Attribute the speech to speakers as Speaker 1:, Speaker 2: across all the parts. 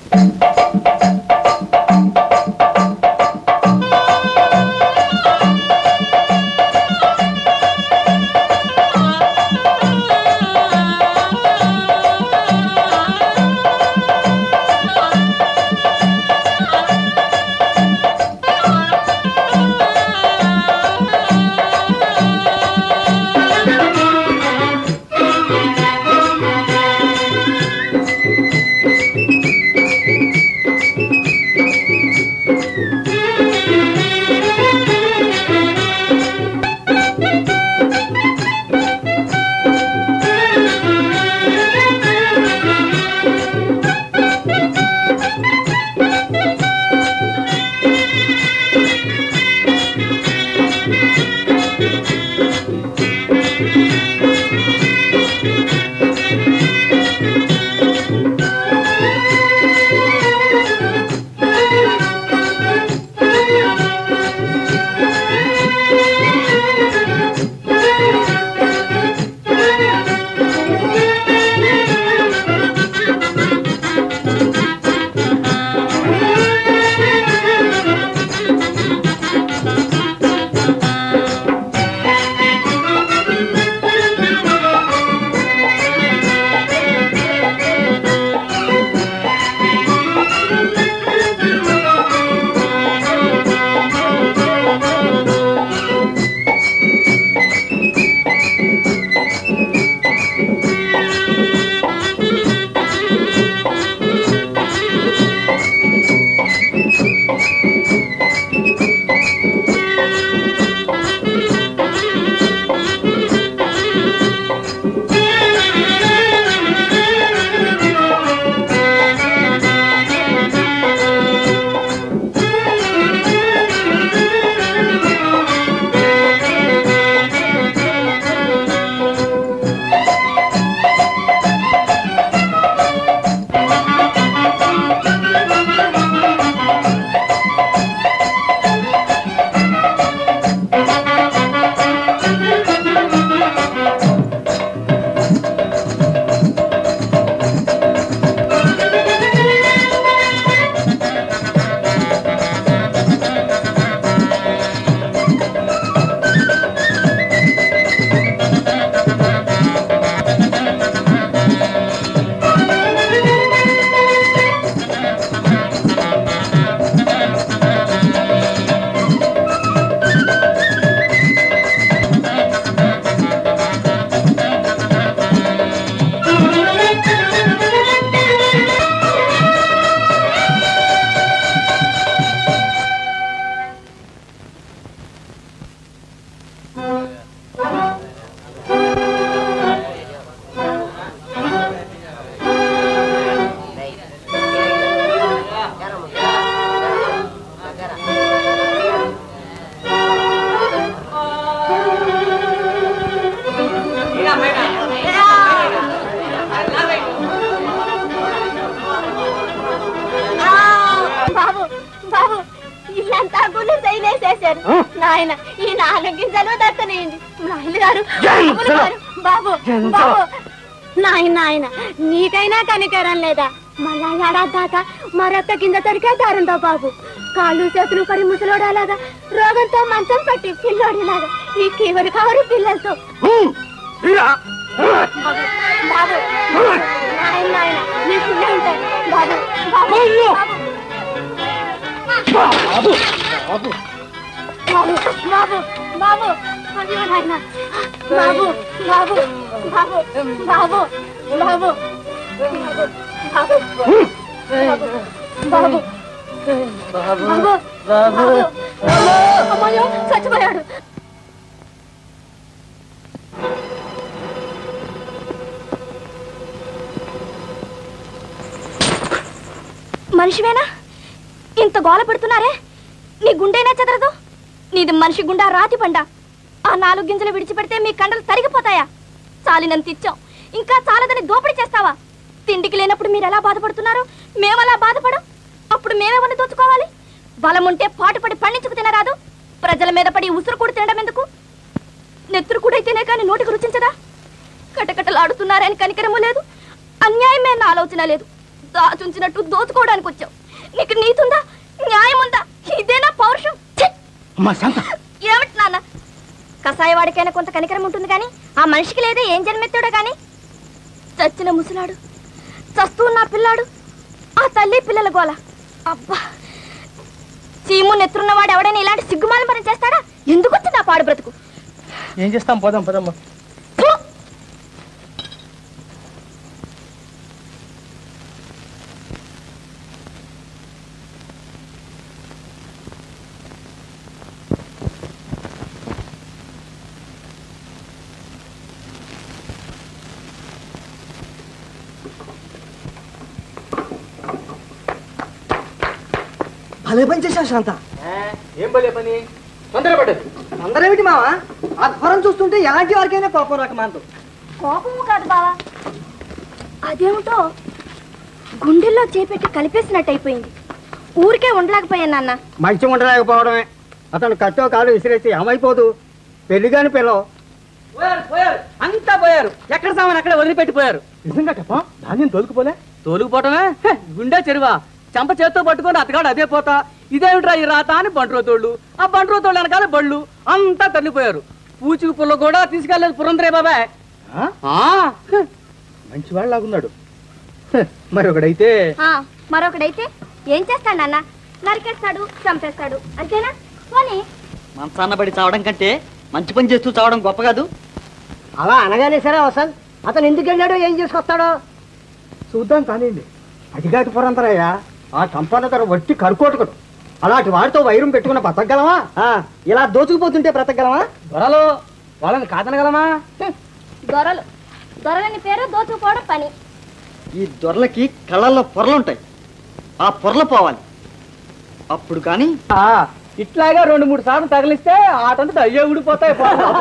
Speaker 1: నాయన ఈ 4 గింజలు దత్తనేయండి నాయన గారు బాబు బాబు నాయన నీకైనా కనికరం లేదా మళ్ళా ఏడాదాకా మరొక్క గింజ తరికే దారుందా బాబు కాళ్ళు చేతులు పడి ముసలోడలాగా రోగంతో మంచం పట్టి పిల్లోడిలాగా ఈ కీవరి కావరు పిల్లలతో బాబు నాయన నీ పిల్ల ఉంటాయి బాబు బాబు బాబు బాబు బాబు బాబు అయ్యో నాయన బాబు బాబు బాబు బాబు బాబు బాబు బాబు బాబు అమ్మయ్యో చచ్చిపోయాడు మనిషివేనా ఇంత గోల పెడుతున్నారే నీ గుండెనే చెదరదు నీది మనిషి గుండా రాతి పండ ఆ 4 గింజలు విడిచిపెడితే మీ కండలు తరిగిపోతాయా చాలినంత ఇచ్చాం ఇంకా చాలదని దోపిడీ చేస్తావా తిండికి లేనప్పుడు మీరు ఎలా బాధపడుతున్నారు మేమలా బాధపడం అప్పుడు మేమేమని దోచుకోవాలి బలం ఉంటే పాటుపడి పండించుకు తినరాదు ప్రజల మీద పడి ఉసురు కూడా తినడం ఎందుకు నెత్తురు కూడైతేనే కానీ నోటికి రుచించదా కటకటలాడుతున్నారని కనికరము లేదు అన్యాయమే నా ఆలోచన లేదు దాచుంచినట్టు దోచుకోవడానికి వచ్చావు. నీకు నీతుందా, న్యాయం ఉందా? ఇదేనా పౌరుషం? ఏమిటి నాన్న, కసాయవాడికైనా కొంత కనికరం ఉంటుంది కానీ ఆ మనిషికి లేదే ఏం జన్మెత్తాడో గాని. చచ్చిన ముసలాడు, చస్తూ ఉన్న పిల్లాడు, ఆ తల్లి పిల్లల గోల. అబ్బా, చీము నెత్తున్నవాడు ఎవడైనా ఇలాంటి సిగ్గుమాల పని చేస్తాడా? ఎందుకు వచ్చింది ఆ పాడు బ్రతుకు?
Speaker 2: ఏం చేస్తాం, పోదాం పదమ్మా.
Speaker 3: భలే పని చేశావు శాంత.
Speaker 2: ఏం భలే పని? తొందరపడ్డది.
Speaker 3: తొందరేమిటి మావా? ఆ ఘోరం చూస్తుంటే ఎలాంటి వారికైనా కోపం రాక మాంతో.
Speaker 1: కోపము కాదు బావా, అదేమిటో గుండెల్లో చేపెట్టి కలిపేసినట్టు అయిపోయింది. ఊరికే ఉండలేకపోయాను నాన్న.
Speaker 3: మంచి ఉండలేకపోవడమే. అతను కట్టో కాలు విసిరేసి ఏమైపోదు. పెళ్లిగాని పిల్లవు
Speaker 2: అంతా పోయారు. ఎక్కడ సామాన్ అక్కడ వదిలిపెట్టిపోయారు.
Speaker 3: నిజంగా చెప్పా? ధాన్యం తోలుకుపోలే?
Speaker 2: తోలుకుపోవటమే గుండె చెరువా. చంప చేత్తో పట్టుకొని అతగాడు అదే పోతా. ఇదేమిట్రా ఈ రాత అని బంట్రోతోళ్ళు, ఆ బంట్రోతోళ్ళు వెనకాల బళ్ళు అంతా తల్లిపోయారు. పూచికి పుల్ల కూడా తీసుకెళ్లేదు పురందరే బాబాయ్.
Speaker 3: మంచి వాళ్ళలాగున్నాడు. మరొకడైతే
Speaker 1: మరొకడైతే ఏం చేస్తాడు నాన్న? నరికేస్తాడు, చంపేస్తాడు, అంతేనా? పోనీ
Speaker 2: మంచాన్నబడి చావడం కంటే మంచి పని చేస్తూ చావడం గొప్ప కాదు.
Speaker 3: అలా అనగానే సరే వసంత్, అతను ఎందుకు వెళ్ళాడో ఏం చేసుకొస్తాడో చూద్దాం కానివ్వండి. అడిగాటి పురంతరయ్యా, ఆ సంపన్న ధర వట్టి కరుకోటుకడు. అలాంటి వాడితో వైరం పెట్టుకున్న బ్రతకగలమా? ఇలా దోచుకుపోతుంటే బ్రతకగలమా?
Speaker 2: దొరలు వాళ్ళని కాదనగలమా?
Speaker 1: దొరలు, దొరలని పేరు దోచుకోవడం పని.
Speaker 2: ఈ దొరలకి కళ్ళల్లో పొరలుంటాయి. ఆ పొరలు పోవాలి. అప్పుడు కానీ
Speaker 3: ఇట్లాగా 2-3 సార్లు తగిలిస్తే ఆటంతా అయ్యే ఊడిపోతాయి.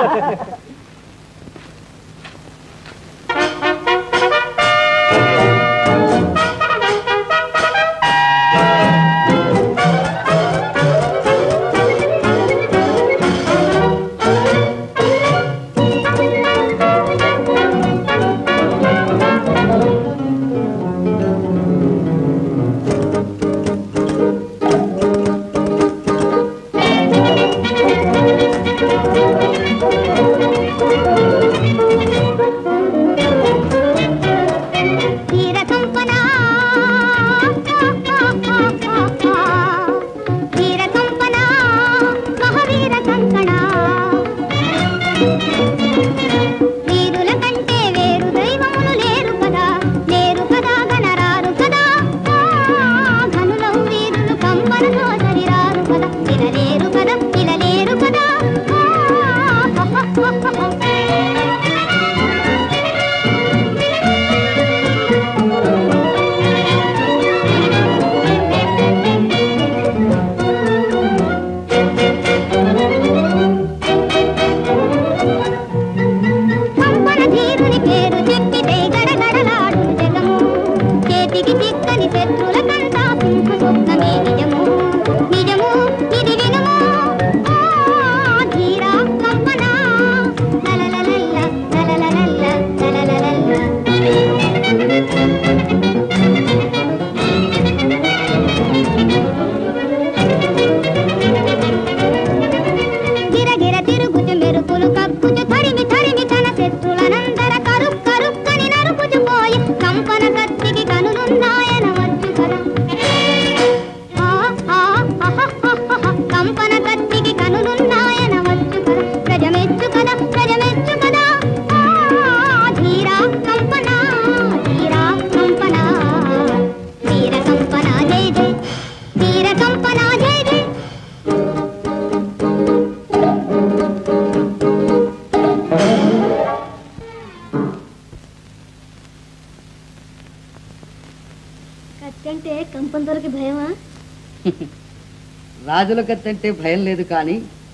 Speaker 2: రాజుల కత్తంటే భయం లేదు కానీ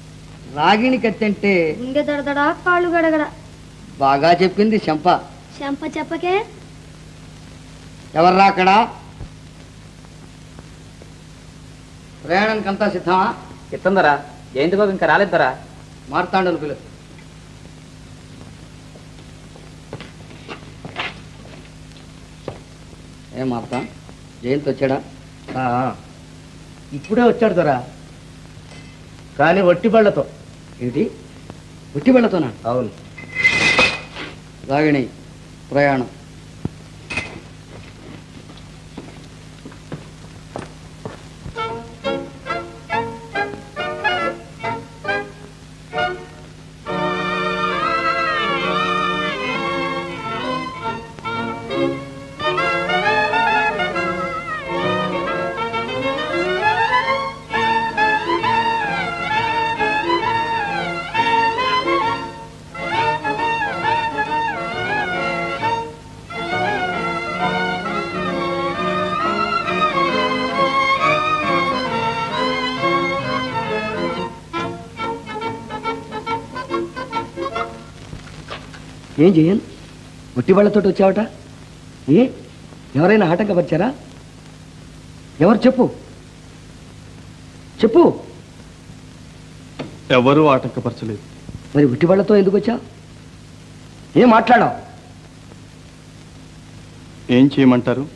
Speaker 2: రాగిణి కత్తంటే
Speaker 1: గుండె దడదడా, కాళ్ళు గడగడ.
Speaker 2: బాగా చెప్పింది శంప.
Speaker 1: శంప చెప్పకే.
Speaker 2: ఎవర్రా అక్కడ? ప్రయాణానికంతా సిద్ధమా?
Speaker 4: ఇస్తుందరా. ఏంటి బాబు ఇంకా రాలేద్దరా?
Speaker 2: మార్తాండను పిలు. ఏం మార్తా?
Speaker 5: జయంత్ వచ్చాడా? ఇప్పుడే వచ్చాడు దొరా, కానీ వట్టి బళ్ళతో. ఏంటి వట్టి బళ్ళతోనా? అవును. రాగిణి ప్రయాణం. ఏం చేయను, ఒట్టి వాళ్ళతో వచ్చావట? ఏ ఎవరైనా ఆటంకపరిచారా? ఎవరు చెప్పు చెప్పు.
Speaker 6: ఎవరూ ఆటంకపరచలేదు.
Speaker 5: మరి ఒట్టి వాళ్ళతో ఎందుకు వచ్చావు? ఏం మాట్లాడావు?
Speaker 6: ఏం చేయమంటారు?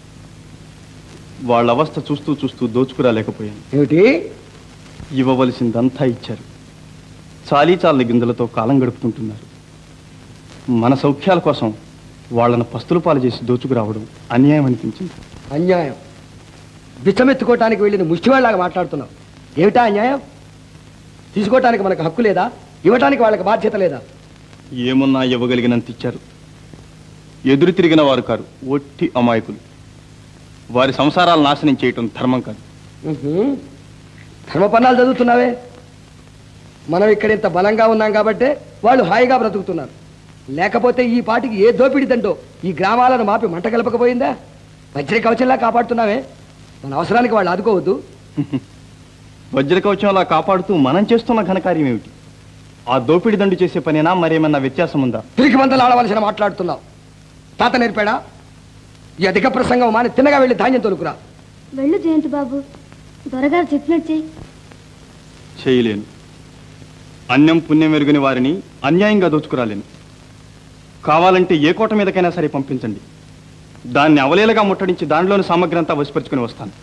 Speaker 6: వాళ్ళ అవస్థ చూస్తూ చూస్తూ దోచుకురాలేకపోయాను.
Speaker 5: ఏమిటి?
Speaker 6: ఇవ్వవలసిందంతా ఇచ్చారు. చాలీ చాలని గింజలతో కాలం గడుపుతుంటున్నారు. మన సౌఖ్యాల కోసం వాళ్ళను పస్తుల పాలు చేసి దోచుకురావడం అన్యాయం అనిపించింది.
Speaker 5: అన్యాయం? బిచ్చమెత్తుకోవటానికి వెళ్ళిన ముష్టివాళ్ళలాగా మాట్లాడుతున్నావు. ఏమిటా అన్యాయం? తీసుకోవటానికి మనకు హక్కు లేదా? ఇవ్వటానికి వాళ్ళకి బాధ్యత లేదా?
Speaker 6: ఏమున్నా ఇవ్వగలిగినంత ఇచ్చారు. ఎదురు తిరిగిన వారు కారు, ఒట్టి అమాయకులు. వారి సంసారాలు నాశనం చేయటం ధర్మం కాదు.
Speaker 5: ధర్మపన్నాలు చదువుతున్నావే. మనం ఇక్కడ ఇంత బలంగా ఉన్నాం కాబట్టే వాళ్ళు హాయిగా బ్రతుకుతున్నారు. లేకపోతే ఈ పాటికి ఏ దోపిడిదండో ఈ గ్రామాలను మాపి మంట కలపకపోయిందా? వజ్ర కవచంలా కాపాడుతున్నావే. మన అవసరానికి వాళ్ళు ఆదుకోవద్దు.
Speaker 6: వజ్ర కవచంలా కాపాడుతూ మనం చేస్తున్న ఘనకార్యం ఏమిటి? ఆ దోపిడి దండు చేసే పనేనా, మరేమన్నా వ్యత్యాసం ఉందా?
Speaker 5: తిరిగి మందలు ఆడవలసిన మాట్లాడుతున్నావు. తాత నేర్పాడా? ఈ అధిక ప్రసంగం మాని తిన్నగా వెళ్ళి ధాన్యం తొలుకురా.
Speaker 1: వెళ్ళు జయంత్ బాబు, దొరగారు చెప్పినట్టు చెయ్యి.
Speaker 6: చేయలేను. అన్యం పుణ్యం ఎరుగని వారిని అన్యాయంగా దోచుకురాలేను. కావాలంటే ఏ కోట మీదకైనా సరే పంపించండి. దాన్ని అవలేలగా ముట్టడించి దానిలోని సామగ్రి అంతా వసిపరుచుకుని వస్తాను.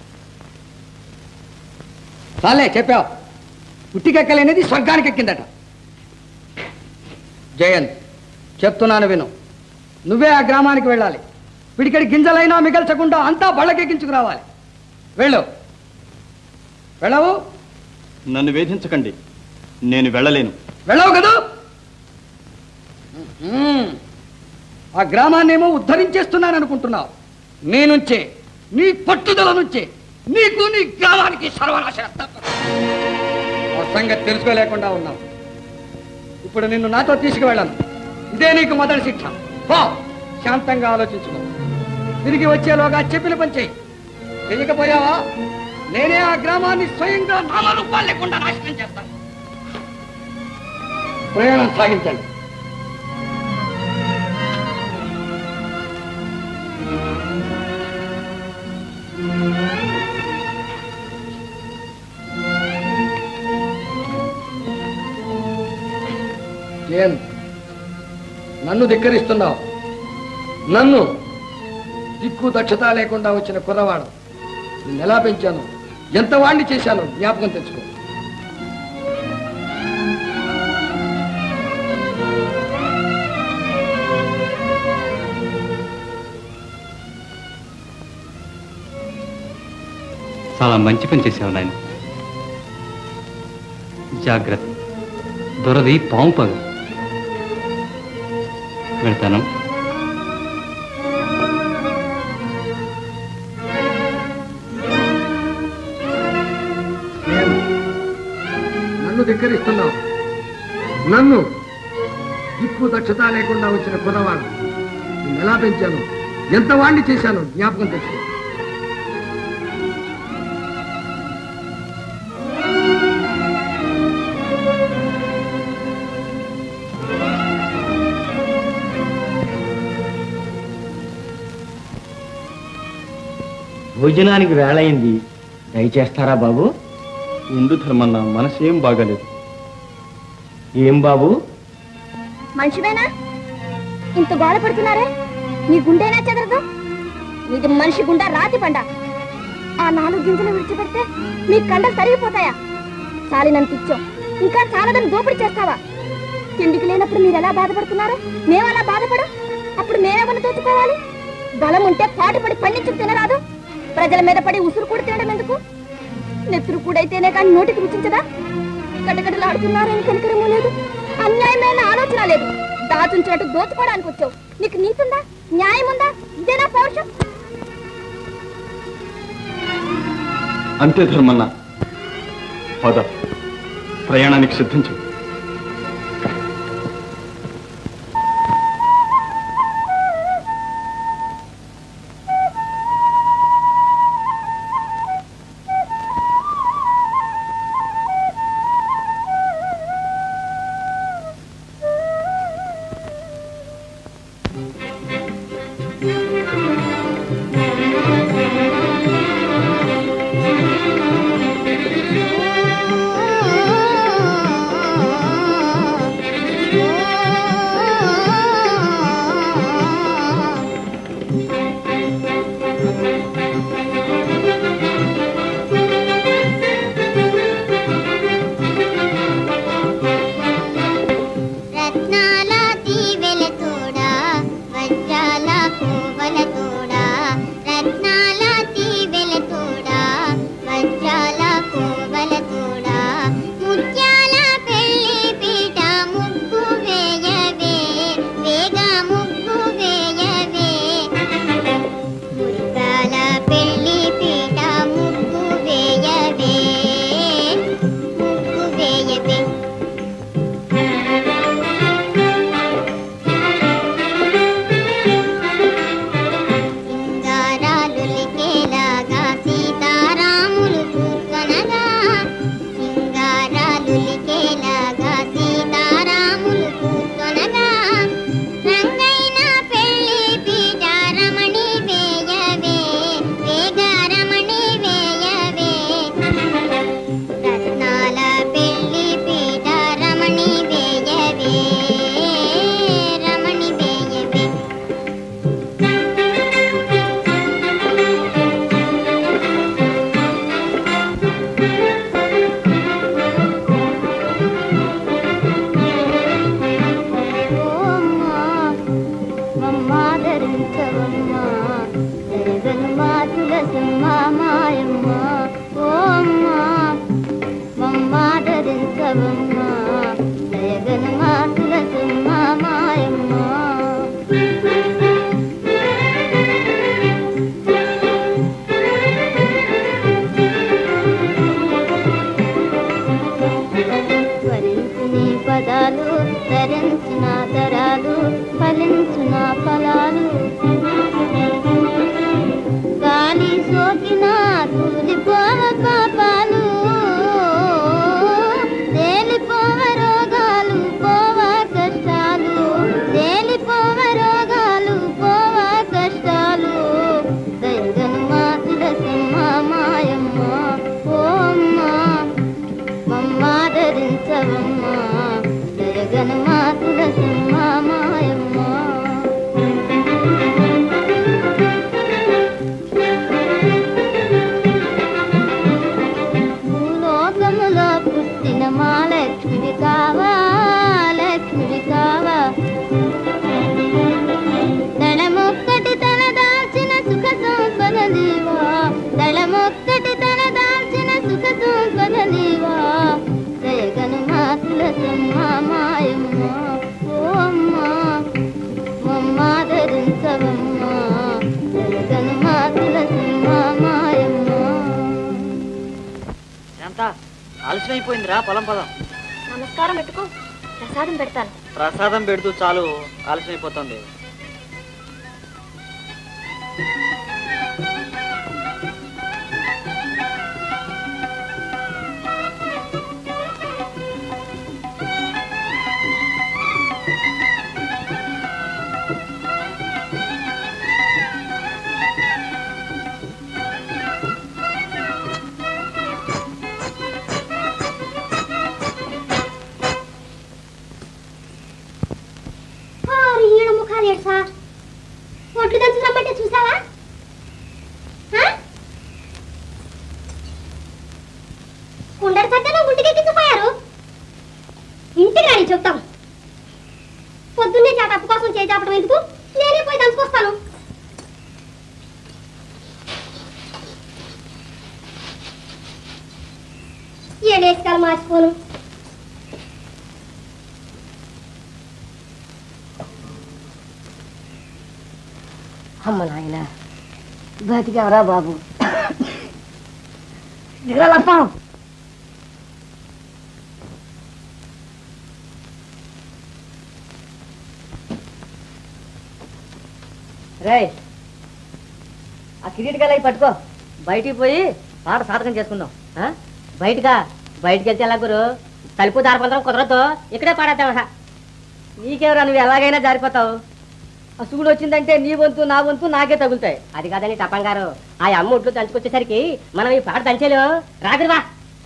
Speaker 5: చాలే చెప్పావు. పుట్టికెక్కలేనిది స్వర్గానికి ఎక్కిందట. జయంత్, చెప్తున్నాను విను. నువ్వే ఆ గ్రామానికి వెళ్ళాలి. పిడికడి గింజలైనా మిగల్చకుండా అంతా బళ్ళకెక్కించుకురావాలి. వెళ్ళు. వెళ్ళవు?
Speaker 6: నన్ను వేధించకండి, నేను వెళ్ళలేను.
Speaker 5: వెళ్ళవు కదూ? ఆ గ్రామాన్నేమో ఉద్ధరించేస్తున్నాను అనుకుంటున్నావు. నీ నుంచే, నీ పట్టుదల నుంచే నీకు నీ గ్రామానికి సర్వనాశనం తప్పదు. ఆ సంగతి తెలుసుకోలేకుండా ఉన్నావు. ఇప్పుడు నిన్ను నాతో తీసుకువెళ్ళను. ఇదే నీకు మొదటి శిక్ష. పో, శాంతంగా ఆలోచించుకో. తిరిగి వచ్చేలోగా చెప్పిన పని చెయ్యి. చెయ్యకపోయావా నేనే ఆ గ్రామాన్ని స్వయంగా నామరూపాలు లేకుండా నాశనం చేస్తాను. ప్రయాణం సాగించండి. నన్ను ధిక్కరిస్తున్నావు. నన్ను దిక్కు దక్షత లేకుండా వచ్చిన కుర్రవాడు. నేను ఎలా పెంచాను, ఎంత వాణ్ణి చేశాను జ్ఞాపకం తెచ్చుకో.
Speaker 7: చాలా మంచి పని చేసావు నాయన. జాగ్రత్త, దొరది పాము పగ. వెళ్తాను.
Speaker 5: నన్ను ధిక్కరిస్తున్నావు. నన్ను దిక్కు దక్షత లేకుండా వచ్చిన కుర్రవాడు. నేను ఎలా పెంచాను, ఎంత వాణ్ణి చేశాను జ్ఞాపకం తెచ్చుకో.
Speaker 3: భోజనానికి వేళయింది, దయచేస్తారా బాబు?
Speaker 6: ఉండు ధర్మన్న, మనసేం బాగాలేదు.
Speaker 3: ఏం బాబు?
Speaker 1: మనిషివేనా? ఇంత గోల పెడుతున్నారే, నీ గుండెనా చెదరదు? ఇది మనిషి గుండా రాతి పండ. ఆ 4 గింజలు విడిచిపెడితే మీ కండలు తరిగిపోతాయా? చాలినంత ఇచ్చాం, ఇంకా చాలదని దోపిడీ చేస్తావా? తిండికి లేనప్పుడు మీరు ఎలా బాధపడుతున్నారో మేము అలా బాధపడం. అప్పుడు మేమేమన్నా తోచుకోవాలి? బలం ఉంటే పాటుపడి పండించుకు తినరాదు? ప్రజల మీద పడి ఉసురు కూడా తినడం ఎందుకు? నెత్తురు కూడైతేనే కానీ నోటికి రుచించదా? గడగడలాడుతున్నారని కనికరమూ లేదు, అన్యాయమైన ఆలోచన లేదు. దాచుంచినట్టు దోచుకోవడానికి వచ్చావు. నీకు నీతుందా, న్యాయం ఉందా? ఇదేనా పౌరుషం?
Speaker 6: అంతే ధర్మన్న. పద, ప్రయాణానికి సిద్ధించు.
Speaker 2: ఆలస్యమైపోయిందిరా, పొలం పదం.
Speaker 1: నమస్కారం పెట్టుకో, ప్రసాదం పెడతాను.
Speaker 2: ప్రసాదం పెడుతూ చాలు, ఆలస్యమైపోతుంది.
Speaker 1: కుండడి సత్యలో గుంటికి ఎక్కించిపోయారు. ఇంటికి రాని చెప్తాం. పొద్దున్నే చేతప్పు కోసం చేపడం ఎందుకు, నేనే పోయి దంచుకొస్తాను. ఏడేసుకాలు మార్చిపోను.
Speaker 8: అమ్మ నాయన బతికెవరా బాబు. దిగలప్ప రే ఆ కిరీటి కలయి పట్టుకో, బయటికి పోయి పాట సాధకం చేసుకుందాం. బయటికి వెళ్తే ఎలా గురు, తలుపు దారిపోతాం కుదరద్దు, ఇక్కడే పాడేద్దాం. నీకెవరా, నువ్వు ఎలాగైనా జారిపోతావు. ఆ సుగుడు వచ్చిందంటే నీ వంతు నా వంతు నాకే తగులుతాయి. అది కాదని టపంగారు ఆ అమ్మ ఒట్లు దంచుకొచ్చేసరికి మనం ఈ పాట దంచేలేము. రాదురువా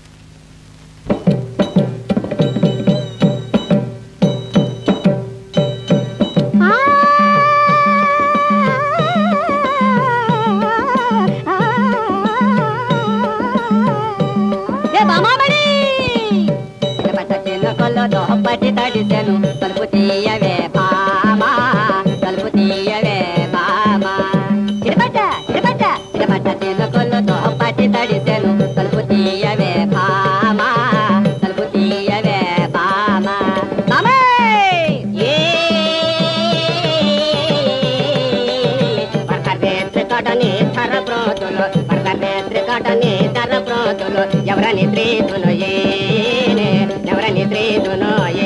Speaker 8: దోహపట్టి తడిసెను తలుపు తీయవే బామా, తలుపు తీయవే బామా. చిరపట్ట చిరపట్ట చిరపట్ట చిన్నకొల్లు దోహపట్టి తడిసెను తలుపు తీయవే బామా, తలుపు తీయవే బామా. పడకరేత్రి కటని ధర ప్రోతులు, పడకరేత్రి కటని ధర ప్రోతులు, ఎవరని త్రీతులు ఏనే, ఎవరని త్రీతులు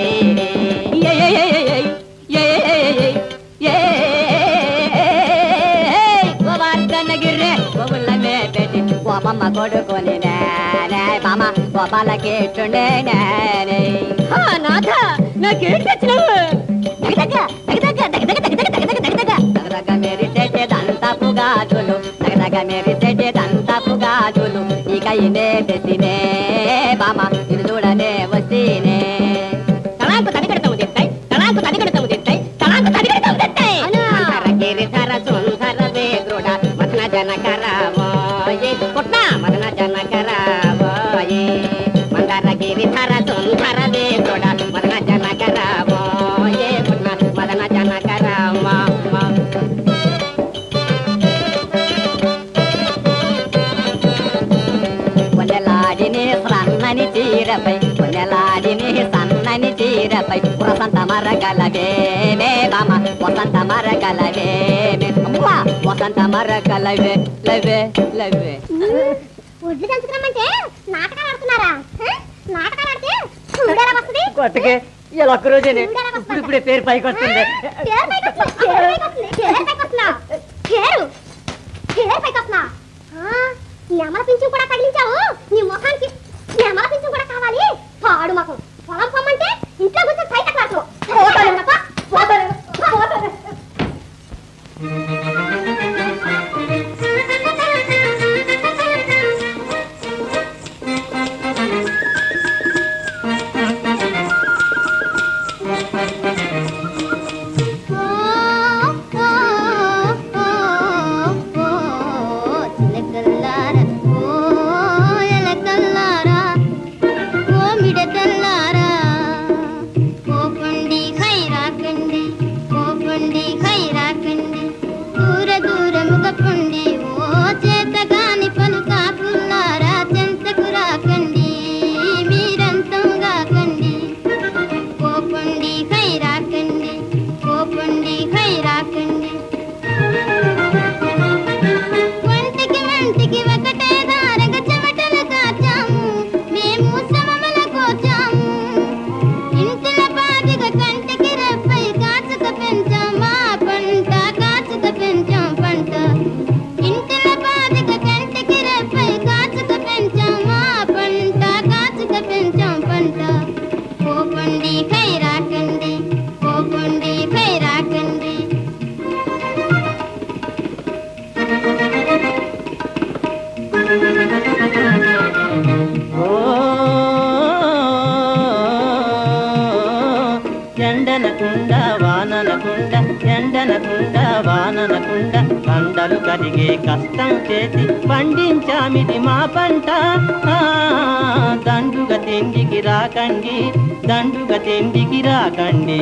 Speaker 8: గిర్రే బొమ్మలమే పెట్టి గోపమ్మ కొడుకొని బామ గోపాలకేటుండే నాథ నాకేటచ్చినావు. దగదగ మెరిసేదంతపు గాజులు, దగదగ మెరిసేదంతపు గాజులు, ఇక ఇనే తెసినే బామ ఇది చూడనే వస్తేనే. తలాంకు తడిగడతాము తెస్తాయి, తలాంకు తడిగడతాము తెస్తాయి, తలాంకు తడిగడతాము తెస్తాయి. గిరిధర సుందర వేద్రుడ మదన జనకరావోయే, పుట్న మదన జనకరావోయే. మందర గిరిధర సుందర వేద్రుడ మదన జనకరావోయే, పుట్న మదన జనకరావ. కొల్లెలాడిని సన్నని చీరపై, కొల్లెలాడిని సన్నని చీరపై వసంత మరగలవే బామ, వసంత మరగలవే వసంత మరగలవే లవే లవే.
Speaker 1: ఒడ్లు దంచుకున్నామంటే నాటకాలు ఆడుతున్నారా? నాటకాలు ఆడితే చూడరా వస్తుంది.
Speaker 8: కొట్టకే ఇలా ఒక్క రోజేనే ఇప్పుడే పేరు పైకి వస్తుంది.
Speaker 1: నెమల పింఛం కూడా తగిలించావు నీ ముఖానికి. నెమల పింఛం కూడా కావాలి. పాడు ముఖం పొలం పొమ్మంటే ఇంట్లో కూర్చొని బయట క్లాసు.
Speaker 9: కరిగే కష్టం చేసి పండించామిది మా పంట. దండుగా తిండికి రాకండి, దండుగా తిండికి రాకండి.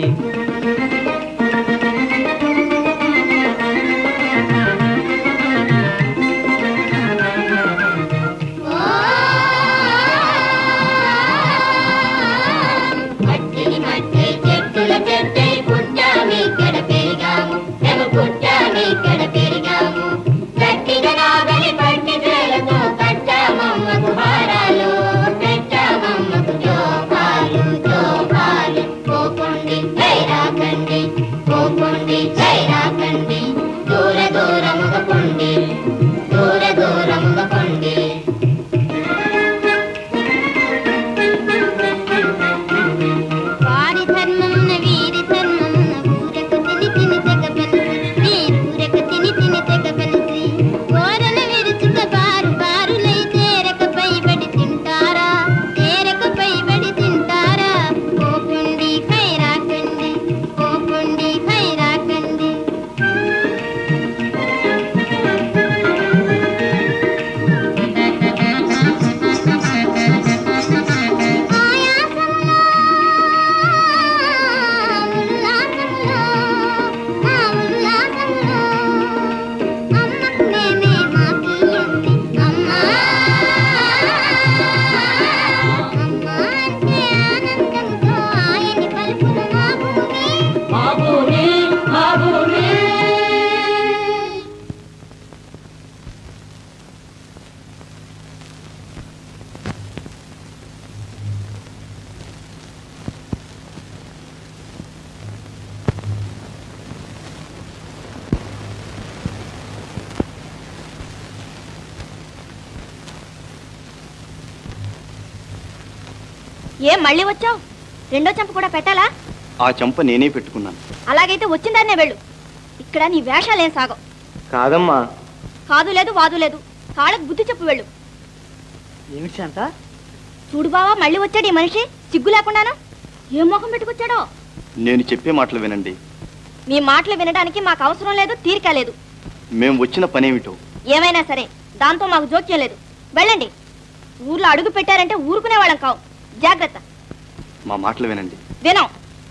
Speaker 1: ఏం మళ్ళీ వచ్చావు? రెండో చెంప కూడా పెట్టాలా?
Speaker 6: ఆ చెంప నేనే పెట్టుకున్నాను.
Speaker 1: అలాగైతే వచ్చిందాన్నే వెళ్ళు. ఇక్కడ నీ వేషాలేం సాగవు.
Speaker 3: కాదమ్మా.
Speaker 1: కాదు లేదు, వాదు లేదు. కాళ్ళకు బుద్ధి చెప్పు వెళ్ళు.
Speaker 3: ఏమిటి శాంత?
Speaker 1: చూడు బావా, మళ్ళీ వచ్చాడు ఈ మనిషి. సిగ్గు లేకుండాను ఏం మొహం పెట్టుకొచ్చాడో.
Speaker 6: నేను చెప్పే మాటలు వినండి.
Speaker 1: మీ మాటలు వినడానికి మాకు అవసరం లేదు, తీరిక లేదు.
Speaker 6: మేము వచ్చిన పనేమిటో.
Speaker 1: ఏమైనా సరే దాంతో మాకు జోక్యం లేదు. వెళ్ళండి. ఊర్లో అడుగు పెట్టారంటే ఊరుకునే వాళ్ళం కావు. జాగ్రత్త.
Speaker 6: మా మాటలు వినండి.
Speaker 1: వినం.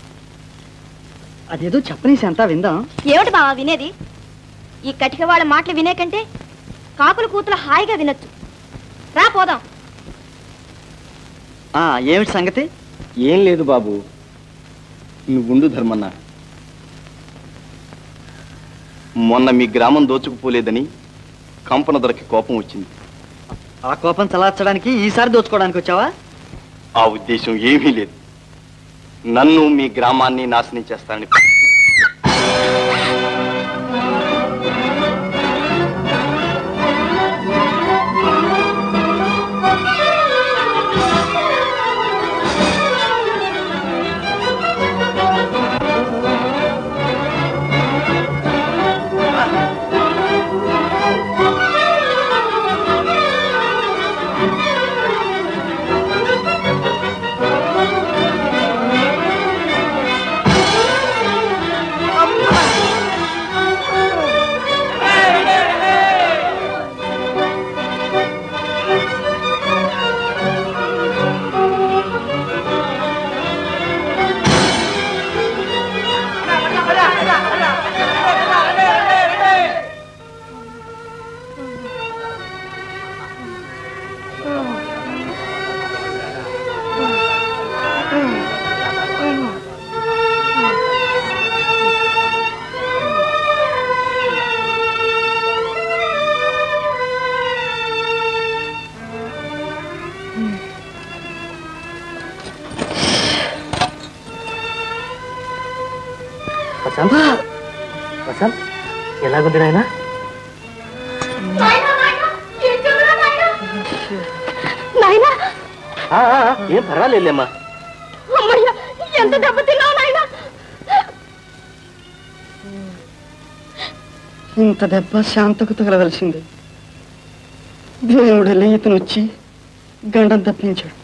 Speaker 3: అదేదో చెప్పని శాంత, విందాం.
Speaker 1: ఏమిటి బావా వినేది? ఈ కటిక వాళ్ళ మాటలు వినే కంటే కాకులు కూతులు హాయిగా వినొచ్చు. రా పోదాం.
Speaker 3: ఏమిటి సంగతి?
Speaker 6: ఏం లేదు బాబు, నువ్వుండు ధర్మన్న. మొన్న మీ గ్రామం దోచుకుపోలేదని కంపన దొరికి కోపం వచ్చింది.
Speaker 3: ఆ కోపం చలార్చడానికి ఈసారి దోచుకోవడానికి వచ్చావా?
Speaker 6: ఆ ఉద్దేశం ఏమీ లేదు. నన్ను మీ గ్రామాన్ని నాశనం చేస్తానని.
Speaker 3: వసంత్, ఎలాగుంది నాయనా? ఏం పర్వాలేమ్మా.
Speaker 1: ఎంత దెబ్బతిన్నావు నాయనా?
Speaker 3: ఇంత దెబ్బ శాంతకు తగలవలసింది. దేవుడు ఇతను వచ్చి గండం తప్పించాడు.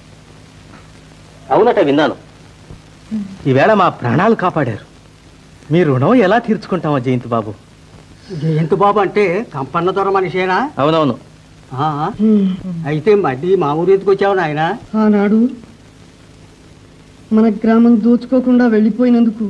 Speaker 9: అవునట, విన్నాను.
Speaker 10: ఈవేళ మా ప్రాణాలు కాపాడారు. మీ రుణం ఎలా తీర్చుకుంటామో జయంతి బాబు.
Speaker 3: జయంత్ బాబు అంటే కంపన్న దొర మనిషేనా?
Speaker 4: అవునవును.
Speaker 3: ఆ, అయితే మళ్ళీ మా ఊరు ఎందుకు వచ్చావు నాయన?
Speaker 10: ఆనాడు మన గ్రామం దోచుకోకుండా వెళ్ళిపోయినందుకు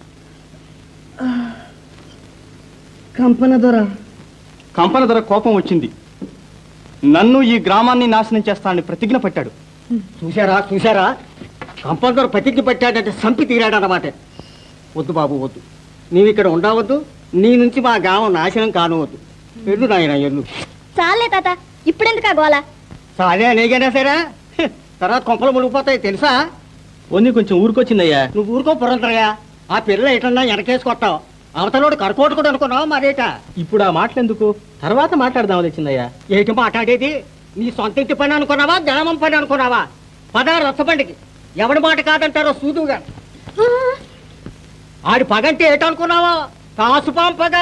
Speaker 10: కంపన
Speaker 6: దొర కోపం వచ్చింది. నన్ను ఈ గ్రామాన్ని నాశనం చేస్తానని ప్రతిజ్ఞ పట్టాడు.
Speaker 3: చూశారా కంపన్న దొర ప్రతిజ్ఞ పట్టాడంటే సంపి తీరాడన్నమాట. వద్దు బాబు వద్దు, నీవు ఇక్కడ ఉండవద్దు, నీ నుంచి మా గ్రామం నాశనం కానవద్దు. ఎల్లు నాయన ఎల్లు.
Speaker 1: చాలే తాత, ఇప్పుడెందుకా గోల?
Speaker 3: చాలే అనేగైనా సరే తర్వాత కొంపలు మునిగిపోతాయి తెలుసా?
Speaker 4: ఓన్లీ కొంచెం ఊరుకొచ్చిందయ్యా.
Speaker 3: నువ్వు ఊరుకో పురంతరగా. ఆ పిల్ల ఎటన్నా వెనకేసుకొట్టావు. అవతలోడు కరకోటు కూడా అనుకున్నావు మరేట.
Speaker 4: ఇప్పుడు ఆ మాటలెందుకు, తర్వాత మాట్లాడదామని వచ్చిందయ్యా.
Speaker 3: ఏంటి మాట్లాడేది? నీ సొంత ఇంటి పని అనుకున్నావా, జనమం పని అనుకున్నావా? పదారు రచ్చబండికి ఎవడి మాట కాదంటారో సూదుగా. ఆడి పగంటే ఏటనుకున్నావా? కాసుపాం పగ.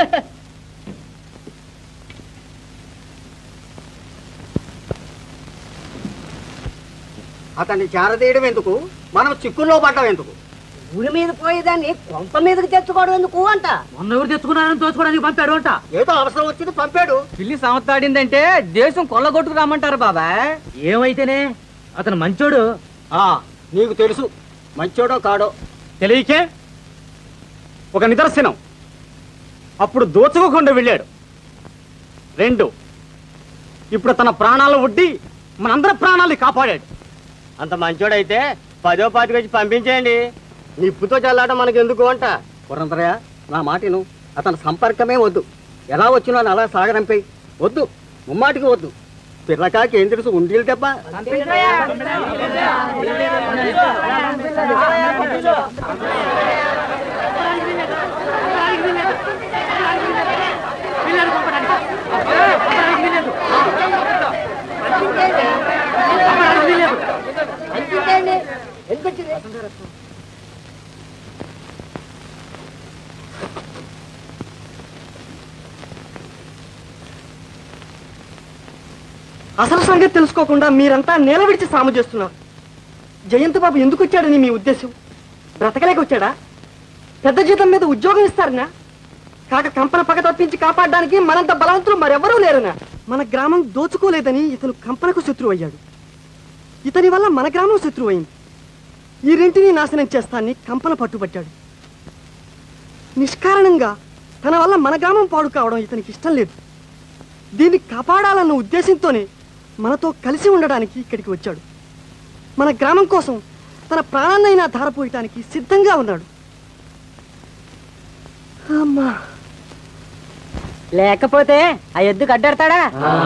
Speaker 3: అతన్ని చేరదీయడం ఎందుకు, మనం చిక్కుల్లో పడ్డం ఎందుకు?
Speaker 8: ఊరి మీద పోయేదాన్ని కొంత మీదకి తెచ్చుకోవడం ఎందుకు అంట.
Speaker 2: మొన్న ఎవరు తెచ్చుకున్నారని తోచుకోవడానికి పంపాడు అంట.
Speaker 3: ఏదో అవసరం వచ్చింది పంపాడు.
Speaker 2: పిల్లి సంవత్సరాడిందంటే దేశం కొల్లగొట్టుకు రమ్మంటారు బాబాయ్. ఏమైతేనే అతను మంచోడు.
Speaker 3: నీకు తెలుసు మంచోడో కాడో.
Speaker 6: తెలియకే ఒక నిదర్శనం. అప్పుడు దోచుకోకుండా వెళ్ళాడు. 2, ఇప్పుడు తన ప్రాణాలు ఒడ్డి మనందరి ప్రాణాలని కాపాడాడు.
Speaker 3: అంత మంచోడైతే 10వ 10 వచ్చి పంపించేయండి. నిప్పుతో చల్లాట మనకి ఎందుకు అంట. పురంతరయ్య నా మాటను, అతని సంపర్కమే వద్దు. ఎలా వచ్చినా అలా సాగరంపై వద్దు, ముమ్మాటికి వద్దు. పిల్లకాకి ఏం తెలుసు ఉండీలు దెబ్బ.
Speaker 10: అసలు సంగతి తెలుసుకోకుండా మీరంతా నేల విడిచి సాము చేస్తున్నారు. జయంత్ బాబు ఎందుకు వచ్చాడని మీ ఉద్దేశం? బ్రతకలేక వచ్చాడా? పెద్ద జీతం మీద ఉద్యోగం ఇస్తారనా? కాక కంపన పగ తప్పించి కాపాడడానికి మనంత బలవంతులు మరెవరూ లేరనా? మన గ్రామం దోచుకోలేదని ఇతను కంపనకు శత్రువు అయ్యాడు. ఇతని వల్ల మన గ్రామం శత్రువు అయింది. ఈ రెంటిని నాశనం చేస్తాన్ని కంపన పట్టుబట్టాడు. నిష్కారణంగా తన వల్ల మన గ్రామం పాడు కావడం ఇతనికి ఇష్టం లేదు. దీన్ని కాపాడాలన్న ఉద్దేశంతోనే మనతో కలిసి ఉండడానికి ఇక్కడికి వచ్చాడు. మన గ్రామం కోసం తన ప్రాణాన్నైనా ధారపోయటానికి సిద్ధంగా ఉన్నాడు. అమ్మా,
Speaker 8: లేకపోతే ఆ ఎద్దుకు అడ్డడతాడా?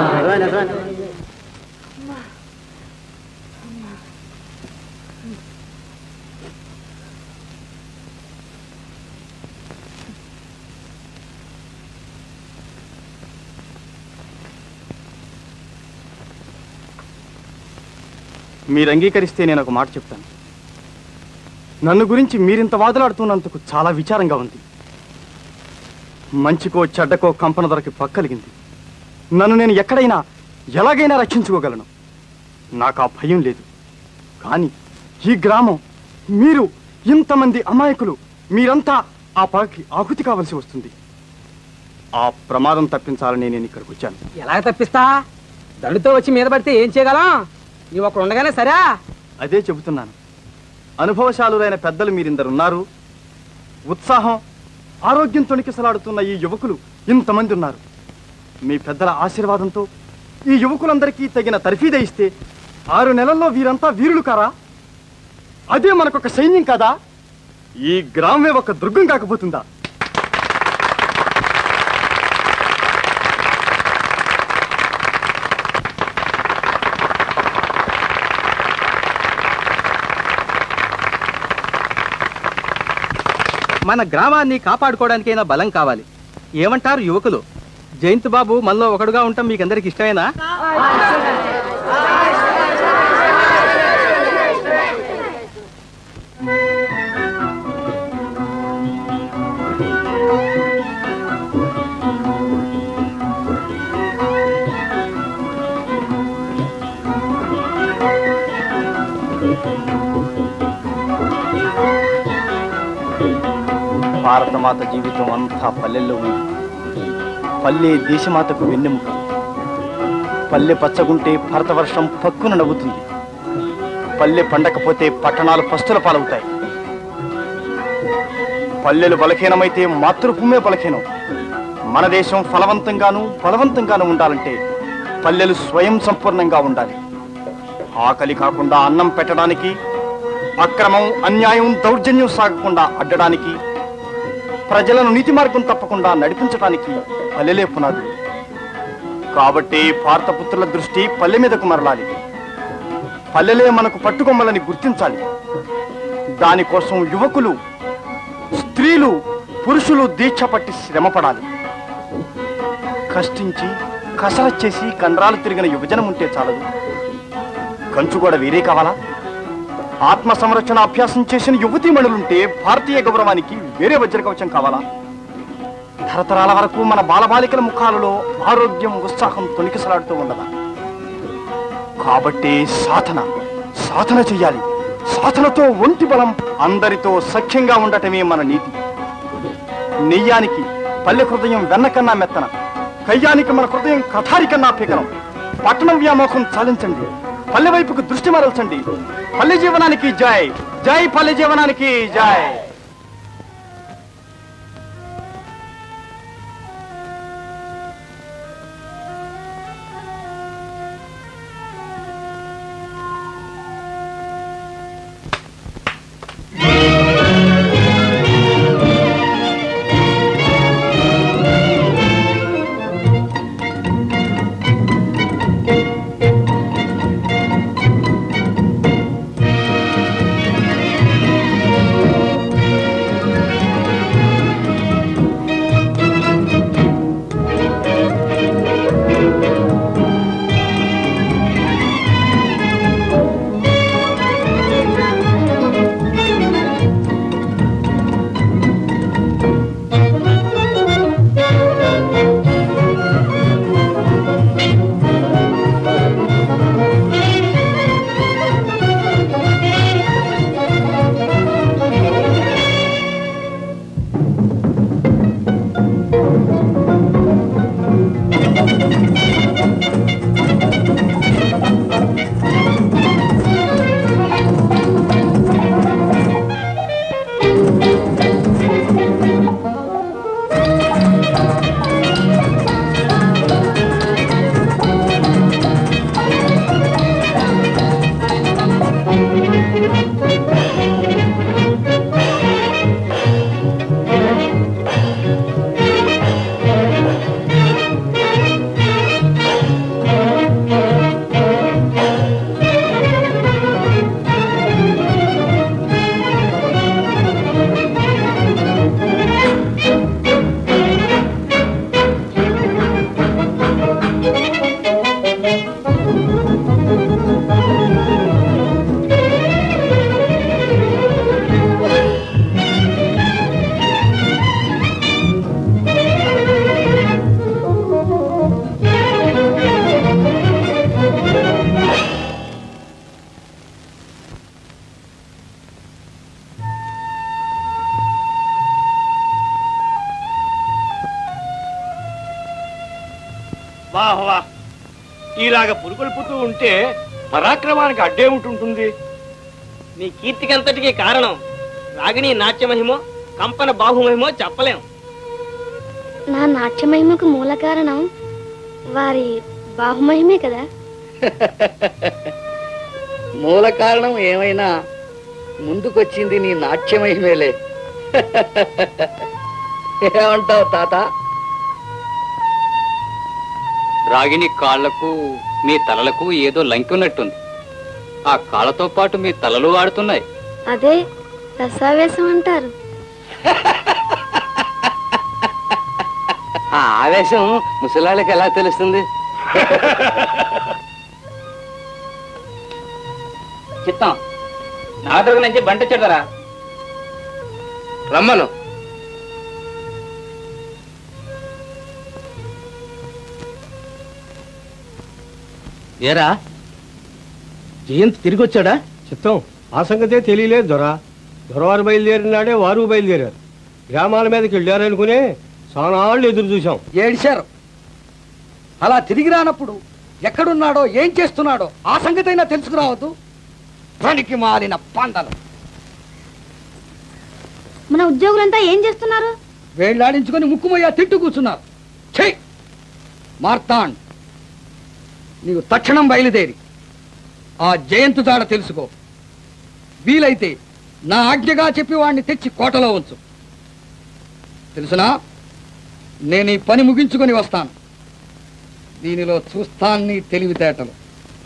Speaker 6: మీరు అంగీకరిస్తే నేను ఒక మాట చెప్తాను. నన్ను గురించి మీరింత వాదులాడుతున్నందుకు చాలా విచారంగా ఉంది. మంచికో చెడ్డకో కంపన దొరకి పక్కలిగింది. నన్ను నేను ఎక్కడైనా ఎలాగైనా రక్షించుకోగలను. నాకు ఆ భయం లేదు. కానీ ఈ గ్రామం, మీరు, ఇంతమంది అమాయకులు, మీరంతా ఆ పగకి ఆహుతి కావలసి వస్తుంది. ఆ ప్రమాదం తప్పించాలని నేను ఇక్కడికి వచ్చాను.
Speaker 2: ఎలా తప్పిస్తా? దండుతో వచ్చి మీద పడితే ఏం చేయగలం? నీవు అక్కడ ఉండగానే సరే.
Speaker 6: అదే చెబుతున్నాను. అనుభవశాలురైన పెద్దలు మీరిందరున్నారు. ఉత్సాహం, ఆరోగ్యం తొణికిసలాడుతున్న ఈ యువకులు ఇంతమంది ఉన్నారు. మీ పెద్దల ఆశీర్వాదంతో ఈ యువకులందరికీ తగిన తర్ఫీదు ఇస్తే 6 నెలల్లో వీరంతా వీరులు కారా? అదే మనకొక సైన్యం కాదా? ఈ గ్రామమే ఒక దుర్గం కాకపోతుందా?
Speaker 4: మన గ్రామాన్ని కాపాడుకోవడానికైనా బలం కావాలి. ఏమంటారు యువకులు? జయంత్ బాబు మనలో ఒకడుగా ఉండటం మీకు అందరికి ఇష్టమేనా?
Speaker 6: భారతమాత జీవితం అంతా పల్లెల్లో ఉంది. పల్లె దేశమాతకు వెన్నెముక. పల్లె పచ్చగుంటే భరతవర్షం పక్కున నవ్వుతుంది. పల్లె పండకపోతే పట్టణాలు పస్తుల పాలవుతాయి. పల్లెలు బలహీనమైతే మాతృభూమే బలహీనం. మన దేశం ఫలవంతంగాను బలవంతంగాను ఉండాలంటే పల్లెలు స్వయం సంపూర్ణంగా ఉండాలి. ఆకలి కాకుండా అన్నం పెట్టడానికి, అక్రమం అన్యాయం దౌర్జన్యం సాగకుండా అడ్డడానికి, ప్రజలను నీతి మార్గం తప్పకుండా నడిపించడానికి పల్లెలే పునాదులు. కాబట్టి భారతపుత్రుల దృష్టి పల్లె మీదకు మరలాలి. పల్లెలే మనకు పట్టుకొమ్మలని గుర్తించాలి. దానికోసం యువకులు, స్త్రీలు, పురుషులు దీక్ష పట్టి శ్రమపడాలి. కష్టించి కసరత్ చేసి కండరాలు తిరిగిన యువజనం ఉంటే చాలదు. కంచు కూడా వేరే కావాలా? ఆత్మ సంరక్షణ అభ్యాసం చేసిన యువతీమణులుంటే భారతీయ గౌరవానికి వేరే వజ్రకవచం కావాలా? తరతరాల వరకు మన బాలబాలికల ముఖాలలో ఆరోగ్యం, ఉత్సాహం తొణికిసలాడుతూ ఉండదా? కాబట్టి సాధన చెయ్యాలి. సాధనతో ఒంటి బలం, అందరితో సఖ్యంగా ఉండటమే మన నీతి. నెయ్యానికి పల్లె హృదయం వెన్న కన్నా మెత్తన, కయ్యానికి మన హృదయం కథారి కన్నా పీకరం. పట్టణం వ్యామోహం చాలించండి, పల్లె వైపుకు దృష్టి మరల్చండి. పల్లె జీవనానికి జై, జై పల్లె జీవనానికి జై.
Speaker 11: ఇలాగ పురుగొల్పుతూ ఉంటే పరాక్రమానికి అడ్డేముంటుంటుంది?
Speaker 12: నీ కీర్తికంతటికి కారణం రాగిణి నాట్యమహిమో కంపన బాహుమహిమో చెప్పలేం.
Speaker 1: నా నాట్యమహిమకు మూల కారణం వారి బాహుమహిమే కదా.
Speaker 5: మూల కారణం ఏమైనా ముందుకొచ్చింది నీ నాట్యమహిమేలే. ఏమంటావు తాత?
Speaker 7: రాగిణి కాళ్లకు మీ తలలకు ఏదో లంకి ఉన్నట్టుంది. ఆ కాళ్ళతో పాటు మీ తలలు ఆడుతున్నాయి.
Speaker 1: అదే రసావేశం అంటారు.
Speaker 12: ఆ ఆవేశం ముసలాళ్ళకి ఎలా తెలుస్తుంది? చిత్తం నా దగ్గర నుంచి బంట చెడరా రమ్మను.
Speaker 11: ఏరా జయంత్ తిరిగి వచ్చాడా?
Speaker 13: చిత్తం ఆ సంగతే తెలియలేదు దొర. దొరవారు బయలుదేరినాడే వారు బయలుదేరారు. గ్రామాల మీదకి వెళ్ళారనుకునే సానాళ్ళు ఎదురు చూశాం.
Speaker 5: ఏడిశారు. అలా తిరిగి రానప్పుడు ఎక్కడున్నాడో ఏం చేస్తున్నాడో ఆ సంగతైనా తెలుసుకురావద్దు. పనికి మాలిన పందలు.
Speaker 1: మన ఉద్యోగులంతా ఏం చేస్తున్నారు?
Speaker 5: వేళ్లాడించుకొని ముక్కుమయ్యా తింటూ కూర్చున్నారు. చెయ్ మార్తాండ్, నీవు తక్షణం బయలుదేరి ఆ జయంతు జాడ తెలుసుకో. వీలైతే నా ఆజ్ఞగా చెప్పి వాడిని తెచ్చి కోటలో ఉంచు. తెలుసునా? నేను ఈ పని ముగించుకొని వస్తాను. దీనిలో చూస్తాను నీ తెలివితేటలు.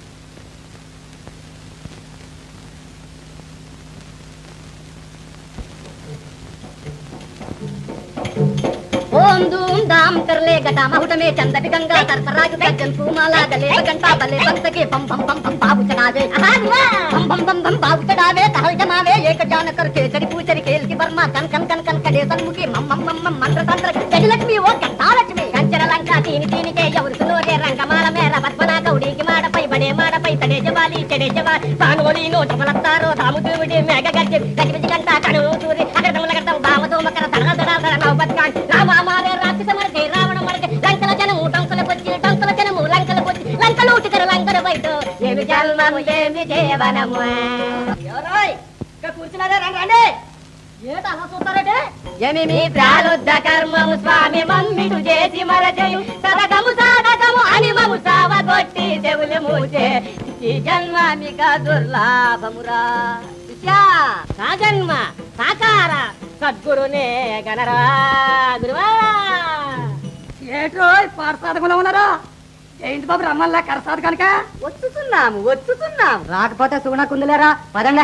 Speaker 8: ओम धूम धाम कर ले गटा महुट में चंद गंगा तरतराग सज्जन फूमाला गले घंटा बले बंत के बम बम बम बम बाबू चढ़ावे बम बम बम बम बाबू चढ़ावे तहल जमावे एक जान करके चढ़ी पूचरी खेल की वर्मा कन कन कन कन कड़े सन्मुखी मम मम मम मम मंत्र तंत्र गजलक्ष्मी वो घंटा लक्ष्मी कंचर लंका तीन तीन के यवर सुनो रे रंगमाल मेरा बचपना कौड़ी की माड़ पई बड़े माड़ पई तड़े जवाली चढ़े जवाल पानोली नो चमलतारो धामु दुवडी मेघ गज्जे गजबज घंटा कणु सूरी अगर दम लगता बाम दो मकर धड़ धड़ धड़ नौबत कांड राम हमारे राक्षस मर गए रावण मर गए లంకల జనము టంకల పొచ్చి టంకల జనము లంకల పొచ్చి లంకలు ఉటికర లంకర బయట ఏమి జన్మము ఏమి జీవనము ఎవరోయ్ ఇక్కడ కూర్చున్నారే రండి రండి ఏట అలా చూస్తారంటే ఏమి మీ ప్రాలుద్ధ కర్మము స్వామి మమ్మిటు చేసి మరచయు సదకము సాధకము అని మము సావగొట్టి చెవులు మూచే ఈ జన్మామిక దుర్లాభమురా సాజన్మ సాకార సద్గురునే గణరా గురువా ఏట్రో పాఠశాలలో ఉన్నారా? ఏంటి బాబు రమ్మల్లా కరసాదు కనుక వచ్చుతున్నాము రాకపోతే సుగుణకుందులేరా పదండి.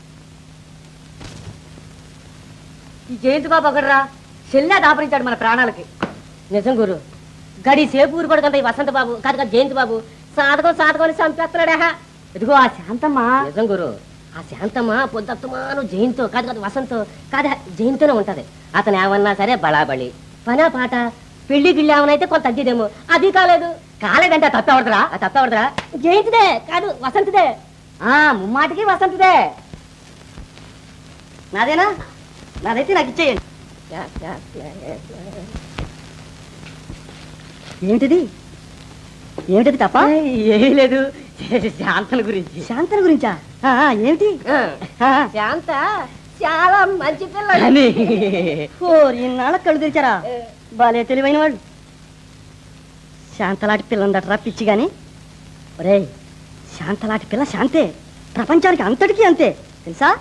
Speaker 8: ఈ జయంతి బాబు ఒకడరా చెల్లె దాపరించాడు మన ప్రాణాలకి. నిజం గురు గడి సేపు ఊరుకోడు కదా ఈ వసంత బాబు కాదు కదా జయంతి బాబు సాధకం సాధకం చంపేస్తున్నాడా. ఇదిగో ఆ శాంతమ్మ నిజం గురు ఆ శాంతమ్మ పొద్దుమాను జయంతో కాదు కదా వసంతో కాదు జయంతోనే ఉంటది. అతను ఏమన్నా సరే బళాబళి పనా పాట పెళ్లి గిళ్ళి ఏమనైతే కొంత తగ్గిదేమో అది కాలేదంటే తప్పవడదురా జయంతిదే కాదు వసంతదే. ముమ్మాటికి వసంతదే. నాదేనా? నాదైతే నాకు ఇచ్చేయండి. ఏమిటిది తప్ప? ఏమీ లేదు, శాంతల గురించా? ఏమిటి? శాంత చాలా మంచి పిల్ల. ఇన్నాళ్ళ కళ్ళు తెరిచారా? బాలే తెలివైన వాళ్ళు. శాంతలాంటి పిల్లందట్రా పిచ్చి గాని. ఒరే శాంతలాంటి పిల్ల శాంతే, ప్రపంచానికి అంతటికీ అంతే తెలుసా?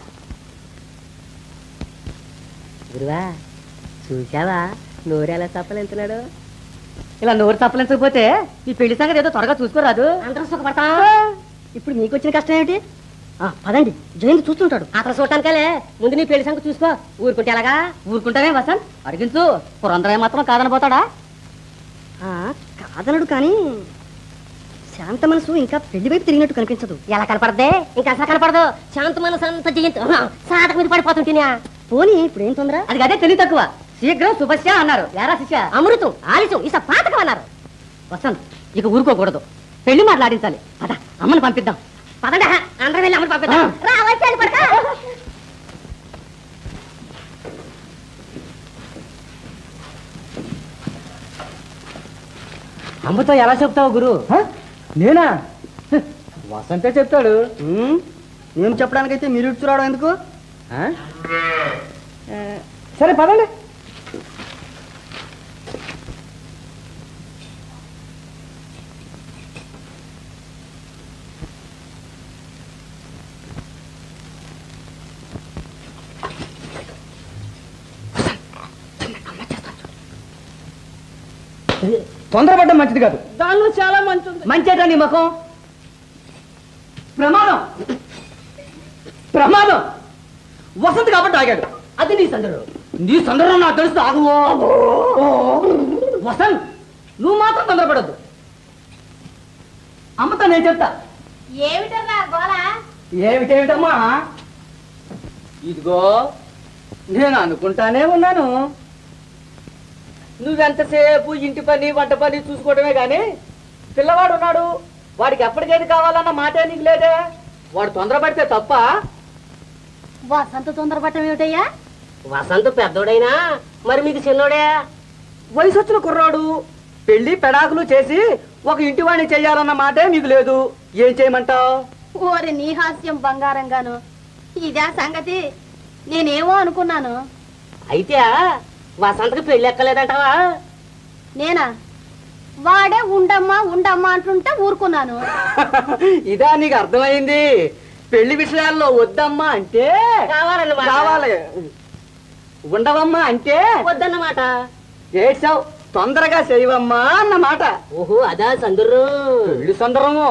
Speaker 8: గురువా చూసావా నోరేలా చప్పలెంతున్నాడు? ఇలా నోరు చప్పలించకపోతే ఈ పెళ్లి సంగతి ఏదో త్వరగా చూసుకోరాదు? అందరూ సుఖపడతా. ఇప్పుడు మీకు వచ్చిన కష్టం ఏమిటి? పదండి, జయంతి చూస్తుంటాడు. అక్కడ చూడటానికే ముందు నీ పెళ్లి సంగతి చూసుకో. ఊరుకుంటే ఎలాగా? ఊరుకుంటానే వసంత్ అడిగించు. పురందరయ్య మాత్రం కాదనపోతాడా? కాదనడు కానీ శాంత మనసు ఇంకా పెళ్లి వైపు తిరిగినట్టు కనిపించదు. ఎలా కనపడదే? ఇంకా అసలు కనపడదు. శాంత మనసు అంత జయంతి సాధక మీద పడిపోతుంటేనా? పోనీ ఇప్పుడు ఏం తొందర? అది అదే తెలివి తక్కువ. శీఘ్రం శుభస్య అన్నారు. ఎరా శిష్య అమృతం ఆలిసం ఇస పాతకం అన్నారు. వసంత్ ఇక ఊరుకోకూడదు, పెళ్లి మాట్లాడించాలి. పద అమ్మని పంపిద్దాం. పదండి అందరం వెళ్ళి అమ్మని పంపిద్దాం. అమ్మతో ఎలా చెప్తావు గురు?
Speaker 10: నేనా? వసంతే చెప్తాడు. ఏం చెప్పడానికైతే మీరు ఇచ్చురావడం ఎందుకు? సరే పదండి. తొందరపడ్డం మంచిది కాదు.
Speaker 2: దానిలో చాలా మంచి ఉంది.
Speaker 10: మంచేట నీ ముఖం. ప్రమాదం ప్రమాదం. వసంత్ కాబట్టి ఆగాడు. అది నీ సందర్భం. నీ సందర్భం నాకు తెలుసు. ఆగు వసంత్, నువ్వు మాత్రం తొందరపడద్దు. అమ్మతో నేను చెప్తా. ఏమిటేమిటమ్మా? ఇదిగో నేను అనుకుంటానే ఉన్నాను. నువ్వెంతసేపు ఇంటి పని వంట పని చూసుకోవడమే గాని పిల్లవాడు ఉన్నాడు, వాడికి ఎప్పటికేది కావాలన్న మాటే నీకు లేదే. వాడు తొందరపడితే తప్ప.
Speaker 8: వసంత తొందరపడటం ఏమిటయ్యా? వసంత పెద్దోడైనా మరి మీకు చిన్నోడే.
Speaker 10: వయసు వచ్చిన కుర్రాడు పెళ్లి పెడాకులు చేసి
Speaker 2: ఒక ఇంటి వాడిని చెయ్యాలన్న మాటే మీకు లేదు. ఏం చేయమంటావు?
Speaker 1: ఓరి నీ హాస్యం బంగారంగాను. ఇదే సంగతి. నేనేమో అనుకున్నాను.
Speaker 8: అయితే వసంతకి పెళ్లి ఎక్కలేదంటావా?
Speaker 1: నేనా? వాడే ఉండమ్మా ఉండమ్మా అంటుంటే ఊరుకున్నాను.
Speaker 2: ఇదా నీకు అర్థమైంది? పెళ్లి విషయాల్లో వద్దమ్మా అంటే కావాలి, ఉండవమ్మా అంటే
Speaker 8: వద్దన్నమాట.
Speaker 2: ఏడ్చావు, తొందరగా చేయవమ్మా అన్నమాట.
Speaker 8: ఓహో అదా సందర్రు.
Speaker 2: పెళ్లి సందర్భము.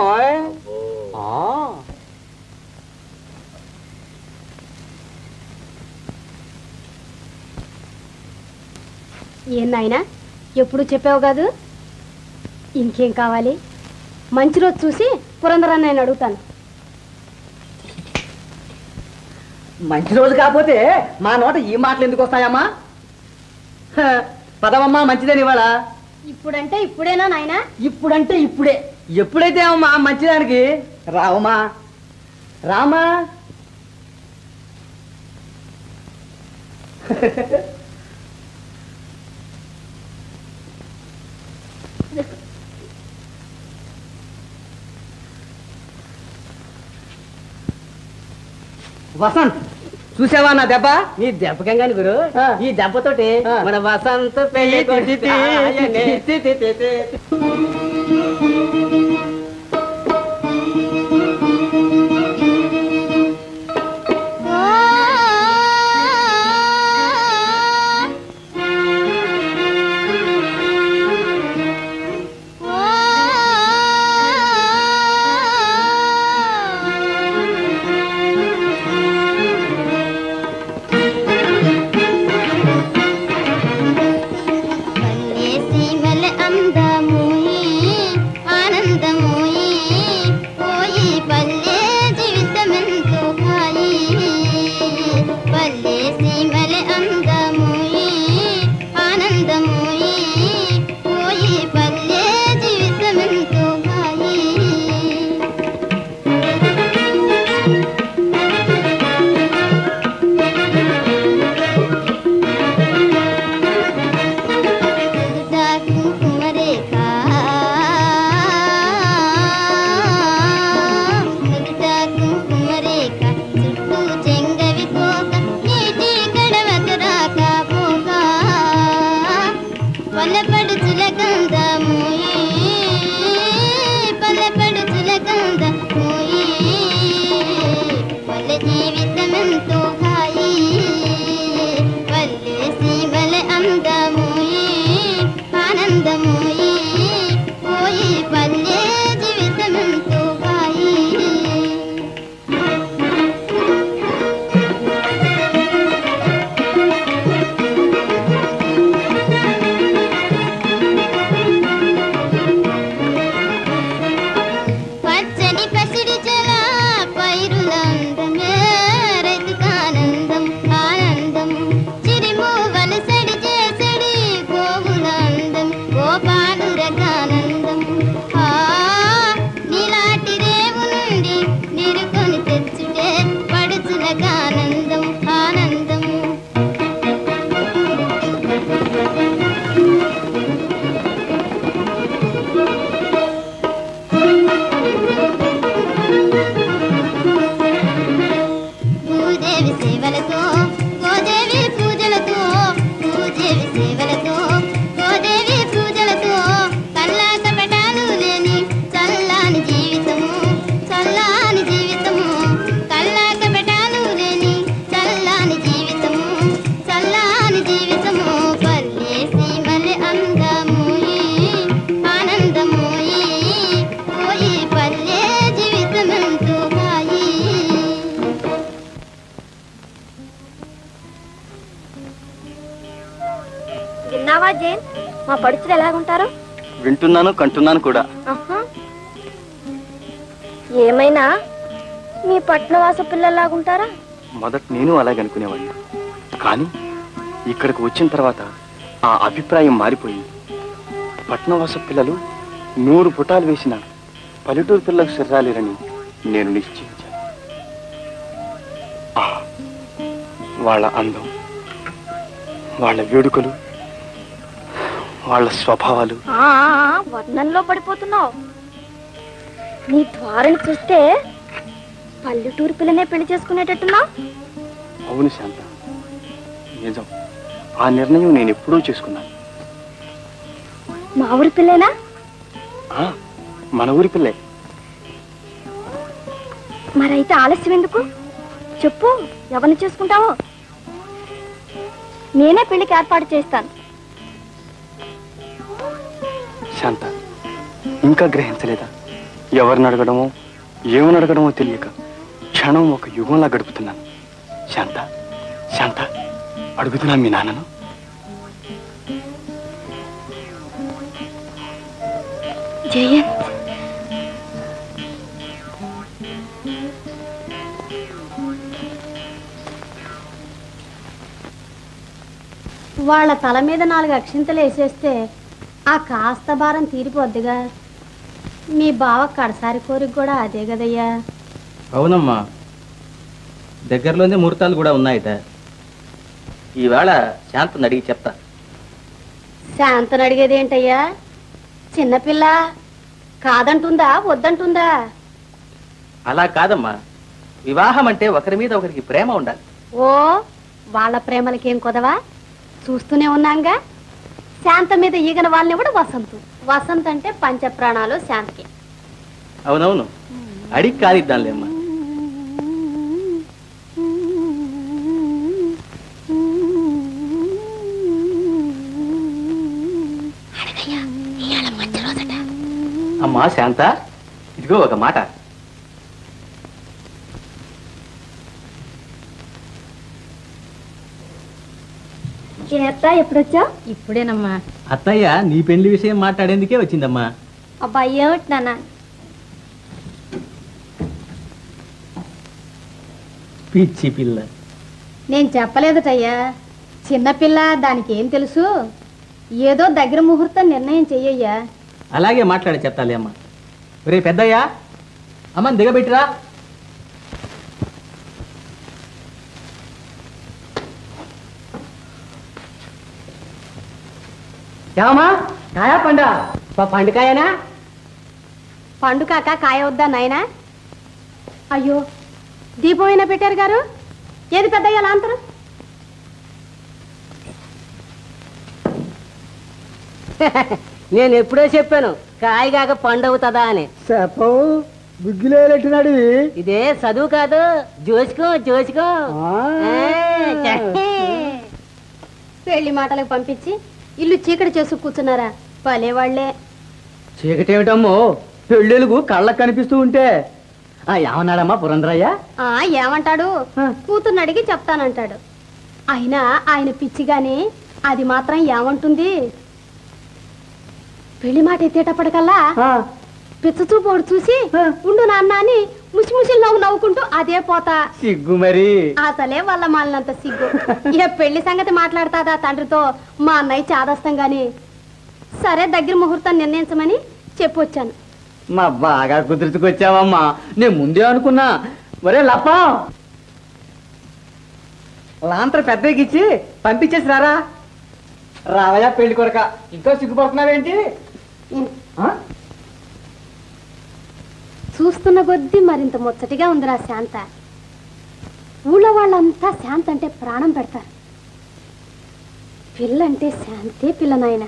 Speaker 1: ఏం నాయనా ఎప్పుడు చెప్పావు కాదు? ఇంకేం కావాలి? మంచి రోజు చూసి పురంధరాన్ని నేను అడుగుతాను.
Speaker 2: మంచి రోజు కాకపోతే మా నోట ఈ మాటలు ఎందుకు వస్తాయమ్మా? పదవమ్మా, మంచిదని ఇవాళ.
Speaker 1: ఇప్పుడంటే ఇప్పుడేనా నాయనా?
Speaker 2: ఇప్పుడంటే ఇప్పుడే. ఎప్పుడైతే అమ్మా మంచిదానికి. రావమ్మా, రామా. వసంత్, చూసావా నా దెబ్బ?
Speaker 8: నీ దెబ్బకంగాని గురు, ఈ దెబ్బతోటి మన వసంత పెళ్లి
Speaker 1: మా పడుచులు ఎలాగుంటారు?
Speaker 6: వింటున్నాను, కంటున్నాను కూడా.
Speaker 1: ఏమైనా మీ పట్నవాస పిల్లలాగుంటారా?
Speaker 6: మొదట నేను అలాగే అనుకునేవాడిని. కానీ ఇక్కడికి వచ్చిన తర్వాత ఆ అభిప్రాయం మారిపోయి పట్నవాస పిల్లలు 100 పుటాలు వేసిన పల్లెటూరు పిల్లలకు సరిరాలేరని నేను నిశ్చయించాను. వాళ్ళ అందం, వాళ్ళ వేడుకలు, వాళ్ళ స్వభావాలు.
Speaker 1: వర్ణంలో పడిపోతున్నావు. నీ ద్వారని చూస్తే పల్లెటూరు పిల్లనే పెళ్లి చేసుకునేటట్టున్నావు.
Speaker 6: అవును శాంత, నిజం. ఆ నిర్ణయం నేను ఎప్పుడూ చేసుకున్నాను.
Speaker 1: మా ఊరి పిల్లేనా?
Speaker 6: మన ఊరి పిల్లే.
Speaker 1: మరైతే ఆలస్యం ఎందుకు? చెప్పు, ఎవరిని చేసుకుంటావో? నేనే పెళ్లికి ఏర్పాటు చేస్తాను.
Speaker 6: శాంత, ఇంకా గ్రహించలేదా? ఎవరిని అడగడమో ఏమని అడగడమో తెలియక క్షణం ఒక యుగంలా గడుపుతున్నాను. శాంత, శాంత, అడుగుతున్నా మీ నాన్నను.
Speaker 1: జయంత్,
Speaker 14: వాళ్ళ తల మీద 4 అక్షింతలు వేసేస్తే ఆ కాస్త భారం తీరిపోద్దిగా. మీ బావ కడసారి కోరిక కూడా అదే కదయ్యా.
Speaker 11: అవునమ్మా, దగ్గరలోనే ముహూర్తాలు కూడా ఉన్నాయట. ఈవేళ శాంతను అడిగి చెప్తా.
Speaker 14: శాంతను అడిగేది ఏంటయ్యా? చిన్నపిల్ల కాదంటుందా వద్దంటుందా?
Speaker 11: అలా కాదమ్మా, వివాహం అంటే ఒకరి మీద ఒకరికి ప్రేమ ఉండాలి.
Speaker 14: ఓ, వాళ్ళ ప్రేమలకేం కొదవా? చూస్తూనే ఉన్నాంగా. శాంత మీద ఈగన వాళ్ళని కూడా వసంతు. వసంత్ అంటే పంచ ప్రాణాలు శాంతకి.
Speaker 11: అవునవును, అడిగి కాదిద్దాంలే అమ్మా. అమ్మా శాంత, ఇదిగో ఒక మాట.
Speaker 1: ఎప్పుడొచ్చా?
Speaker 14: ఇప్పుడేనమ్మా.
Speaker 11: అత్తయ్య నీ పెళ్లి విషయం మాట్లాడేందుకే వచ్చిందమ్మా.
Speaker 1: అబ్బాయి ఏమిటి నాన్న?
Speaker 11: పిచ్చి పిల్ల.
Speaker 14: నేను చెప్పలేదటయ్యా. చిన్నపిల్ల, దానికి ఏం తెలుసు? ఏదో దగ్గర ముహూర్తం నిర్ణయం చెయ్యయ్యా.
Speaker 11: అలాగే మాట్లాడి చెప్తాలే అమ్మా. రే పెద్దయ్యా, అమ్మని దిగబెట్టిరా.
Speaker 10: ఏమమ్మా, కాయా పండా? పండుకాయనా?
Speaker 14: పండు కాక కాయ వద్దా నాయనా? అయ్యో, దీపం అయినా పెట్టారు గారు. ఏది పెద్దయ్యా లాంతరు?
Speaker 8: నేను ఎప్పుడో చెప్పాను కాయ కాక పండవుతుందా అని.
Speaker 3: చెప్పవు, బుగ్గిలేనట్టున్నాడు.
Speaker 8: ఇదే చదువు కాదు, జోచుకో జోచుకో.
Speaker 14: పెళ్లి మాటలకు పంపించి ఇల్లు చీకటి చేసు కూర్చున్నారా? పలేవాళ్లే.
Speaker 2: చీకటేమిటమ్మో, పెళ్ళెలుగు కళ్ళకు కనిపిస్తూ ఉంటే. ఏమన్నాడమ్మా పురంధరయ్య?
Speaker 14: ఏమంటాడు? కూతుర్ని అడిగి చెప్తానంటాడు. అయినా ఆయన పిచ్చి గాని అది మాత్రం ఏమంటుంది? పెళ్లి మాట ఎత్తేటప్పటికల్లా పిచ్చ చూపోడు చూసి ఉండు నాన్న అని ముసిముసిలు నవ్వుకుంటూ అదే పోతా.
Speaker 2: సిగ్గు మరి.
Speaker 14: అసలే వాళ్ళ మాలినంత సిగ్గు. ఇక పెళ్లి సంగతి మాట్లాడతాదా తండ్రితో? మా అన్నయ్య చాదస్తం గాని. సరే, దగ్గర ముహూర్తం నిర్ణయించమని చెప్పొచ్చాను.
Speaker 2: మా బాగా కుదుర్చుకొచ్చావమ్మా. నేను ముందే అనుకున్నా. మరే లప్ప, లాంతర పెద్దకి ఇచ్చి పంపించేసి రారా. రావయ్యా పెళ్లి కొరక, ఇంకా సిగ్గుపడుతున్నావేంటి?
Speaker 14: చూస్తున్న కొద్దీ మరింత ముచ్చటిగా ఉందిరా శాంత. ఊళ్ళో వాళ్ళంతా శాంత అంటే ప్రాణం పెడతారు. పిల్లంటే శాంతే పిల్లనాయన.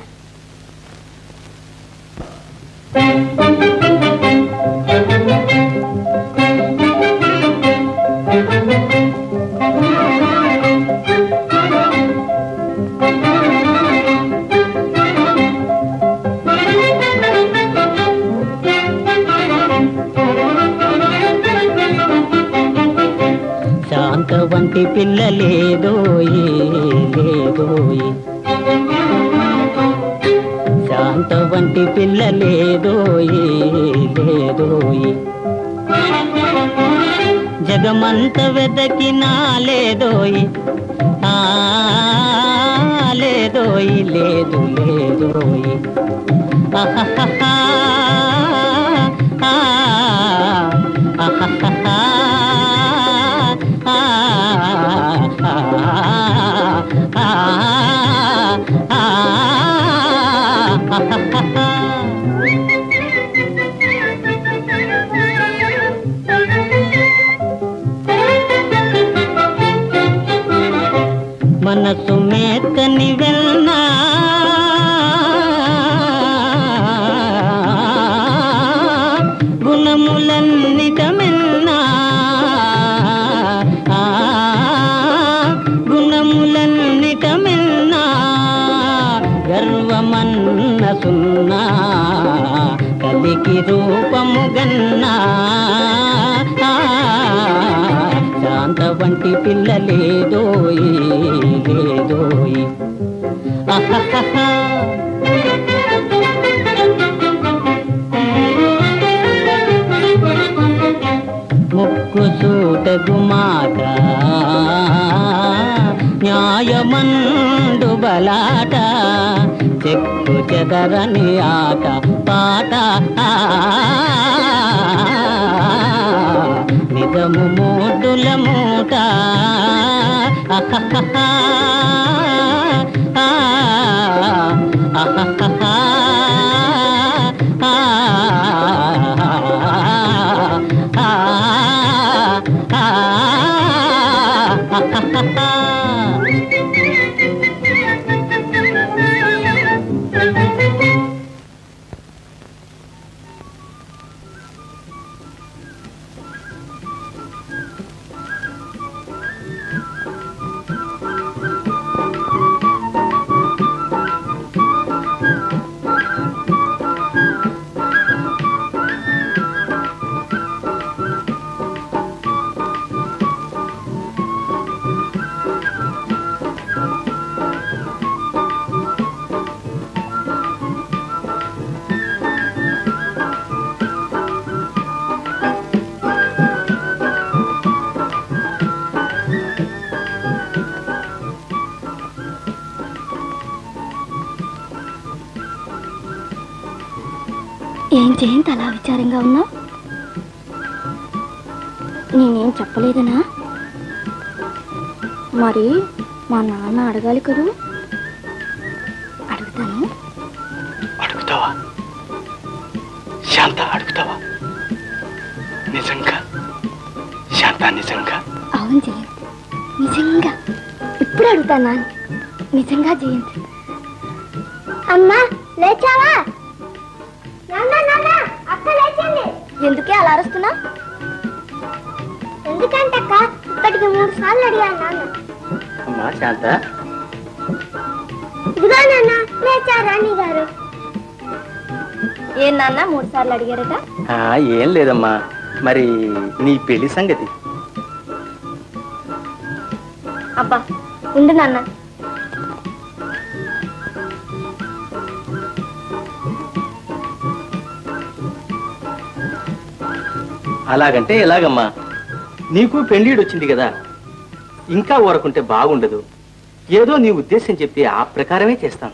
Speaker 9: శాంత వంటి పిల్ల లేదోయే లేదోయే, శాంత వంటి పిల్ల లేదోయే లేదోయే, జగమంత వెదకినా లేదోయే, లేదోయ్ లేదు లేదోయ్. ఆహాహా ఆహాహా రూపము గన్నా శాంత వంటి పిల్ల లేదోయి లేదోయి ముక్కు సూటగు మాట న్యాయమందు బలాట చెక్కు చెదరని ఆట పాట నిజము మూడుల మూట
Speaker 1: ఏం జయంత్ అలా విచారంగా ఉన్నావు? నేనేం చెప్పలేదనా? మరి మా నాన్న అడగాలి కదూ. అడుగుతాను.
Speaker 15: అడుగుతావా శాంత? అడుగుతావా నిజంగా? శాంత నిజంగా?
Speaker 1: అవును జయంత్, నిజంగా. ఇప్పుడు అడుగుతానా? నిజంగా జయంత్. అమ్మా లేచావా? ఎందుకే అలా అరుస్తున్నా? ఎందుకంటక్క ఇప్పటికి 3 సార్లు అడిగాను నాన్న.
Speaker 11: అమ్మా శాంత,
Speaker 1: ఇదిగో నాన్న లేచారా రాణి గారు? ఏం నాన్న 3 సార్లు అడిగారట?
Speaker 11: ఏం లేదమ్మా, మరి నీ పెళ్లి సంగతి.
Speaker 1: అబ్బా ఉండు నాన్న.
Speaker 11: అలాగంటే ఎలాగమ్మా? నీకు పెళ్ళిడు వచ్చింది కదా, ఇంకా ఊరకుంటే బాగుండదు. ఏదో నీ ఉద్దేశం చెప్తే ఆ ప్రకారమే చేస్తాను.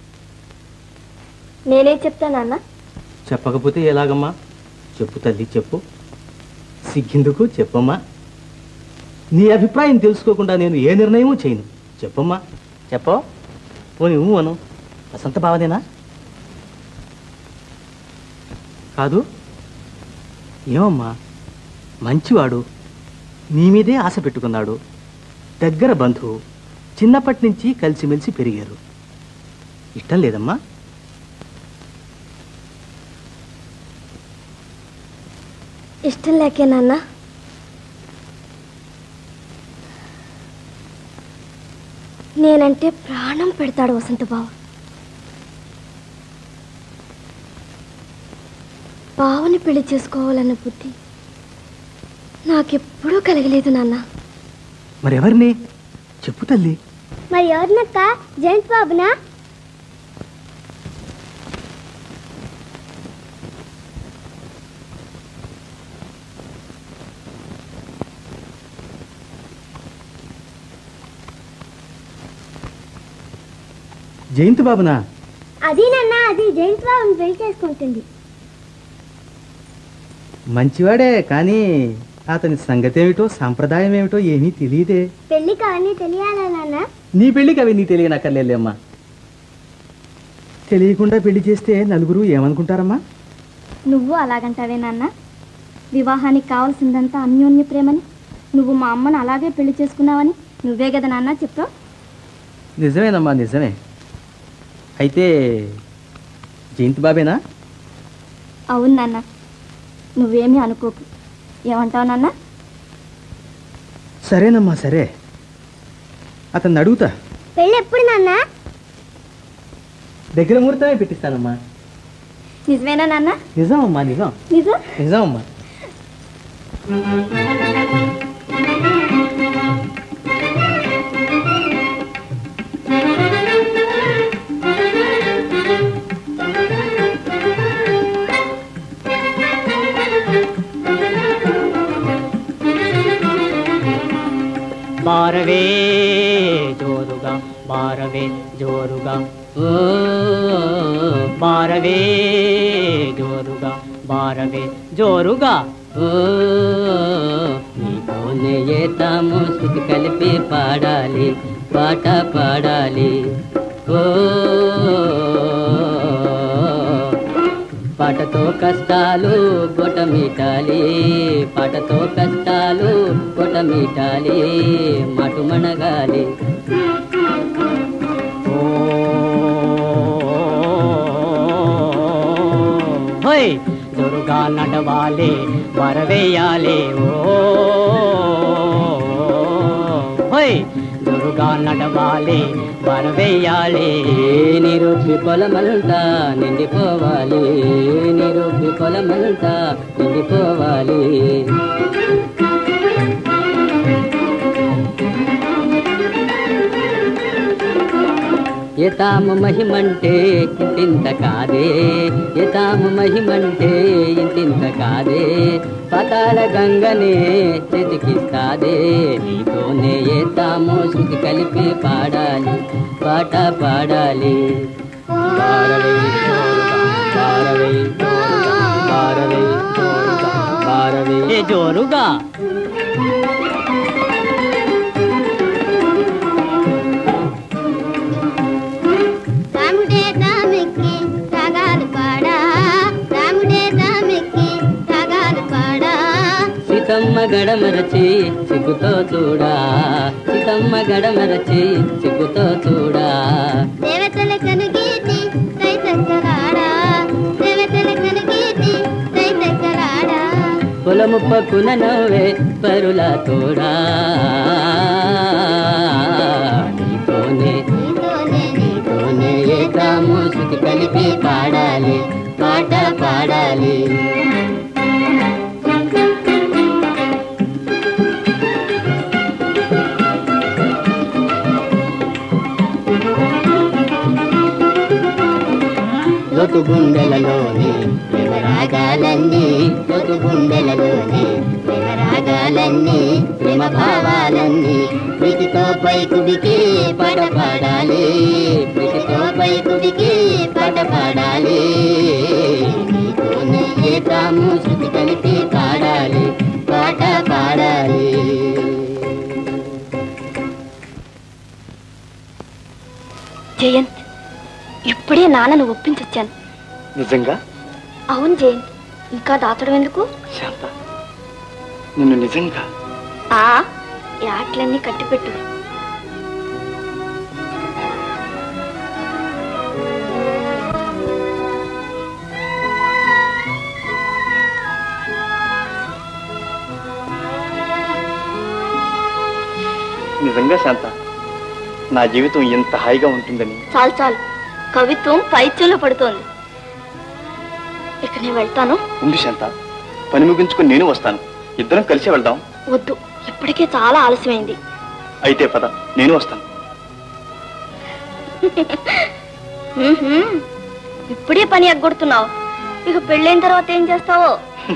Speaker 1: నేనే చెప్తా నాన్న.
Speaker 11: చెప్పకపోతే ఎలాగమ్మా? చెప్పు తల్లి, చెప్పు. సిగ్గిందుకు చెప్పమ్మా. నీ అభిప్రాయం తెలుసుకోకుండా నేను ఏ నిర్ణయమూ చేయను. చెప్పమ్మా, చెప్పో. పోనీ అను. వసంత బావనేనా? కాదు? ఏమమ్మా, మంచివాడు, నీ మీదే ఆశ పెట్టుకున్నాడు, దగ్గర బంధువు, చిన్నప్పటి నుంచి కలిసిమెలిసి పెరిగారు. ఇష్టం లేదమ్మా?
Speaker 1: ఇష్టం లేకే నాన్న. నేనంటే ప్రాణం పెడతాడు వసంత బావ. బావని పెళ్లి చేసుకోవాలన్న బుద్ధి నాకెప్పుడూ కలగలేదు నాన్న.
Speaker 11: మరెవరిని? చెప్పు తల్లి.
Speaker 1: మరి ఎవరినక్క? జయంత్ బాబునా?
Speaker 11: జయంత్ బాబునా?
Speaker 1: అది నాన్న, అది జయంత్ బాబుని పెళ్లి చేసుకుంటుంది.
Speaker 11: మంచివాడే, కానీ అతని సంగతి ఏమిటో సాంప్రదాయం ఏమిటో ఏమీ తెలియదే.
Speaker 1: పెళ్లికి అవన్నీ తెలియాలా నాన్న?
Speaker 11: నీ పెళ్లికి అవి నీ తెలియనక్కర్లేమ్మా. తెలియకుండా పెళ్లి చేస్తే నలుగురు ఏమనుకుంటారమ్మా?
Speaker 1: నువ్వు అలాగంటావే నాన్న. వివాహానికి కావాల్సిందంతా అన్యోన్య ప్రేమని, నువ్వు మా అమ్మను అలాగే పెళ్లి చేసుకున్నావని నువ్వే కదా నాన్న చెప్పావు.
Speaker 11: నిజమేనమ్మా, నిజమే. అయితే జయంత్ బాబేనా?
Speaker 1: అవును నాన్న. నువ్వేమీ అనుకోకు. ఏమంటావు నాన్న?
Speaker 11: సరేనమ్మా, సరే. అతన్ని అడుగుతా.
Speaker 1: పెళ్ళి ఎప్పుడు నాన్న?
Speaker 11: దగ్గర ముహూర్తమే పెట్టిస్తానమ్మా.
Speaker 1: నిజమేనా నాన్న?
Speaker 11: నిజం అమ్మా, నిజం
Speaker 1: నిజం.
Speaker 11: నిజం అమ్మా.
Speaker 9: ಬಾರವೇ ಜೋರುಗ ಬಾರವೇ ಜೋರುಗ ಓ ಬಾರವೇ ಜೋರುಗ ಬಾರವೇ ಜೋರುಗ ఓ నీతోనే ఏతాము శృతి కలిపి పాడాలి పాట పాడాలి ఓ పాటతో కష్టాలు గొటమిటాలి పాటతో కష్టాలు గొటమిటాలి మటు మనగాలి ఓయ్ జోరుగా నడవాలి వరవేయాలి ఓయ్ జోరుగా నడవాలి వరవేయాలి నిరుపి పొలమంతా నిండిపోవాలి నిరుపి పొలమంతా నిండిపోవాలి ఎతాము మహిమంటే ఇంతింత కాదే ఎతాము మహిమంటే ఇంతింత కాదే పతాళ గంగనే చెతికిస్తాదే నీతోనే ఏతాము శృతి కలిపి పాడాలి పాట పాడాలి పారవే పారవే పారవే పారవే జోరుగా సీతమ్మ గడమరచి సిగ్గుతో చూడా సీతమ్మ గడమరచి సిగ్గుతో చూడా
Speaker 16: దేవతల కనుగీతి దైతక్కలాడా దేవతల కనుగీతి దైతక్కలాడా
Speaker 9: పొలము పక్కున నవ్వే పరుల తోడా నీతోనే నీతోనే ఏకాము శృతి కలిపి పాడాలి పాట పాడాలి లోతు గుండెలలోని ప్రేమరాగాలన్నీ లోతు గుండెలలోని ప్రేమరాగాలన్నీ ప్రేమ భావాలన్నీ ప్రీతితో పైకుడికి పాట పాడాలి ప్రీతితో పైకుడికి పాట పాడాలి నీతోనే ఏకాము శృతి కలిపి పాడాలి పాట పాడాలి
Speaker 1: జయంత్, ఇప్పుడే నాన్నను ఒప్పించొచ్చాను.
Speaker 15: నిజంగా?
Speaker 1: అవును జయంత్, ఇంకా దాచడం ఎందుకు?
Speaker 15: శాంత, నిన్ను నిజంగా?
Speaker 1: ఈ ఆటలన్నీ కట్టిపెట్టు.
Speaker 15: నిజంగా శాంత, నా జీవితం ఎంత హాయిగా ఉంటుందని.
Speaker 1: చాలు చాలు, కవిత్వం పైత్యంలో పడుతోంది. ఇక నేను వెళ్తాను.
Speaker 15: ఉంది శాంత, పని ముగించుకుని నేను వస్తాను. ఇద్దరం కలిసి వెళ్దాం.
Speaker 1: వద్దు, ఇప్పటికే చాలా ఆలస్యమైంది.
Speaker 15: అయితే పద, నేను వస్తాను.
Speaker 1: ఇప్పుడే పని ఎగ్గొడుతున్నావు, ఇక పెళ్ళైన తర్వాత ఏం చేస్తావో.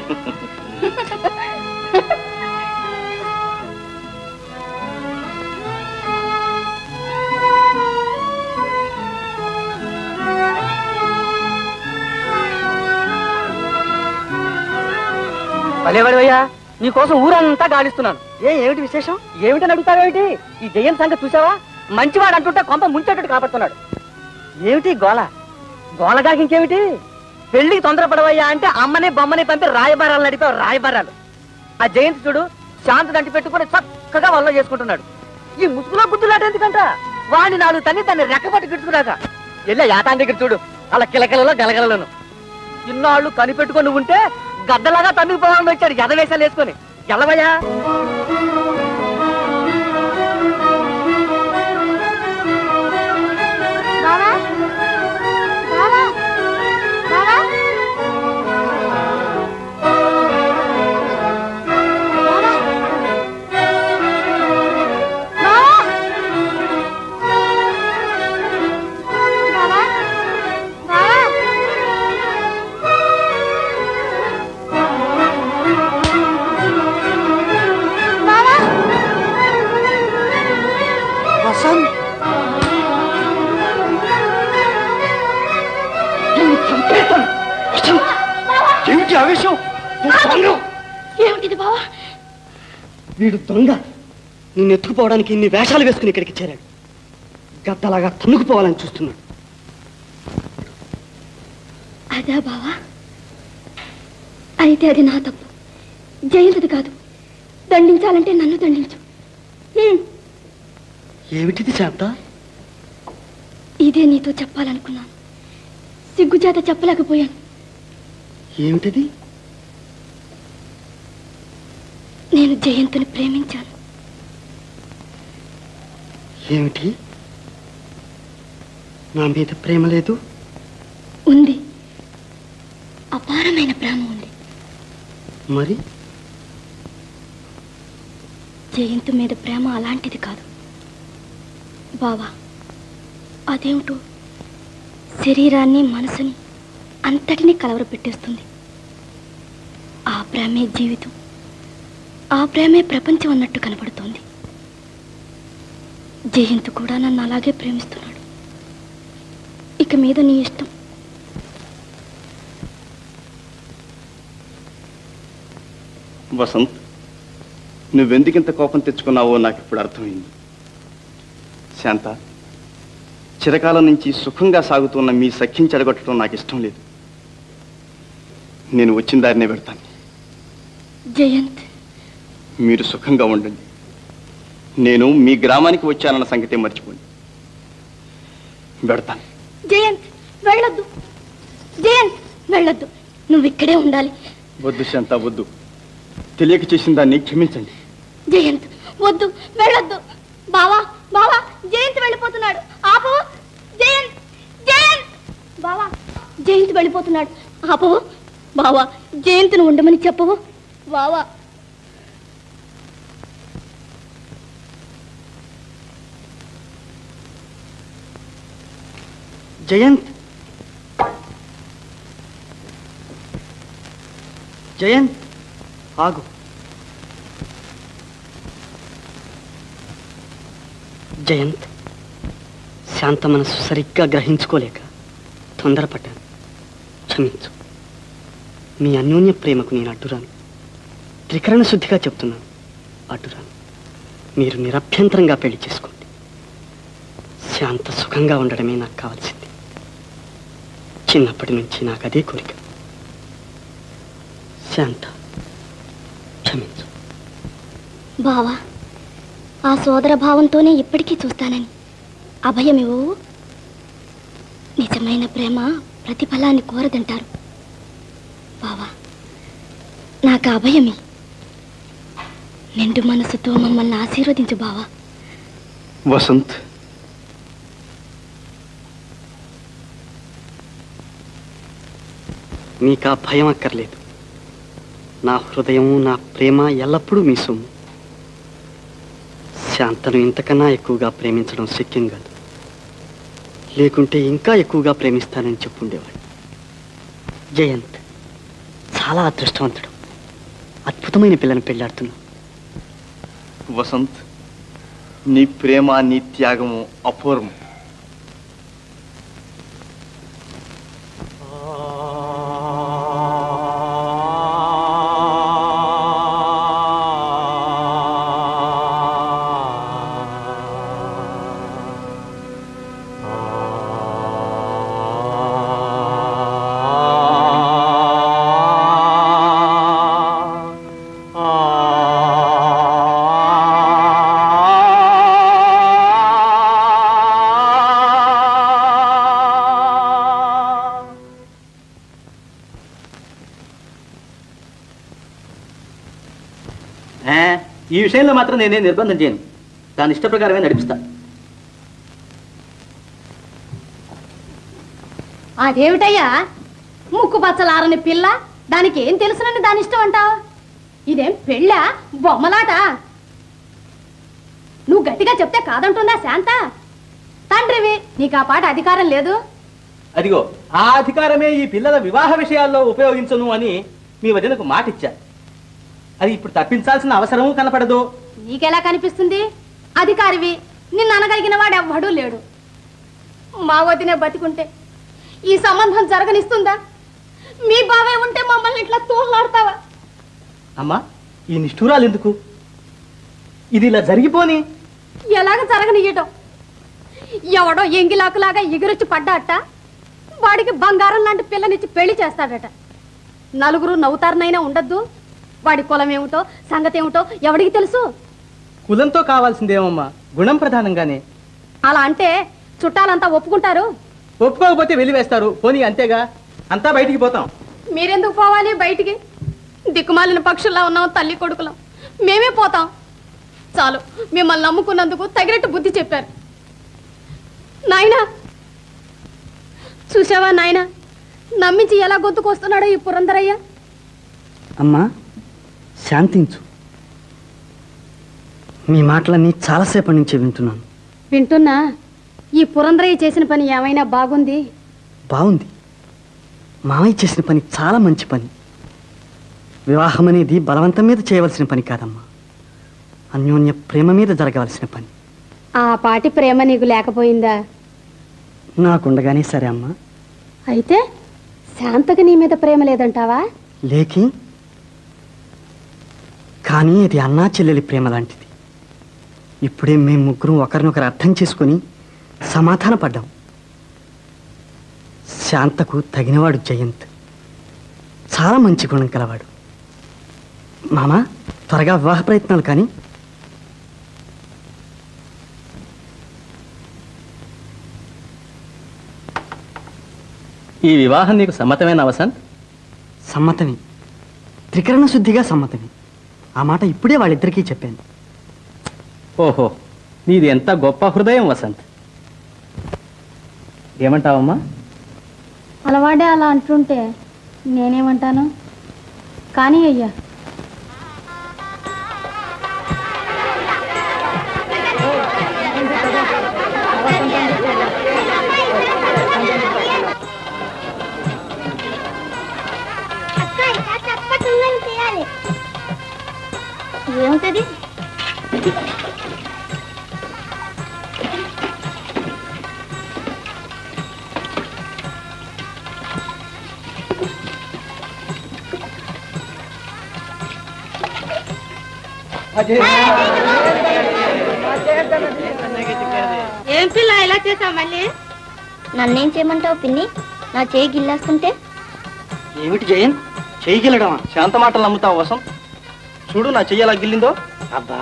Speaker 10: భలేవాడివయ్యా, నీకోసం ఊరంతా గాలిస్తున్నాను. ఏమిటి విశేషం? ఏమిటని అడుగుతావేమిటి? ఈ జయంత్ సంగతి చూసావా? మంచివాడు అంటుంటే కొంప ముంచేటట్టు కాపాడుతున్నాడు. ఏమిటి గోల? గోలగా ఇంకేమిటి? పెళ్లికి తొందరపడవయ్యా అంటే అమ్మని బొమ్మని పంపి రాయబారాలు నడిపావు. రాయబారాలు. ఆ జయంత్ చూడు, శాంతి దంటి పెట్టుకుని చక్కగా వల్ల చేసుకుంటున్నాడు. ఈ ముసుగులో బుద్ధులాట ఎందుకంట? వాడిని 4 తన్ని దాన్ని రెక్కపట్టి గిట్టుకురాక వెళ్ళా యాతాన్ దగ్గర చూడు, అలా కిలకిలలో గలగలలను. ఇన్నాళ్ళు కనిపెట్టుకొని ఉంటే గద్దలాగా తన్నుకు పోవాలని వచ్చాడు ఎదవేశాలు వేసుకొని. గెలవయ్యా.
Speaker 1: ఏమిటిది బావా?
Speaker 10: వీడు దొంగ. నిన్ను ఎత్తుకుపోవడానికి ఇన్ని వేషాలు వేసుకుని ఇక్కడికి చేరాడు. గద్దలాగా తన్నుకుపోవాలని చూస్తున్నాడు.
Speaker 1: అదా బావా? అయితే అది నా తప్పు, జయంతిది కాదు. దండించాలంటే నన్ను దండించు.
Speaker 10: ఏమిటిది శాంత?
Speaker 1: ఇదే నీతో చెప్పాలనుకున్నాను, సిగ్గుచేత చెప్పలేకపోయాను.
Speaker 10: ఏమిటిది?
Speaker 1: నేను జయంతిని ప్రేమించాను.
Speaker 10: ఏమిటి? నా మీద ప్రేమ లేదు?
Speaker 1: ఉంది, అపారమైన ప్రేమ ఉంది.
Speaker 10: మరి
Speaker 1: జయంతి మీద ప్రేమ అలాంటిది కాదు బావా. అదేమిటో శరీరాన్ని మనసుని అంతటినీ కలవరపెట్టేస్తుంది. ఆ ప్రేమే జీవితం, ఆ ప్రేమే ప్రపంచం అన్నట్టు కనబడుతోంది. జయంత్ కూడా నన్ను అలాగే ప్రేమిస్తున్నాడు. ఇక మీద నీ ఇష్టం.
Speaker 6: వసంత్, నువ్వెందుకింత కోపం తెచ్చుకున్నావో నాకు ఇప్పుడు అర్థమైంది. శాంత, చిరకాలం నుంచి సుఖంగా సాగుతున్న మీ సఖ్యం చెడగొట్టడం నాకు ఇష్టం లేదు. నేను వచ్చిన దారినే పెడతాను.
Speaker 1: జయంత్,
Speaker 6: మీరు సుఖంగా ఉండండి. నేను మీ గ్రామానికి వచ్చానన్న సంగతి మర్చిపోండి. పెడతాను.
Speaker 1: జయంత్ వెళ్ళొద్దు, జయంత్ వెళ్ళొద్దు. నువ్వు ఇక్కడే ఉండాలి.
Speaker 6: వద్దు శాంత, వద్దు. తెలియక చేసిన దాన్ని క్షమించండి.
Speaker 1: జయంత్ వద్దు, వెళ్ళొద్దు. బావా బావా, జయంత్ వెళ్ళిపోతున్నాడు. ఆపు. జయంత్, జయంత్. బావా, జయంత్ వెళ్ళిపోతున్నాడు. ఆపవు. బావా, జయంత్ను ఉండమని చెప్పవు. బావా.
Speaker 10: జయంత్, జయంత్ ఆగు. జయంత్, శాంత మనసు సరిగ్గా గ్రహించుకోలేక తొందరపడ్డాను. క్షమించు. మీ అన్యోన్య ప్రేమకు నేను అడ్డురాను. త్రికరణ శుద్ధిగా చెప్తున్నాను, అడ్డురాను. మీరు నిరభ్యంతరంగా పెళ్లి చేసుకోండి. శాంత సుఖంగా ఉండడమే నాకు కావాల్సింది. చిన్నప్పటి నుంచి నాకు అదే కోరిక. శాంత, క్షమించు.
Speaker 1: బావా, ఆ సోదర భావంతోనే ఇప్పటికీ చూస్తానని అభయమివ్వవు. నిజమైన ప్రేమ ప్రతిఫలాన్ని కోరదంటారు. బావా, నాకు అభయమి. నిండు మనసుతో మమ్మల్ని ఆశీర్వదించు బావా.
Speaker 6: వసంత్,
Speaker 10: మీకు ఆ భయం అక్కర్లేదు. నా హృదయం, నా ప్రేమ ఎల్లప్పుడూ మీ సొమ్ము. శాంతను ఇంతకన్నా ఎక్కువగా ప్రేమించడం శక్యం కాదు. లేకుంటే ఇంకా ఎక్కువగా ప్రేమిస్తానని చెప్పుండేవాడు. జయంత్ చాలా అదృష్టవంతుడు. అద్భుతమైన పిల్లని పెళ్ళాడుతున్నావు.
Speaker 6: వసంత్, నీ ప్రేమ, నీ త్యాగము అపూర్వం.
Speaker 11: ఈ విషయంలో మాత్రం నేనే నిర్బంధం చేయను. దాని ఇష్ట ప్రకారమే నడిపిస్తా.
Speaker 14: అదేమిటయ్యా, ముక్కు పచ్చలారని పిల్ల, దానికి ఏం తెలుసునని దాని ఇష్టం అంటావు? ఇదేం పెళ్ళా, బొమ్మలాట? నువ్వు గట్టిగా చెప్తే కాదంటుందా శాంత? తండ్రివి, నీకు ఆ పాట అధికారం లేదు.
Speaker 11: అదిగో ఆ అధికారమే ఈ పిల్లల వివాహ విషయాల్లో ఉపయోగించను అని మీ వదినకు మాట ఇచ్చా. అది ఇప్పుడు తప్పించాల్సిన అవసరము కనపడదు.
Speaker 14: నీకెలా కనిపిస్తుంది? అధికారివి, నిన్ను అనగలిగిన వాడు ఎవ్వడూ లేడు. మా వదినే బతికుంటే ఈ సంబంధం జరగనిస్తుందా? మీ బావే ఉంటే మమ్మల్ని ఇట్లా తోలాడతావా?
Speaker 11: అమ్మా ఈ నిష్ఠూరాలు ఎందుకు? ఇది ఇలా జరిగిపోని
Speaker 14: ఎలాగ జరగనియటం? ఎవడో ఎంగిలాకులాగా ఎగురొచ్చి పడ్డాట, వాడికి బంగారం లాంటి పిల్లనిచ్చి పెళ్లి చేస్తాడట. నలుగురు నవ్వుతారనైనా ఉండద్దు. వాడి కులం ఏమిటో సంగతి ఏమిటో ఎవడికి తెలుసు?
Speaker 11: కులంతో కావాల్సిందేమమ్మా, గుణం ప్రధానంగానే.
Speaker 14: అలా అంటే చుట్టాలంతా ఒప్పుకుంటారు.
Speaker 11: ఒప్పుకోకపోతే వెలివేస్తారు. పోనీ అంతేగా, అంతా బయటికి పోతాం.
Speaker 14: మీరెందుకు పోవాలి బయటికి? దిక్కుమాలిన పక్షుల్లా ఉన్నాం తల్లి కొడుకులం. మేమే పోతాం. చాలు, మిమ్మల్ని నమ్ముకున్నందుకు తగినట్టు బుద్ధి చెప్పారు. నాయనా చూసావా నాయనా, నమ్మించి ఎలా గొంతుకొస్తున్నాడో ఈ పురందరయ్య.
Speaker 10: అమ్మా శాంతించు. మీ మాటలన్నీ చాలాసేపటి నుంచి వింటున్నాను.
Speaker 14: వింటున్నా. ఈ పురందరయ్య చేసిన పని ఏమైనా బాగుంది?
Speaker 10: బాగుంది. మామయ్య చేసిన పని చాలా మంచి పని. వివాహం అనేది బలవంతం మీద చేయవలసిన పని కాదమ్మా, అన్యోన్య ప్రేమ మీద జరగవలసిన పని.
Speaker 14: ఆ పాటి ప్రేమ నీకు లేకపోయిందా?
Speaker 10: నాకుండగానే సరే అమ్మా.
Speaker 14: అయితే శాంతకి నీ మీద ప్రేమ లేదంటావా?
Speaker 10: లేకి, కానీ అది అన్నా చెల్లెలి ప్రేమ లాంటిది. ఇప్పుడే మేము ముగ్గురం ఒకరినొకరు అర్థం చేసుకుని సమాధాన పడ్డాం. శాంతకు తగినవాడు జయంత్. చాలా మంచి గుణం కలవాడు. మామ త్వరగా వివాహ ప్రయత్నాలు కానీ.
Speaker 11: ఈ వివాహం నీకు సమ్మతమేనా వసంత్?
Speaker 10: సమ్మతమే, త్రికరణ శుద్ధిగా సమ్మతమే. ఆ మాట ఇప్పుడే వాళ్ళిద్దరికీ చెప్పాను.
Speaker 11: ఓహో, నీది ఎంత గొప్ప హృదయం వసంత్. ఏమంటావమ్మా?
Speaker 14: అలవాడే అలా అంటుంటే నేనేమంటాను? కానీ అయ్యా,
Speaker 16: ఏముంటది?
Speaker 14: ఏం పిల్ల ఇలా చేసావు మళ్ళీ?
Speaker 1: నన్నేం చేయమంటావు పిన్ని? నా చేయి గిల్లేస్తుంటే.
Speaker 11: ఏమిటి జయన్, చెయ్యగలడమా? శాంత మాటలు నమ్ముతావు వసంత్? చూడు నా చెయ్యి ఎలా గిల్లిందో. అబ్బా,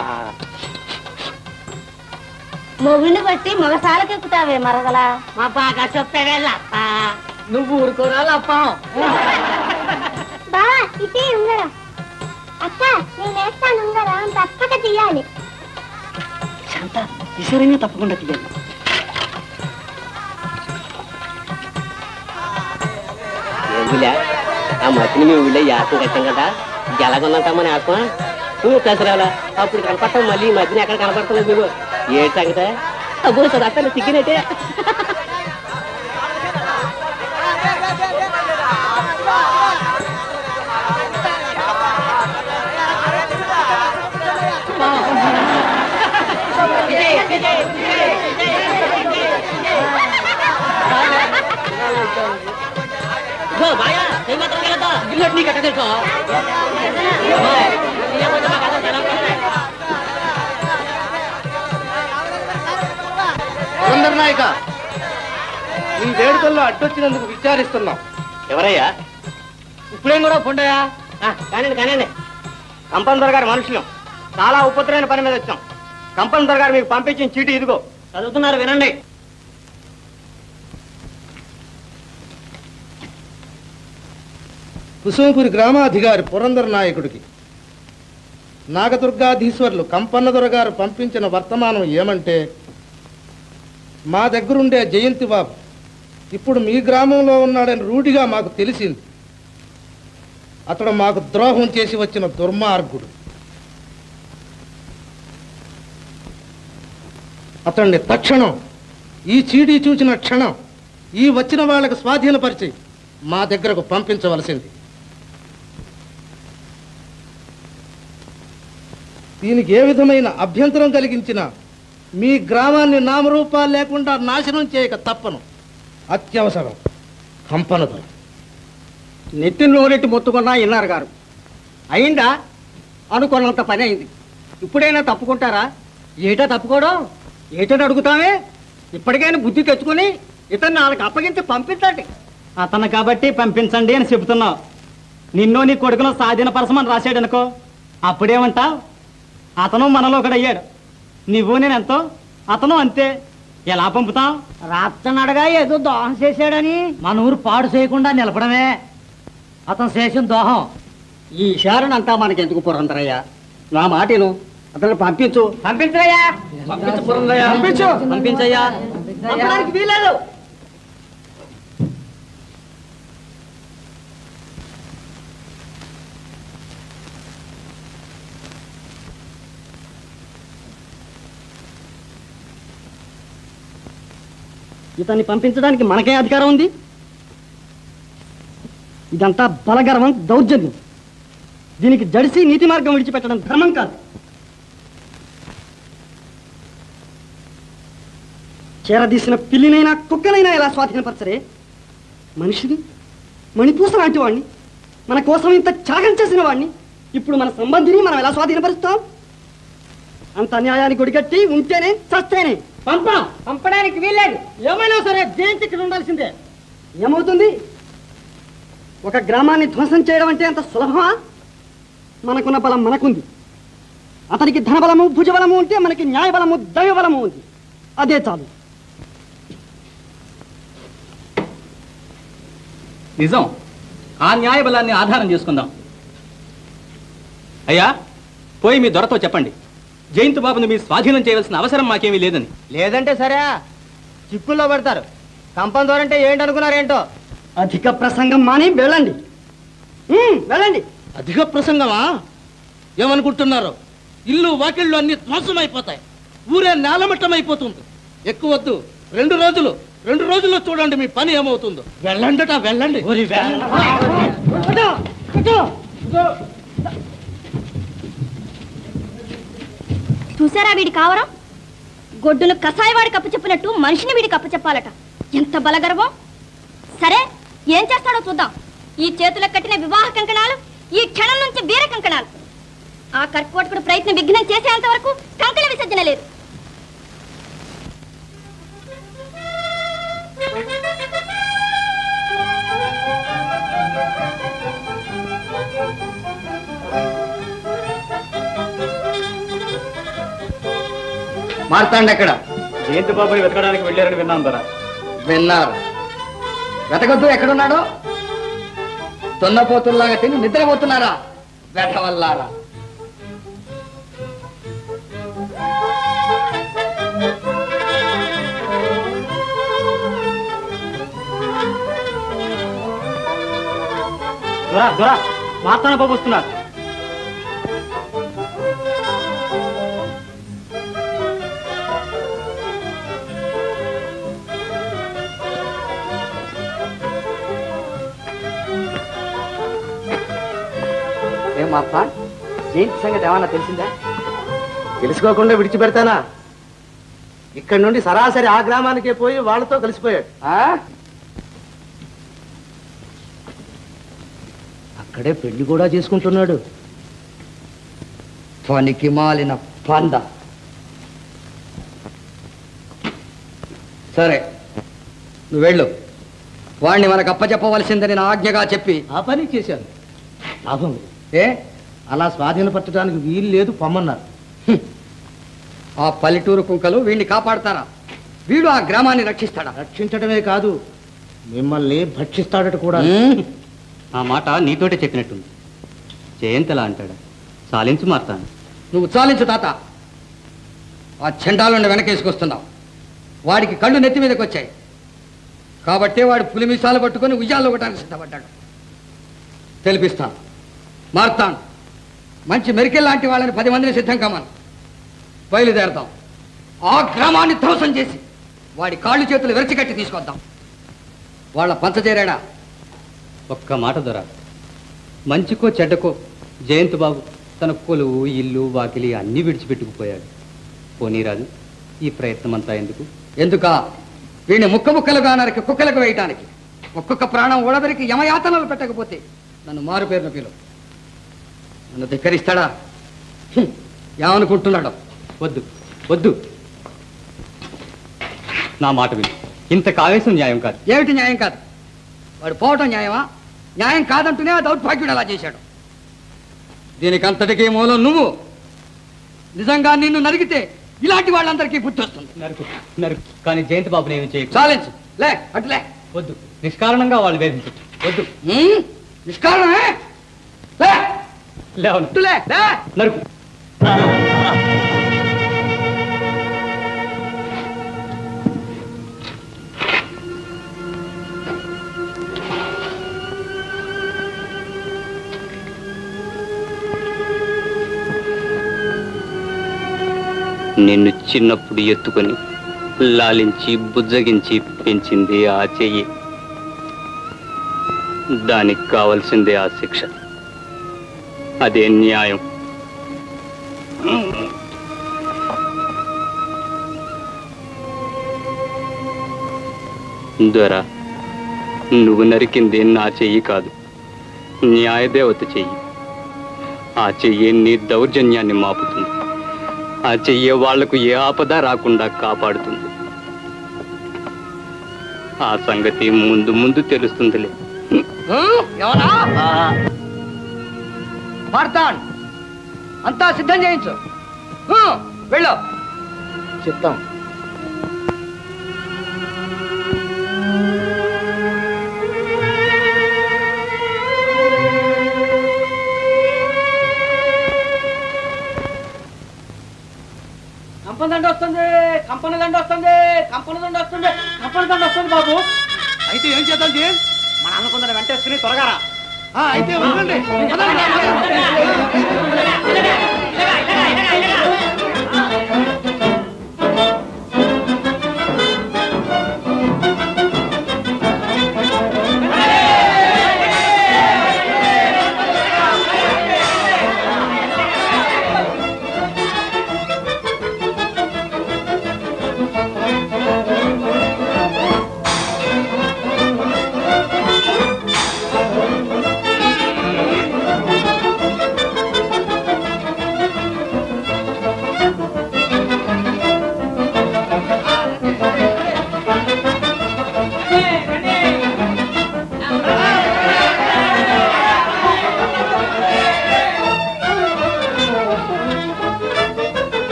Speaker 1: మొగుడిని బట్టి మగసాలకెక్కుతావే మరదలా.
Speaker 8: మా బాగా చెప్పావే లప్ప.
Speaker 2: నువ్వు ఊరుకోరా లప్పం.
Speaker 16: బావా ఇటే ఉంగరం. అక్క నేను వేస్తాను ఉంగరం, తప్పక తీయాలి.
Speaker 10: శాంత ఈశ్వరంగా తప్పకుండా తీయాలి.
Speaker 8: ఏంటిలే ఆ మట్టిని మేము ఊళ్ళో యాసం కట్టాం కదా, ఎలాగొందంటామని ఆత్మ నువ్వు దసరాలా అప్పుడు కనపడతాం. మళ్ళీ ఈ మధ్యన ఎక్కడ కనపడతలేదు నువ్వు. ఏ సంగతే? అబ్బో సార్ అక్కడ సిగ్గినట్టే.
Speaker 4: నాయక, ఈ వేడుకల్లో అడ్డొచ్చినందుకు విచారిస్తున్నాం.
Speaker 8: ఎవరయ్యా?
Speaker 4: ఇప్పుడేం కూడా పొండయా?
Speaker 8: కానండి కానండి.
Speaker 4: కంపందర్ గారి మనుషులం. చాలా ఉపద్రవమైన పని మీద వచ్చాం. కంపందర్ గారు మీకు పంపించిన చీటీ ఇదిగో.
Speaker 8: చదువుతున్నారు వినండి.
Speaker 13: కుసుమపురి గ్రామాధికారి పురందర్ నాయకుడికి నాగదుర్గాధీశ్వర్లు కంపన్నదొర గారు పంపించిన వర్తమానం ఏమంటే, మా దగ్గరుండే జయంతి బాబు ఇప్పుడు మీ గ్రామంలో ఉన్నాడని రూఢిగా మాకు తెలిసింది. అతడు మాకు ద్రోహం చేసి వచ్చిన దుర్మార్గుడు. అతన్ని తక్షణం, ఈ చీడీ చూచిన క్షణం ఈ వచ్చిన వాళ్ళకి స్వాధీనపరిచి మా దగ్గరకు పంపించవలసింది. దీనికి ఏ విధమైన అభ్యంతరం కలిగించినా మీ గ్రామాన్ని నామరూపాలు లేకుండా నాశనం చేయక తప్పను. అత్యవసరం. కంపనదొర.
Speaker 2: నెత్తిని నోరెట్టి మొత్తుకున్నా ఇన్నారు గారు. అయిందా?
Speaker 3: అనుకున్నంత పని అయింది. ఇప్పుడైనా తప్పుకుంటారా? ఏటా తప్పుకోవడం? ఏటని అడుగుతామే. ఇప్పటికైనా బుద్ధి తెచ్చుకుని ఇతను వాళ్ళకి అప్పగించి పంపించండి.
Speaker 17: అతను కాబట్టి పంపించండి అని చెబుతున్నావు. నిన్నో నీ కొడుకును స్వాధీనపరచమని రాశాడు అనుకో, అప్పుడేమంటావు? అతను మనలో ఒకడు అయ్యాడు. నువ్వు నేనెంతో, అతను అంతే. ఎలా పంపుతాం?
Speaker 3: రాత్రనడగా ఏదో దోహం చేశాడని
Speaker 17: మన ఊరు పాడు చేయకుండా నిలపడమే అతను చేసిన దోహం.
Speaker 3: ఈ ఇషారనంతా మనకెందుకు పురంధరయ్య? నా మాటను అతను పంపించు.
Speaker 17: పంపించయ్యా,
Speaker 3: పంపించు పురంధరయ్య, పంపించు.
Speaker 17: పంపించయ్యా.
Speaker 3: పంపడానికి వీలేదు.
Speaker 17: ఇతన్ని పంపించడానికి మనకే అధికారం ఉంది? ఇదంతా బలగర్వం, దౌర్జన్యం. దీనికి జడిసి నీతి మార్గం విడిచిపెట్టడం ధర్మం కాదు. చేరదీసిన పిల్లినైనా కుక్కనైనా ఎలా స్వాధీనపరచరే? మనిషిని, మణిపూస లాంటి వాడిని, మన కోసం ఇంత త్యాగం చేసిన వాడిని ఇప్పుడు మన సంబంధిని మనం ఎలా స్వాధీనపరుస్తాం? అంత న్యాయానికి ఒడిగట్టి ఉంటేనే చస్తేనే
Speaker 3: పంపడానికి వీల్లేదు.
Speaker 17: ఏమైనా సరే జయంతి ఇక్కడ ఉండాల్సిందే. ఏమవుతుంది? ఒక గ్రామాన్ని ధ్వంసం చేయడం అంటే అంత సులభమా? మనకున్న బలం మనకుంది. అతనికి ధనబలము, భుజబలము ఉంటే మనకి న్యాయబలము, దైవబలము ఉంది. అదే చాలు.
Speaker 11: నిజం. ఆ న్యాయబలాన్ని ఆధారం చేసుకుందాం. అయ్యా, పోయి మీ దొరతో చెప్పండి, జయంత్ బాబును మీ స్వాధీనం చేయవలసిన అవసరం మాకేమీ లేదని.
Speaker 17: లేదంటే సరే చిక్కుల్లో పడతారు. కంపం దూరంటే ఏంటనుకున్నారేంటో. అధిక ప్రసంగం మాని వెళ్ళండి. వెళ్ళండి.
Speaker 13: అధిక ప్రసంగమా? ఏమనుకుంటున్నారు? ఇల్లు వాకిళ్ళు అన్ని ధ్వంసమైపోతాయి. ఊరే నేలమట్టం అయిపోతుంది. ఎక్కువద్దు, 2 రోజుల్లో చూడండి మీ పని ఏమవుతుందో. వెళ్ళండట, వెళ్ళండి.
Speaker 1: చూసారా వీడి కావరం? గొడ్డును కసాయివాడికి అప్పచెప్పినట్టు మనిషిని వీడికి అప్పచెప్పాలట. ఎంత బలగర్వం! సరే, ఏం చేస్తాడో చూద్దాం. ఈ చేతులకు కట్టిన వివాహ కంకణాలు ఈ క్షణం నుంచి వీర కంకణాలు. ఆ కర్కోటకుడు ప్రయత్నం విఘ్నం చేసేంత వరకు కంకణ విసర్జన లేదు.
Speaker 5: మార్తాండ ఎక్కడ?
Speaker 12: జయంతి బాబాయ్ వెతకడానికి వెళ్ళారని విన్నాం ధర.
Speaker 5: విన్నారు. వెతకొద్దు, ఎక్కడున్నాడో? తొన్నపోతుల్లాగా తిని నిద్రపోతున్నారా వెతవల్లారా?
Speaker 17: మార్తాండ బాబు వస్తున్నారు.
Speaker 3: ఏమాత్మా, జయంతి సంగతి ఏమన్నా తెలిసిందా?
Speaker 17: తెలుసుకోకుండా విడిచిపెడతానా? ఇక్కడి నుండి సరాసరి ఆ గ్రామానికే పోయి వాళ్ళతో కలిసిపోయాడు.
Speaker 5: అక్కడే పెళ్లి కూడా చేసుకుంటున్నాడు. పనికి మాలిన పంద. సరే, నువ్వు వెళ్ళు. వాణ్ణి మనకు అప్పచెప్పవలసిందని నా ఆజ్ఞగా చెప్పి
Speaker 17: ఆ పని చేశాను. లాభం ఏ? అలా స్వాధీనపరచడానికి వీలు లేదు, పొమ్మన్నారు.
Speaker 5: ఆ పల్లెటూరు కుంకలు వీడిని కాపాడతారా? వీడు ఆ గ్రామాన్ని రక్షిస్తాడా?
Speaker 17: రక్షించడమే కాదు, మిమ్మల్ని భక్షిస్తాడట కూడా.
Speaker 11: ఆ మాట నీతోటే చెప్పినట్టుంది. జయంతలా అంటాడా? చాలించు మార్తాను.
Speaker 5: నువ్వు చాలించు తాత. ఆ చెండాలను వెనకేసుకొస్తున్నావు. వాడికి కళ్ళు నెత్తి మీదకి వచ్చాయి కాబట్టే వాడు పులిమిసాలు పట్టుకొని ఉయ్యాల్లో ఒకటానికి సిద్ధపడ్డాడు. తెలిపిస్తాను. మార్తాను, మంచి మెరికెల్ లాంటి వాళ్ళని 10 మందిని సిద్ధం కమ్మను. బయలుదేరదాం. ఆ గ్రామాన్ని ధ్వంసం చేసి వాడి కాళ్ళు చేతులు విరచికట్టి తీసుకొద్దాం. వాళ్ళ పంచచేరాడా?
Speaker 11: ఒక్క మాట దొర, మంచికో చెడ్డకో జయంత్ బాబు తన కొలువు, ఇల్లు, వాకిలి అన్నీ విడిచిపెట్టుకుపోయాడు. పోనీరాజు, ఈ ప్రయత్నం అంతా ఎందుకు?
Speaker 5: ఎందుకా? వీడిని ముక్కలుగా నరికి కుక్కలకు వేయటానికి. ఒక్కొక్క ప్రాణం ఓడబెరికి యమయాతనలు పెట్టకపోతే నన్ను మారు పేరున పిలువు. నన్ను ధిక్కరిస్తాడా? ఏమనుకుంటున్నాడు?
Speaker 7: వద్దు వద్దు, నా మాట విను. ఇంత కావేశం న్యాయం కాదు.
Speaker 5: ఏమిటి న్యాయం కాదు? వాడు పోవటం న్యాయమా? న్యాయం కాదంటూనే ఆ దౌర్భాగ్యుడు అలా చేశాడు. దీనికంతటికీ మూలం నువ్వు. నిజంగా నిన్ను నరికితే ఇలాంటి వాళ్ళందరికీ బుద్ధి వస్తుంది.
Speaker 7: నరుకు నరుకు, కానీ జయంతి బాబుని ఏమి చేయకు.
Speaker 5: చాలించు. లే అట్లే.
Speaker 7: వద్దు, నిష్కారణంగా వాళ్ళు వేధించు. వద్దు.
Speaker 5: నిష్కారణమే. లే
Speaker 7: లేవను.
Speaker 5: లే లే
Speaker 7: నరుకు. నిన్ను చిన్నప్పుడు ఎత్తుకొని లాలించి బుజ్జగించి పెంచింది ఆ చెయ్యి. దానికి కావలసిందే ఆ శిక్ష. అదే న్యాయం. దొర, నువ్వు నరికింది నా చెయ్యి కాదు, న్యాయదేవత చెయ్యి. ఆ చెయ్యి నీ దౌర్జన్యాన్ని మాపుతుంది. ఆ చెయ్యి వాళ్లకు ఏ ఆపద రాకుండా కాపాడుతుంది. ఆ సంగతి ముందు ముందు తెలుస్తుందిలే.
Speaker 5: పాడతాను. అంతా సిద్ధం చేయించు. వెళ్ళు.
Speaker 3: చిత్తం.
Speaker 2: కంపనదండ వస్తుంది, కంపనదండ వస్తుంది, కంపనదండ వస్తుంది, కంపనదండ వస్తుంది బాబు.
Speaker 3: అయితే ఏం చేద్దాం జీ? మన అనుకున్న వెంటేసుకుని త్వరగా రా. అయితే ఉండండి.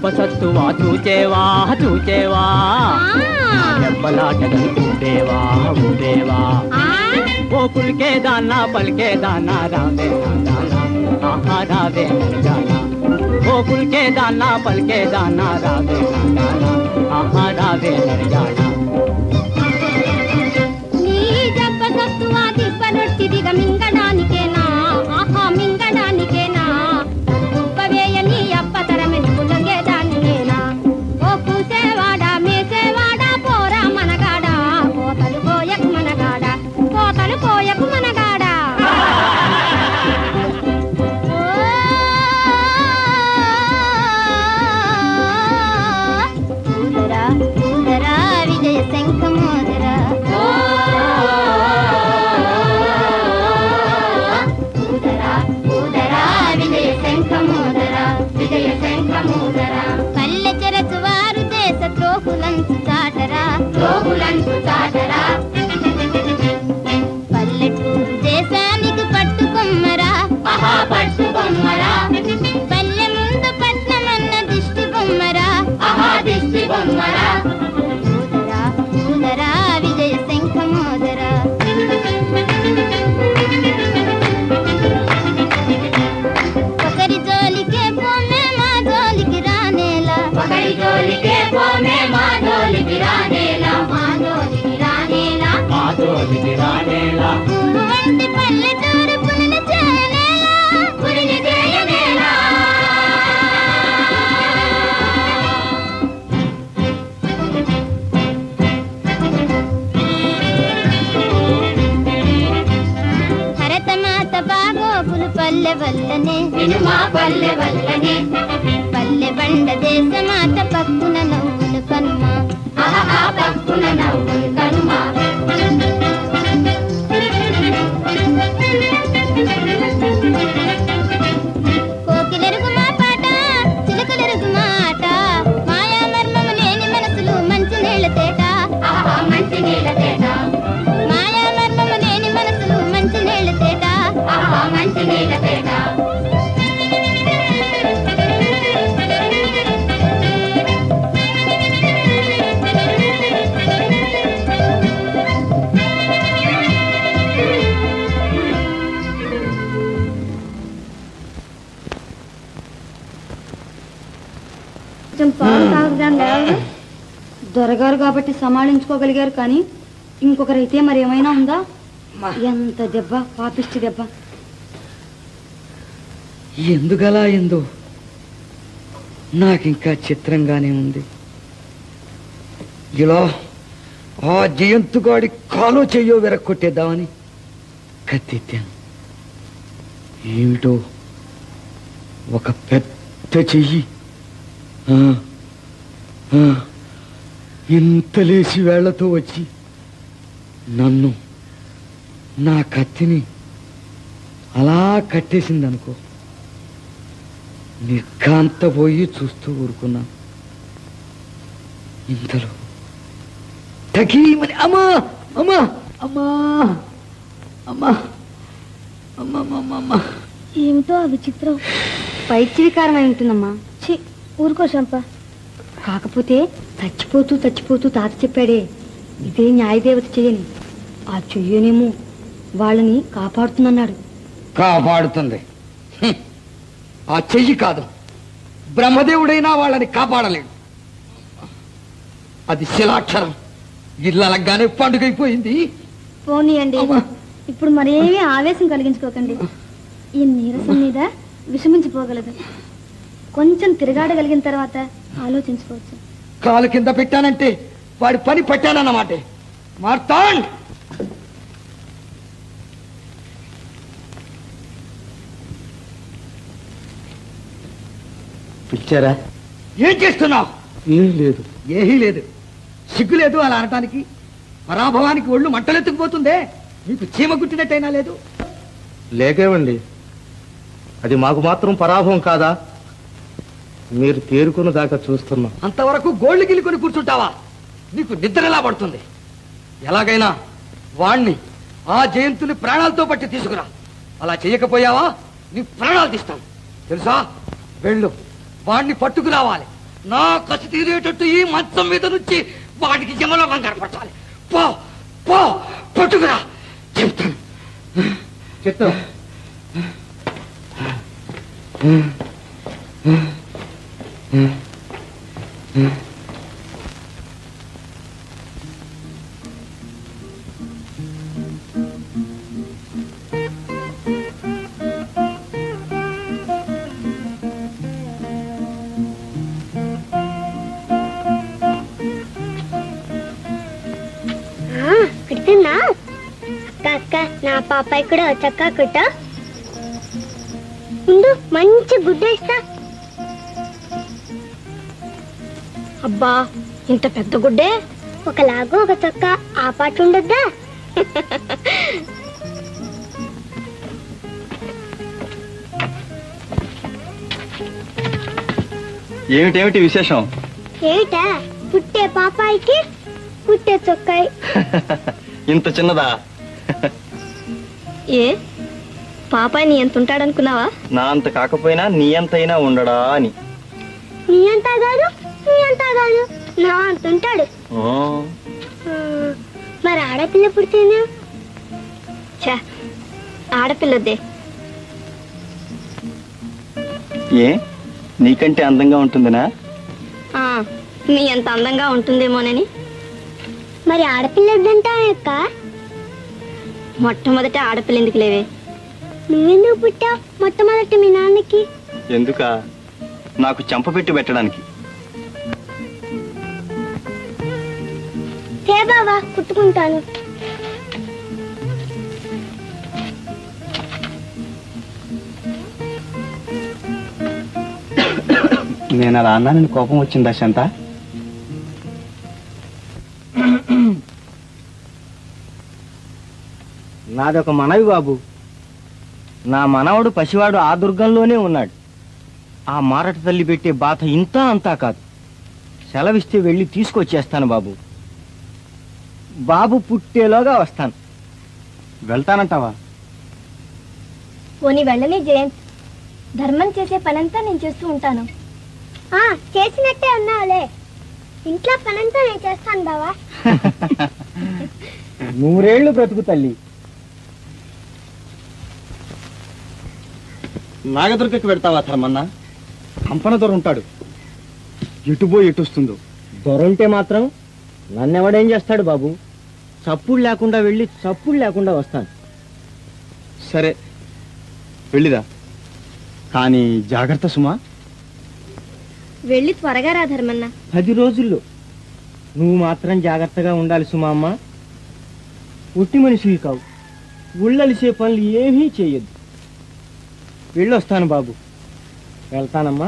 Speaker 18: చంప సత్తువా చూచేవా చూచేవా దెబ్బలాటగని ఊపేవా ఊపేవా ఓ పులికే దానా పలికే దానా రావే దానా ఆహా రావే దానా ఓ పులికే దానా పలికే దానా రావే దానా ఆహా రావే దానా
Speaker 16: నీ దెబ్బ సత్తువా దిబ్బ నొట్టి దిగ మింగడానికేనా ఆహా మింగడానికేనా దుబ్బవేయ నీ అప్పతర మెతుకులగేదాన్ని నేనా ఓ పూసేవాడా మేసేవాడా పోరా మనగాడా కోతలు కోయకు మనగాడా కోతలు కోయకు మనగాడా ఊదరా ఊదరా విజయ శంఖమోదరా ఊదరా ఊదరా విజయ శంఖమోదరా విజయ శంఖమోదరా పల్లె చెరచు వారు దేశ ద్రోహులంచు చాటరా ద్రోహులంచు చాటరా పల్లెటూరు దేశానికి పట్టుకొమ్మరా ఆహా పట్టుకొమ్మరా పల్లె ముందు పట్నమన్న దిష్టి బొమ్మరా ఆహా దిష్టి బొమ్మరా ఊదరా ఊదరా విజయ శంఖమోదరా ఒకరి జోలికే పోమే మా జోలికి రానేలా ఒకరి జోలికే పోమే మా జోలికి రానేలా మా జోలికి రానేలా
Speaker 18: మా జోలికి రానేలా
Speaker 16: పువ్వు వంటి పల్లెటూరు పులిని చేయనేలా పులిని చేయనేలా భరతమాత బాగోపులు పల్లె వల్లనే వినుమా పల్లె వల్లనే పల్లె బండ దేశమాత పక్కున నవ్వులు కనుమ ఆహా పక్కున నవ్వులు కనుమ కోకిలెరుగు మా పాట చిలుకలెరుగు మా ఆట మాయా మర్మము లేని మనసులు మంచి నీళ్ళ తేట ఆహా మంచి నీళ్ళ తేట మాయా మర్మము లేని మనసులు మంచి నీళ్ళ తేట ఆహా మంచి నీళ్ళ తేట
Speaker 14: కొంచెం పాలు తాగుదాం దొరగారు కాబట్టి సమాళించుకోగలిగారు కానీ ఇంకొకరైతే మరి ఏమైనా ఉందా ఎంత దెబ్బ పాపిష్టి దెబ్బ
Speaker 5: ఎందుకలా ఎందో నాకింకా చిత్రంగానే ఉంది ఇలా ఆ జయంతుగాడి కాలో చెయ్యో వెరక్కొట్టేద్దామని కత్తెత్తాను ఏమిటో ఒక పెద్ద చెయ్యి ఇంత లేసి వేళ్లతో వచ్చి నన్ను నా కత్తిని అలా కట్టేసిందనుకో నిర్ఘాంత పోయి చూస్తూ ఊరుకున్నాను ఇంతలో టకీమని అమ్మా అమ్మా అమ్మా అమ్మా అమ్మా
Speaker 14: ఏమిటో ఆ విచిత్రం పైత్యవికారం అయి ఉంటుందమ్మా ఛీ ఊరుకో శంప కాకపోతే చచ్చిపోతూ చచ్చిపోతూ తాత చెప్పాడే ఇదే న్యాయదేవత చెయ్యని ఆ చెయ్యనేమో వాళ్ళని కాపాడుతుందన్నాడు
Speaker 5: కాపాడుతుంది ఆ చెయ్యి కాదు బ్రహ్మదేవుడైనా వాళ్ళని కాపాడలేడు అది శిలాక్షరం ఇళ్ళలగ్గానే పండుగైపోయింది
Speaker 14: పోనీయండి ఇప్పుడు మరేమీ ఆవేశం కలిగించుకోకండి ఈ నీరసం మీద విషమించిపోగలదు కొంచెం తిరగాడగలిగిన తర్వాత ఆలోచించుకోవచ్చు
Speaker 5: కాలు కింద పెట్టానంటే వాడి పని పట్టానన్నమాట మార్తాండ్
Speaker 11: పిలిచారా
Speaker 5: ఏం చేస్తున్నావు
Speaker 11: ఏం లేదు
Speaker 5: ఏమీ లేదు సిగ్గు లేదు అలా అనటానికి పరాభవానికి ఒళ్ళు మంటలెత్తుకుపోతుందే నీకు చీమ గుట్టినట్టయినా లేదు
Speaker 11: లేకేమండి అది మాకు మాత్రం పరాభవం కాదా మీరు తేరుకున్న దాకా చూస్తున్నా
Speaker 5: అంతవరకు గోళ్లు గిలుకొని కూర్చుంటావా నీకు నిద్ర ఎలా పడుతుంది ఎలాగైనా వాణ్ణి ఆ జయంతుని ప్రాణాలతో పట్టి తీసుకురా అలా చేయకపోయావా నీ ప్రాణాలు తీస్తాను తెలుసా వెళ్ళు వాణ్ణి పట్టుకురావాలి నా కసి తీరేటట్టు ఈ మంచం మీద నుంచి వాడికి యమలోకం కనపడాలి. పో పో పట్టుకురా చెప్తాను.
Speaker 3: చెప్తాను.
Speaker 16: కుడుతున్నా అక్క అక్క నా పాపాయి కూడా చక్క కుట్ట ఉండు మంచి గుడ్డ ఇస్తా.
Speaker 1: అబ్బా ఇంత పెద్ద గుడ్డే.
Speaker 16: ఒకలాగు ఒక చక్క ఆ పాట ఉండొద్దా?
Speaker 15: ఏమిటేమిటి విశేషం?
Speaker 16: ఏటా పుట్టే పాపాయికి పుట్టే చొక్కాయి.
Speaker 15: ఇంత చిన్నదా?
Speaker 1: ఏ పాపాయి నీ ఎంత ఉంటాడనుకున్నావా?
Speaker 15: నా అంత కాకపోయినా నీ అంతైనా ఉండడా అని.
Speaker 16: నీ అంతా కాదు నీ అంతా కాదు నా అంత ఉంటాడు. మరి ఆడపిల్ల పుడితేనా?
Speaker 1: చా ఆడపిల్లొద్దే.
Speaker 15: ఏ నీకంటే అందంగా ఉంటుందినా?
Speaker 1: నీ అంత అందంగా ఉంటుందేమోనని.
Speaker 16: మరి ఆడపిల్ల వద్దంటా అక్క?
Speaker 1: మొట్టమొదట ఆడపిల్ల ఎందుకు లేవే?
Speaker 16: నువ్వెందుకు పుట్టావు మొట్టమొదట మీ నాన్నకి?
Speaker 15: ఎందుకా? నాకు చంపపెట్టి పెట్టడానికి.
Speaker 16: హే బావా కుట్టుకుంటాను.
Speaker 15: నేను అలా అన్నానని కోపం వచ్చిందా శాంత?
Speaker 3: నాదొక మనవి బాబు. నా మనవడు పసివాడు ఆ దుర్గంలోనే ఉన్నాడు. ఆ మారట తల్లి పెట్టే బాధ ఇంతా అంతా కాదు. సెలవిస్తే వెళ్ళి తీసుకొచ్చేస్తాను బాబు. బాబు పుట్టేలోగా వస్తాను.
Speaker 15: వెళ్తానంటావా?
Speaker 1: పోనీ వెళ్ళని జయంత్. ధర్మం చేసే పనంతా నేను చేస్తూ ఉంటాను.
Speaker 16: చేసినట్టే ఉన్నావులే. ఇంట్లో పనంతా నేను చేస్తాను బావా.
Speaker 3: నూరేళ్లు బ్రతుకు తల్లి.
Speaker 15: నాగదుర్గకి వెళ్తావా ధర్మన్న? కంపన దొర ఉంటాడు. ఎటుబో ఎటొస్తుందో.
Speaker 3: దొరంటే మాత్రం నన్నెవడేం చేస్తాడు బాబు? చప్పుడు లేకుండా వెళ్ళి చప్పుడు లేకుండా వస్తాను.
Speaker 15: సరే వెళ్ళిదా, కానీ జాగ్రత్త సుమా.
Speaker 1: వెళ్ళి త్వరగా రా ధర్మన్న.
Speaker 3: 10 రోజుల్లో. నువ్వు మాత్రం జాగ్రత్తగా ఉండాలి సుమా అమ్మ. ఒట్టి మనిషివి కావు. ఉళ్ళలిసే పనులు ఏమీ చేయొద్దు. వెళ్ళొస్తాను బాబు. వెళ్తానమ్మా.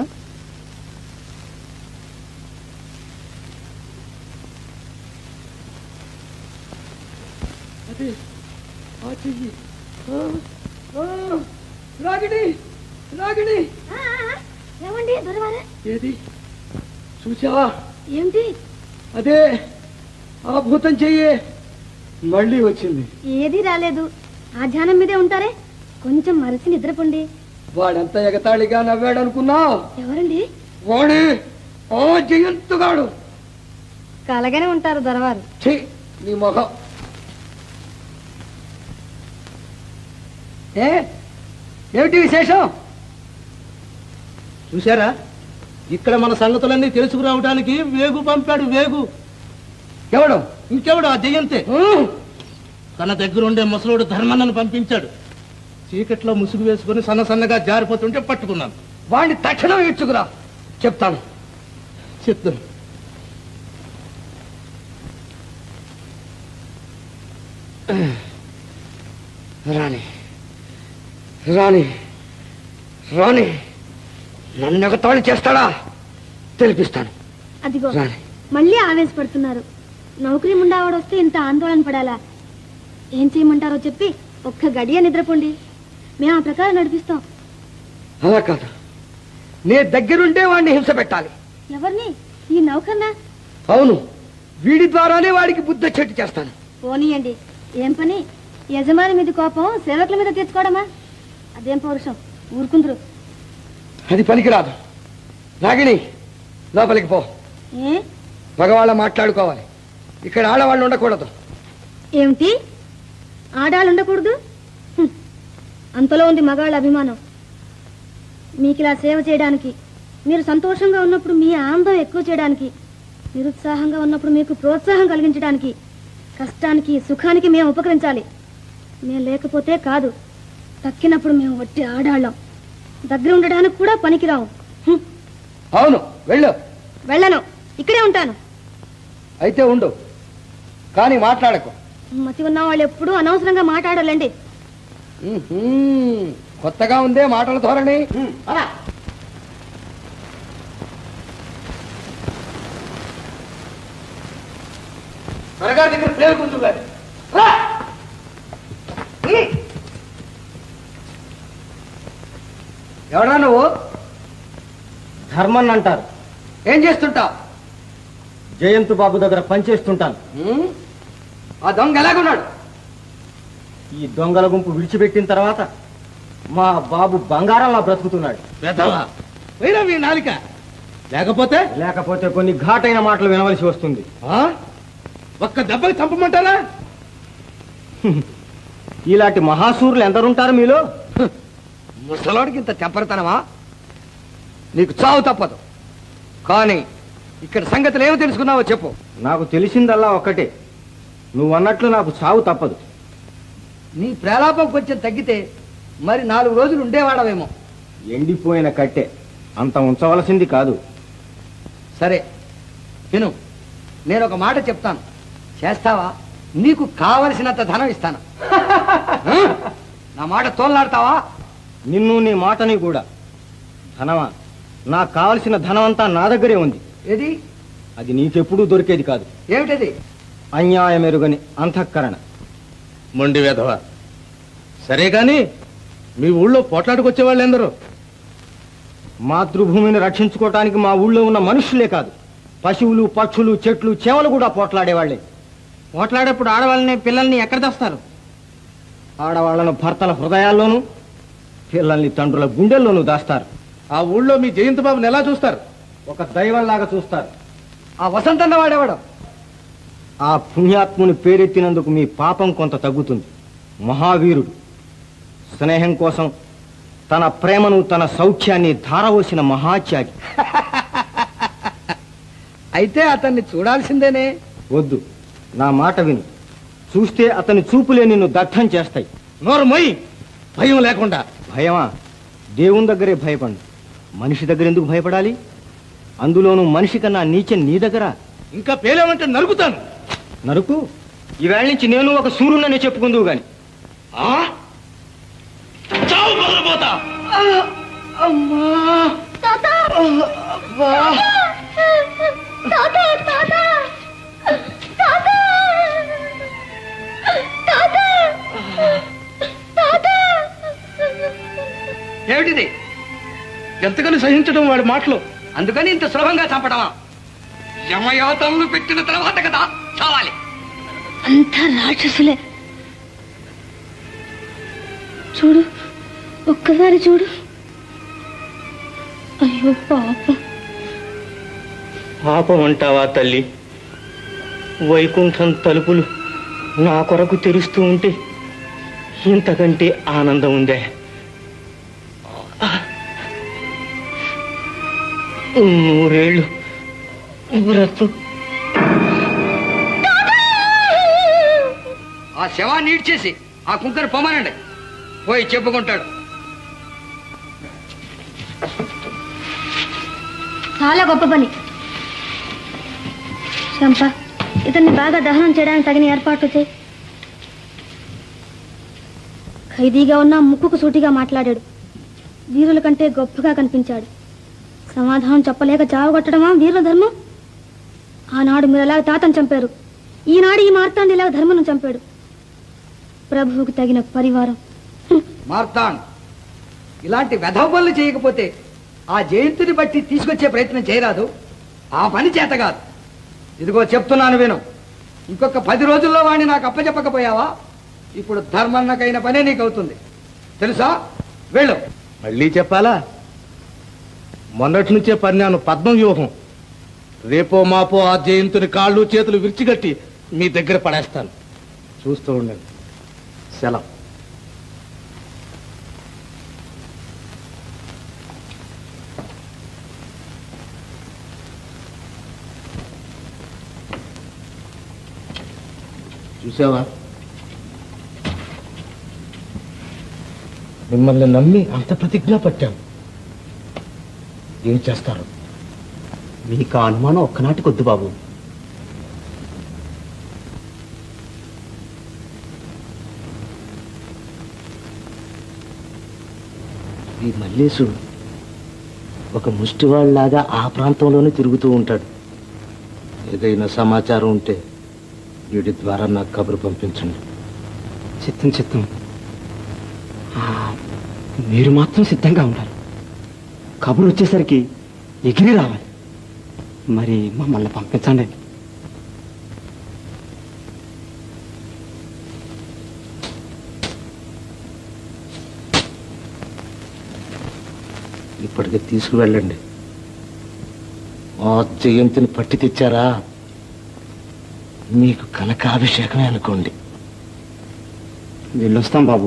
Speaker 5: రాగిణి రాగిణి
Speaker 1: ఏమండి దొరవారా?
Speaker 5: ఏది చూసావా?
Speaker 1: ఏమిటి?
Speaker 5: అదే ఆ భూతం చెయ్యే మళ్ళీ వచ్చింది.
Speaker 1: ఏది రాలేదు. ఆ ధ్యానం మీదే ఉంటారే. కొంచెం మరచి నిద్రపోండి.
Speaker 5: వాడంతా ఎగతాళిగా నవ్వాడు అనుకున్నావు?
Speaker 1: ఎవరండి?
Speaker 5: వాడే ఆ జయంతుగాడు.
Speaker 1: కలగానే ఉంటారు దొరవారు.
Speaker 5: ఛీ నీ మొహం. ఏమిటి విశేషం?
Speaker 13: చూశారా, ఇక్కడ మన సంగతులన్నీ తెలుసుకురావడానికి వేగు పంపాడు. వేగు
Speaker 5: ఎవడు?
Speaker 13: ఇంకెవడు? ఆ జయంతే. తన దగ్గరుండే ముసలోడు ధర్మన్నను పంపించాడు. చీకట్లో ముసుగు వేసుకుని సన్నసన్నగా జారిపోతుంటే పట్టుకున్నాను.
Speaker 5: వాడిని తక్షణం ఇచ్చుకురా. చెప్తాను.
Speaker 13: చెప్తాను.
Speaker 5: రాణి రాణి రాణి నన్ను ఎగతాళి చేస్తాడా? తెలిపిస్తాను.
Speaker 1: అదిగో
Speaker 5: రాణి
Speaker 1: మళ్ళీ ఆవేశపడుతున్నారు. నౌకరీ ముండావాడు వస్తే ఇంత ఆందోళన పడాలా? ఏం చేయమంటారో చెప్పి ఒక్క గడియ నిద్రపోండి. మేము ఆ ప్రకారం నడిపిస్తాం.
Speaker 5: అలా కాదు, నే దగ్గరుండే వాడిని హింస పెట్టాలి.
Speaker 1: ఎవరిని? ఈ నౌకర్నా?
Speaker 5: అవును, వీడి ద్వారానే వాడికి బుద్ధి చెట్టు చేస్తాను.
Speaker 1: పోనీయండి. ఏం పని? యజమాని మీద కోపం సేవకుల మీద తీర్చుకోవడమా? అదేం పౌరుషం? ఊరుకుందరు.
Speaker 5: అది పనికిరాదు. రాగిణి, లోపలికి పో. మగవాళ్ళ మాట్లాడుకోవాలి, ఇక్కడ ఆడవాళ్ళు ఉండకూడదు.
Speaker 14: ఏమిటి ఆడాలు ఉండకూడదు? అంతలో ఉంది మగాళ్ళ అభిమానం. మీకు ఇలా సేవ చేయడానికి, మీరు సంతోషంగా ఉన్నప్పుడు మీ ఆనందం ఎక్కువ చేయడానికి, నిరుత్సాహంగా ఉన్నప్పుడు మీకు ప్రోత్సాహం కలిగించడానికి, కష్టానికి సుఖానికి మేము ఉపకరించాలి. మేము లేకపోతే కాదు, తక్కినప్పుడు మేము వట్టి ఆడాళ్ళం, దగ్గర ఉండడానికి కూడా పనికిరావు.
Speaker 5: అవును, వెళ్ళు.
Speaker 14: వెళ్ళను, ఇక్కడే ఉంటాను.
Speaker 5: అయితే ఉండు, కానీ మాట్లాడకు.
Speaker 14: మతి ఉన్న వాళ్ళు ఎప్పుడూ అనవసరంగా మాట్లాడాలండి.
Speaker 5: కొత్తగా ఉందే మాటల ధోరణి. త్వరగా దగ్గర ప్రేమ కూర్చుంటారు. ఎవడా నువ్వు?
Speaker 3: ధర్మన్ అంటారు.
Speaker 5: ఏం చేస్తుంటావు?
Speaker 3: జయంత్ బాబు దగ్గర పనిచేస్తుంటాను.
Speaker 5: ఆ దొంగ ఎలాగున్నాడు?
Speaker 3: ఈ దొంగల గుంపు విడిచిపెట్టిన తర్వాత మా బాబు బంగారంలా బ్రతుకుతున్నాడు.
Speaker 5: మీ నాలిక
Speaker 3: లేకపోతే కొన్ని ఘాటైన మాటలు వినవలసి వస్తుంది.
Speaker 5: ఒక్క దెబ్బకి చంపమంటారా?
Speaker 3: ఇలాంటి మహాసూరులు ఎందరుంటారు మీలో?
Speaker 5: ముసలోడికి ఇంత తెంపరతనమా? నీకు చావు తప్పదు. కానీ ఇక్కడ సంగతులు ఏమో తెలుసుకున్నావో చెప్పు.
Speaker 3: నాకు తెలిసిందల్లా ఒక్కటే, నువ్వన్నట్లు నాకు చావు తప్పదు.
Speaker 5: నీ ప్రలాపం కొంచెం తగ్గితే మరి 4 రోజులు ఉండేవాడవేమో.
Speaker 3: ఎండిపోయిన కట్టె అంత ఉంచవలసింది కాదు.
Speaker 5: సరే విను, నేను ఒక మాట చెప్తాను, చేస్తావా? నీకు కావలసినంత ధనం ఇస్తాను. నా మాట తోలాడతావా?
Speaker 3: నిన్ను నీ మాటని కూడా. ధనమా? నాకు కావలసిన ధనం అంతా నా దగ్గరే ఉంది.
Speaker 5: ఏది?
Speaker 3: అది నీకెప్పుడూ దొరికేది కాదు.
Speaker 5: ఏమిటది?
Speaker 3: అన్యాయమెరుగని అంతఃకరణ.
Speaker 13: మొండి వేధవ. సరే గాని మీ ఊళ్ళో పోట్లాడుకొచ్చేవాళ్ళు ఎందరో?
Speaker 3: మాతృభూమిని రక్షించుకోవటానికి మా ఊళ్ళో ఉన్న మనుషులే కాదు, పశువులు, పక్షులు, చెట్లు, చేమలు కూడా పోట్లాడేవాళ్లే.
Speaker 10: పోట్లాడేప్పుడు ఆడవాళ్ళని పిల్లల్ని ఎక్కడ తెస్తారు?
Speaker 3: ఆడవాళ్లను భర్తల హృదయాల్లోనూ, పిల్లల్ని తండ్రుల గుండెల్లోనూ దాస్తారు.
Speaker 13: ఆ ఊళ్ళో మీ జయంత్ బాబుని ఎలా చూస్తారు?
Speaker 3: ఒక దైవంలాగా చూస్తారు.
Speaker 5: ఆ వసంతన్న వాడేవాడు.
Speaker 3: ఆ పుణ్యాత్ముని పేరెత్తినందుకు మీ పాపం కొంత తగ్గుతుంది. మహావీరుడు, స్నేహం కోసం తన ప్రేమను, తన సౌఖ్యాన్ని ధారవోసిన మహాత్యాగి.
Speaker 5: అయితే అతన్ని చూడాల్సిందేనే.
Speaker 3: వద్దు, నా మాట విను. చూస్తే అతని చూపులే నిన్ను దగ్ధం చేస్తాయి.
Speaker 13: నోరు మొయ్యి, భయం లేకుండా.
Speaker 3: భయమా? దేవుని దగ్గరే భయపడు, మనిషి దగ్గర ఎందుకు భయపడాలి? అందులోనూ మనిషి కన్నా నీచం నీ దగ్గర.
Speaker 13: ఇంకా పేలేమంటే నరుకుతాను.
Speaker 3: నరుకు. ఈవేళ నుంచి నేను ఒక సూర్యునని చెప్పుకుందువు గాని.
Speaker 13: చావు మొదలుపోతా.
Speaker 5: అమ్మా ఏమిటిది?
Speaker 13: ఎంతకని సహించడం వాడి మాటలు?
Speaker 5: అందుకని ఇంత సులభంగా చంపడమా? యమయాతనలు పెట్టిన తర్వాత కదా చావాలి.
Speaker 14: అంతా రాక్షసులే. చూడు, ఒక్కసారి చూడు. అయ్యో పాపం.
Speaker 11: పాపం అంటావా తల్లి? వైకుంఠం తలుపులు నా కొరకు తెరుస్తూ ఉంటే ఇంతకంటే ఆనందం ఉందే? నూరేళ్ళు బ్రతు.
Speaker 5: ఆ శవాన్ని ఈడ్చేసి ఆ కుంకర పొమ్మనండి, పోయి చెప్పుకుంటాడు.
Speaker 14: చాలా గొప్ప పని. చంప, ఇతన్ని బాగా దహనం చేయడానికి తగిన ఏర్పాట్లు చేయి. ఖైదీగా ఉన్న ముక్కుకు సూటిగా మాట్లాడాడు. వీరుల కంటే గొప్పగా కనిపించాడు. సమాధానం చెప్పలేక చావగొట్టడమా వీరుల ధర్మం? ఆనాడు మీరు ఎలాగ తాతను చంపారు, ఈనాడు ఈ మార్తాండి ఇలాగ ధర్మను చంపాడు. ప్రభువుకు తగిన పరివారం.
Speaker 5: మార్తాండ్ ఇలాంటి వెధవ పనులు చేయకపోతే ఆ జయంతిని బట్టి తీసుకొచ్చే ప్రయత్నం చేయరాదు. ఆ పని చేత కాదు. ఇదిగో చెప్తున్నాను విను, ఇంకొక 10 రోజుల్లో వాడిని నాకు అప్పచెప్పకపోయావా ఇప్పుడు ధర్మన్నకైన పనే నీకు అవుతుంది, తెలుసా? వెళ్ళు.
Speaker 13: మళ్ళీ చెప్పాలా? మొన్నటి నుంచే పన్నాను పద్మ వ్యూహం. రేపో మాపో ఆ జయంతుని కాళ్ళు చేతులు విరిచిగట్టి మీ దగ్గర పడేస్తాను. చూస్తూ ఉండండి. సెలవు. చూసావా, మిమ్మల్ని నమ్మి అంత ప్రతిజ్ఞ పట్టాం. ఏం చేస్తారు?
Speaker 11: మీకు ఆ అనుమానం ఒక్కనాటికొద్దు బాబు.
Speaker 19: ఈ మల్లేశుడు ఒక ముష్టివాళ్ళలాగా ఆ ప్రాంతంలోనే తిరుగుతూ ఉంటాడు. ఏదైనా సమాచారం ఉంటే వీడి ద్వారా నాకు కబురు పంపించండి.
Speaker 17: చిత్తం మీరు మాత్రం సిద్ధంగా ఉండాలి. కబురు వచ్చేసరికి ఎగిరి రావాలి. మరి మమ్మల్ని పంపించండి.
Speaker 19: ఇప్పటికే తీసుకువెళ్ళండి. ఆ జయంతిని పట్టి తెచ్చారా, మీకు కనకాభిషేకమే అనుకోండి.
Speaker 17: వెళ్ళొస్తాం బాబు.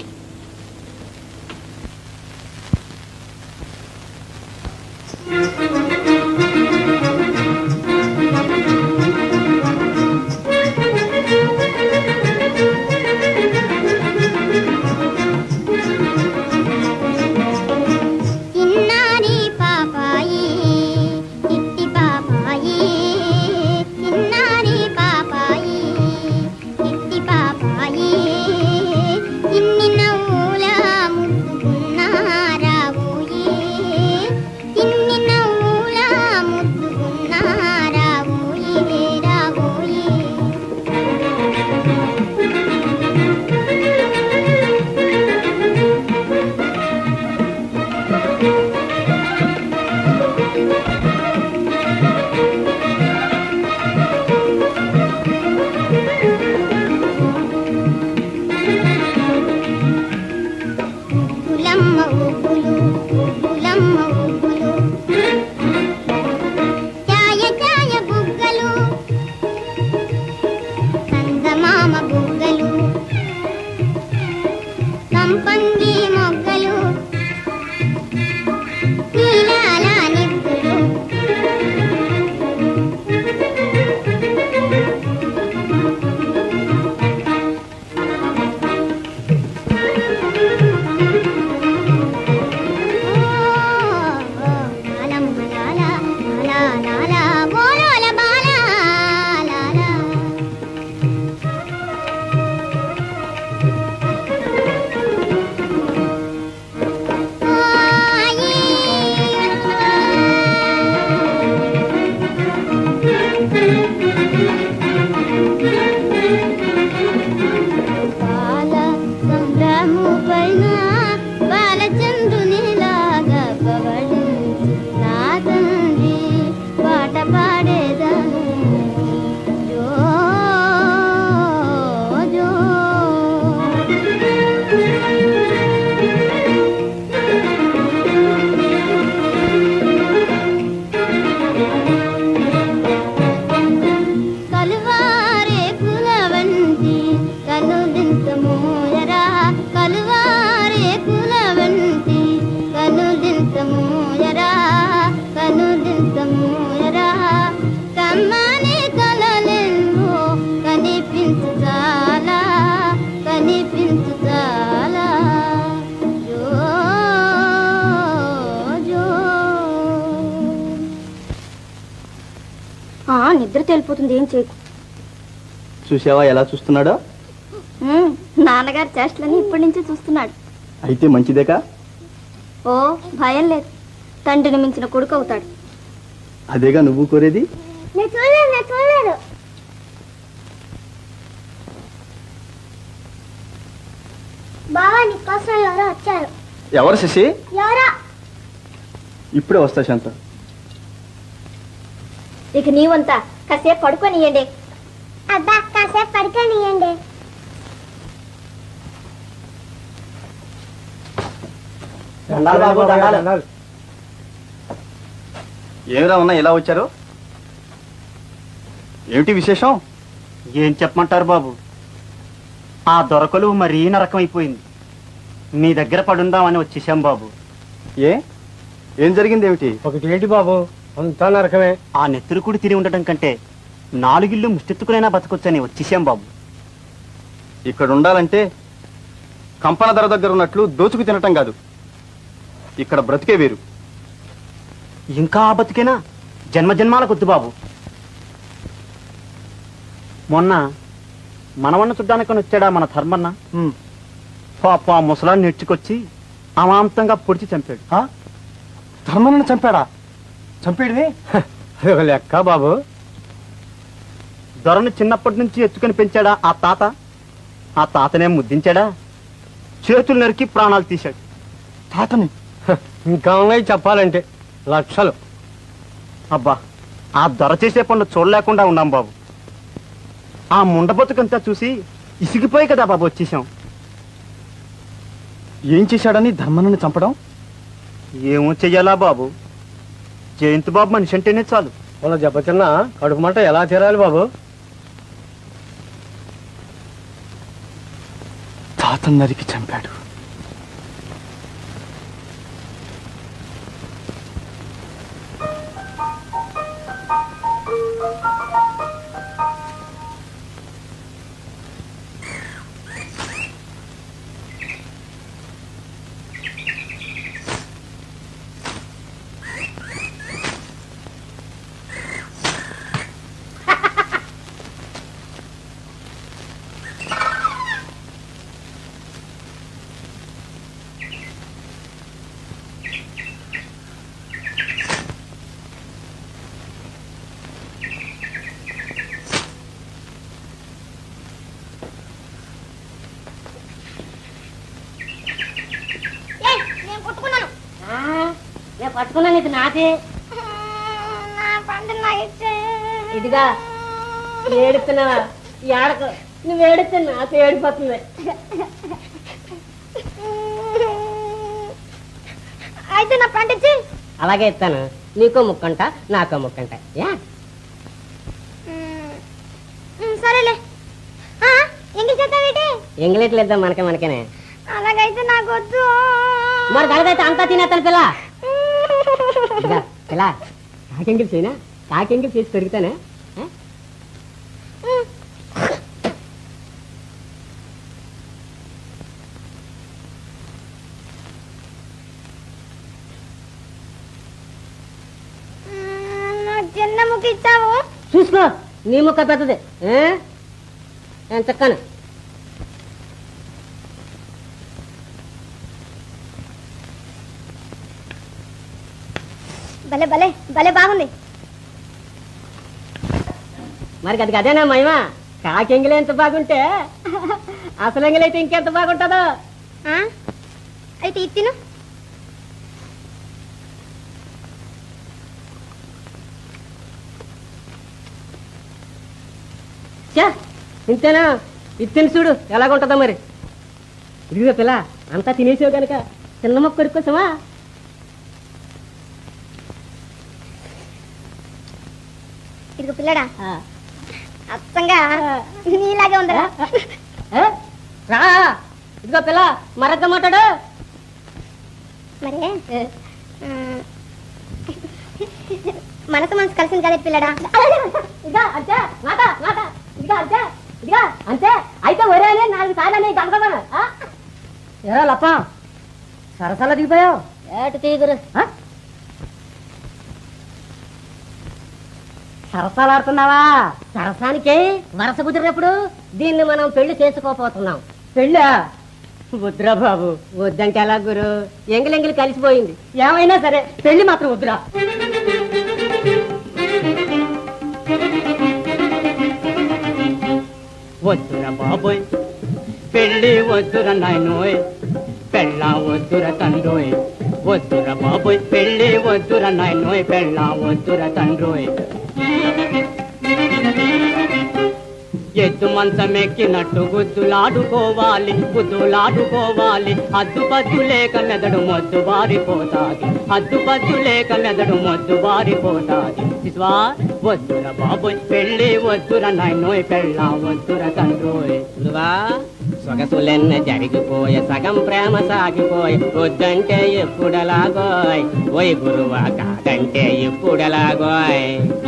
Speaker 1: నిద్ర తెలిపోతుంది, ఏం చేయకు.
Speaker 4: చూసావా ఎలా చూస్తున్నాడో?
Speaker 1: నాన్నగారి చేష్టలని ఇప్పటి నుంచి చూస్తున్నాడు.
Speaker 4: అయితే మంచిదేకా?
Speaker 1: ఓ భయం లేదు, తండ్రిని మించిన కొడుకు అవుతాడు.
Speaker 4: అదేగా నువ్వు కోరేది.
Speaker 16: బావా నీకోసం ఎవరో వచ్చారు.
Speaker 4: ఎవరు శశి?
Speaker 16: ఎవరా?
Speaker 4: ఇప్పుడే వస్తా శాంత.
Speaker 1: ఇక నీవంతా కాసేపు పడుకోనియండి.
Speaker 16: అబ్బా కాసేపు పడుకోనియండి.
Speaker 4: ఏమిరా ఉన్నా ఇలా వచ్చారు?
Speaker 6: ఏమిటి విశేషం?
Speaker 3: ఏం చెప్పమంటారు బాబు, ఆ దొరకలు మరీ నరకమైపోయింది. మీ దగ్గర పడుందామని వచ్చేసాం బాబు.
Speaker 6: ఏం జరిగింది ఏమిటి?
Speaker 3: ఒకటి బాబు, అంతా నరకమే. ఆ నెత్తురుకుడు తిని ఉండటం కంటే 4 ఇళ్ళు ముష్టెత్తుకునైనా బతకొచ్చని వచ్చేసాం బాబు.
Speaker 6: ఇక్కడ ఉండాలంటే కంపన ధర దగ్గర ఉన్నట్లు దోచుకు తినటం కాదు, ఇక్కడ బ్రతికే వేరు.
Speaker 3: ఇంకా ఆ బతికేనా? జన్మజన్మాల కొద్దు బాబు. మొన్న మనవన్న చూడ్డానికని వచ్చాడా మన ధర్మన్న? పాప ఆ ముసలాన్ని నెచ్చుకొచ్చి అమాంతంగా పొడిచి చంపాడు.
Speaker 6: ధర్మన్నను చంపాడా? చంపేడివే
Speaker 3: లెక్క బాబు. దొరను చిన్నప్పటి నుంచి ఎత్తుకొని పెంచాడా ఆ తాత? ఆ తాతనే ముద్దించాడా? చేతులు నరికి ప్రాణాలు తీశాడు
Speaker 6: తాతని.
Speaker 3: ఇంకా ఉన్నాయి చెప్పాలంటే లక్షలు. అబ్బా, ఆ దొర చేసే పనులు చూడలేకుండా ఉన్నాం బాబు. ఆ ముండబతుకంతా చూసి ఇసిగిపోయి కదా బాబు వచ్చేసాం.
Speaker 6: ఏం చేశాడని ధర్మన్నను చంపడం?
Speaker 3: ఏమో చెయ్యాలా బాబు, జయంత్ బాబు మనిషి అంటేనే చాలు. వాళ్ళ దెబ్బతిన్న కడుపు మంట ఎలా తీరాలి బాబు?
Speaker 6: తాతను నరికి చంపాడు.
Speaker 8: నేను పట్టుకున్నాను, ఇది నాదే. ఇదిగా ఏడుతున్నావా? ఏడకు, నువ్వు ఏడితే నాకు ఏడిపోతుంది.
Speaker 16: అయితే నా పండించి
Speaker 8: అలాగే ఇస్తాను, నీకో ముక్కంట నాకో ముక్కంట.
Speaker 16: సరేలే. ఎంగిల్ చేస్తావేటి?
Speaker 8: ఎంగిలేట్లేద్దాం మనకేనే.
Speaker 16: అలాగైతే నాకు వద్దు.
Speaker 8: మరి కలగైతే అంతా తినేస్తాను పిల్ల. పిల్ల కాకెంగిల్ చేయనా? కాకెంగిల్ చేసి పెరుగుతానే.
Speaker 16: చిన్న ముక్క ఇచ్చావు,
Speaker 8: చూసుకో, నీ ముక్క పెద్దది. నేను చెక్కను.
Speaker 16: భలే భలే భలే బాగుంది.
Speaker 8: మరి అది అదేనా మహిమ? కాకెంగిల్ ఎంత బాగుంటే అసలు ఎంగిలైతే ఇంకెంత బాగుంటుందో.
Speaker 16: అయితే ఇది తిను.
Speaker 8: ఇంతేనా? ఇది తిని చూడు ఎలాగుంటుందో మరి. ఇదిగో పిల్ల, అంతా తినేసావు కనుక చిన్న మొక్క కొడుకోసమా?
Speaker 16: ఇదిగో పిల్లడా, అచ్చంగా నీలాగే ఉందరా.
Speaker 8: రా, ఇదిగో పిల్ల, మరొక మాట్లాడు.
Speaker 16: మరే మనసు మనసు కలిసింది కదా పిల్లడా.
Speaker 8: అంతే అయితే ఒరే 4 సార్లు గమగమను. ఎరా లప్ప, సరసాల దిగిపోయావు. ఏటు తీగురు, సరసాలాడుతున్నావా? సరసానికి వరస కుదిరినప్పుడు దీన్ని మనం పెళ్లి చేసుకోపోతున్నాం. పెళ్ళా? వద్దురా బాబు, వద్దంటే ఎలా గురు? ఎంగిలెంగిలి కలిసిపోయింది. ఏమైనా సరే పెళ్లి మాత్రం వద్దురా.
Speaker 18: వద్దురా బాబోయ్ పెళ్ళి వద్దురా నాయనోయ్, పెళ్ళ వద్దురా తండ్రోయ్. వద్దురా బాబోయ్ పెళ్ళి వద్దురా నాయనోయ్, పెళ్ళ వద్దురా తండ్రోయ్. ఎద్దు మంచమెక్కినట్టు గుద్దులాడుకోవాలి గుద్దులాడుకోవాలి హద్దుపద్దు లేక మెదడు మొద్దు బారిపోతాది హద్దుపద్దు లేక మెదడు మొద్దు బారిపోతాది శిశువా వద్దుర బాబోయ్ పెళ్ళి వద్దుర నాయనోయ్ పెళ్ళా వద్దుర తండ్రోయ్ శిశువా సొగసులెన్న జరిగిపోయే సగం ప్రేమ సాగిపోయే వద్దంటే ఎప్పుడలాగోయ్ ఓయ్ గురువా కాదంటే ఎప్పుడలాగోయ్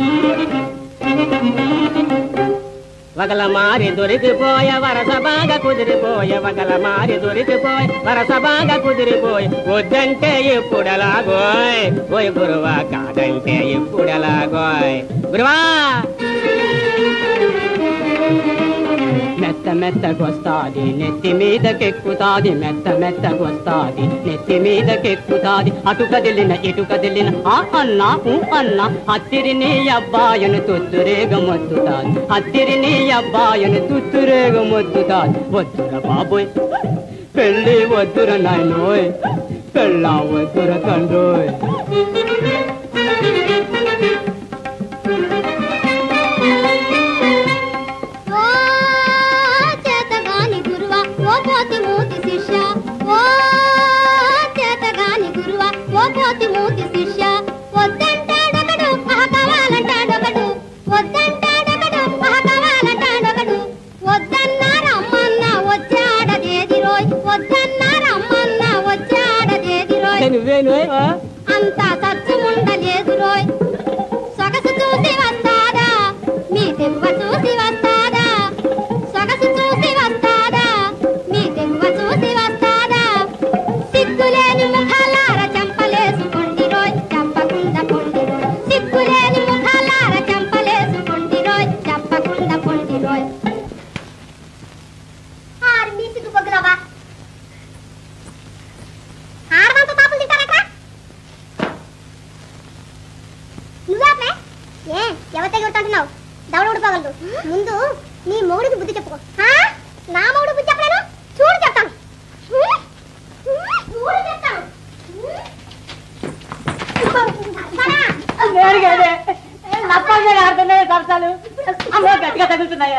Speaker 18: వగల మారి దొరికిపోయే వరస బాగా కుదిరిపోయే వగల మారి దొరికిపోయే వరస బాగా కుదిరిపోయే వద్దంటే ఎప్పుడలాగోయ్ ఓయ్ గురువా కాదంటే ఎప్పుడలాగోయ్ గురువా మెత్త మెత్తకొస్తాది నెత్తి మీదకెక్కుతాది మెత్త మెత్తకొస్తాది నెత్తి మీదకెక్కుతాది అటు కదిలిన ఇటు కదిలిన ఆ అన్నా ఊ అన్నా హత్తిరి నీ అబ్బాయను తుత్తురేగ మొత్తుతాది హత్తిరి నీ అబ్బాయను తుత్తురేగ మొత్తుతాది వద్దుర బాబోయ్ పెళ్ళి వద్దుర నాయనోయ్ పెళ్ళా వద్దుర తండ్రోయ్
Speaker 16: పోతి మూతి శిష్య ఓ చేతగాని గురువా ఓ పోతి మూతి శిష్య వద్దంటాడొకడు కావాలంటాడొకడు వద్దంటాడొకడు కావాలంటాడొకడు వద్దన్నా రమ్మన్నా వచ్చాడదేది రోయ్ వద్దన్నా రమ్మన్నా వచ్చాడదేది రోయ్ అంతా సచ్చు ఉండలేదు రోయ్ సొగసు చూసి వస్తాదా మీ దెబ్బ చూసి వస్తాదా సొగసు చూసి వస్తాదా చూసి వస్తాదా సిగ్గులేని ముఖాలార చంపలేసుకుండి రోయ్ చెప్పకుండా పొండి రోయ్ సిగ్గులేని ముఖాలార చంపలేసుకుండి రోయ్ చెప్పకుండా పొండి రోయ్ ఆర్మీ సిగ్గుపొగ్గులవా ఆడవంతా పాపలు తింటారట్రా నువ్వే ఏ ఎవరితో కొడుతుంటున్నావు దవడ ఊడిపోగలదు ముందు నీ మొగుడికి బుద్ధి చెప్పుకో నా మొగుడు బుద్ధి చెప్పలేను చూడు చెప్తాను చూడు చెప్తాను
Speaker 8: ఆడుతున్నాయి సరసాలు అమ్మో గట్టిగా తగులుతున్నాయి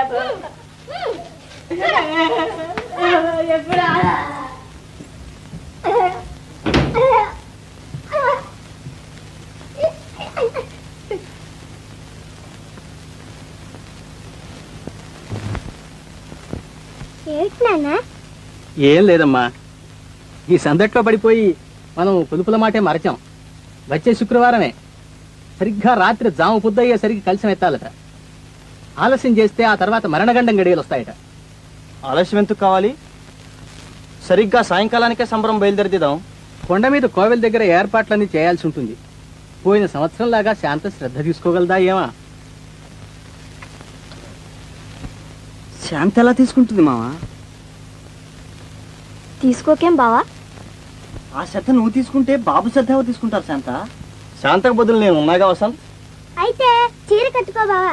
Speaker 8: ఎప్పుడు
Speaker 11: ఏం లేదమ్మా ఈ సందట్లో పడిపోయి మనం పులుపుల మాటే మరచాం వచ్చే శుక్రవారమే సరిగ్గా రాత్రి జాము పొద్దయ్యేసరికి కలిసి ఎత్తాలట ఆలస్యం చేస్తే ఆ తర్వాత మరణగండం గడియలు వస్తాయట
Speaker 15: ఆలస్యం ఎందుకు కావాలి సరిగ్గా సాయంకాలానికే సంబరం బయలుదేరిద్దాం
Speaker 11: కొండ మీద కోవెల దగ్గర ఏర్పాట్లన్నీ చేయాల్సి ఉంటుంది పోయిన సంవత్సరంలాగా శాంత శ్రద్ధ తీసుకోగలదా ఏమా
Speaker 17: శాంతి ఎలా తీసుకుంటుంది మావా
Speaker 1: తీసుకోకేం బావా
Speaker 17: ఆ శ్రద్ధ నువ్వు తీసుకుంటే బాబు శ్రద్ధ ఎవరు తీసుకుంటారు శాంత
Speaker 15: శాంతకు బదులు నేను ఉన్నాగా వసంత్
Speaker 16: అయితే చీర కట్టుకో బావా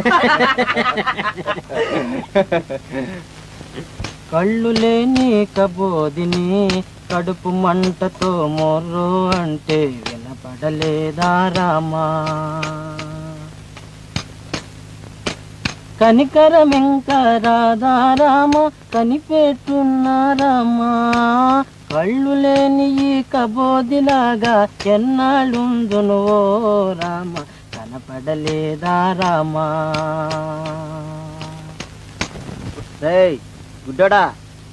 Speaker 9: కళ్ళు లేని కబోదిని కడుపు మంటతో మొర్రో అంటే వినపడలేదా రామా కనికరమింక రాధా రామ కనిపెట్టున్నారమ్మా కళ్ళు లేని ఈ కబోదిలాగా ఎన్నాళ్ళుందును ఓ రామ కనపడలేదా రామా
Speaker 17: రేయ్ గుడ్డోడా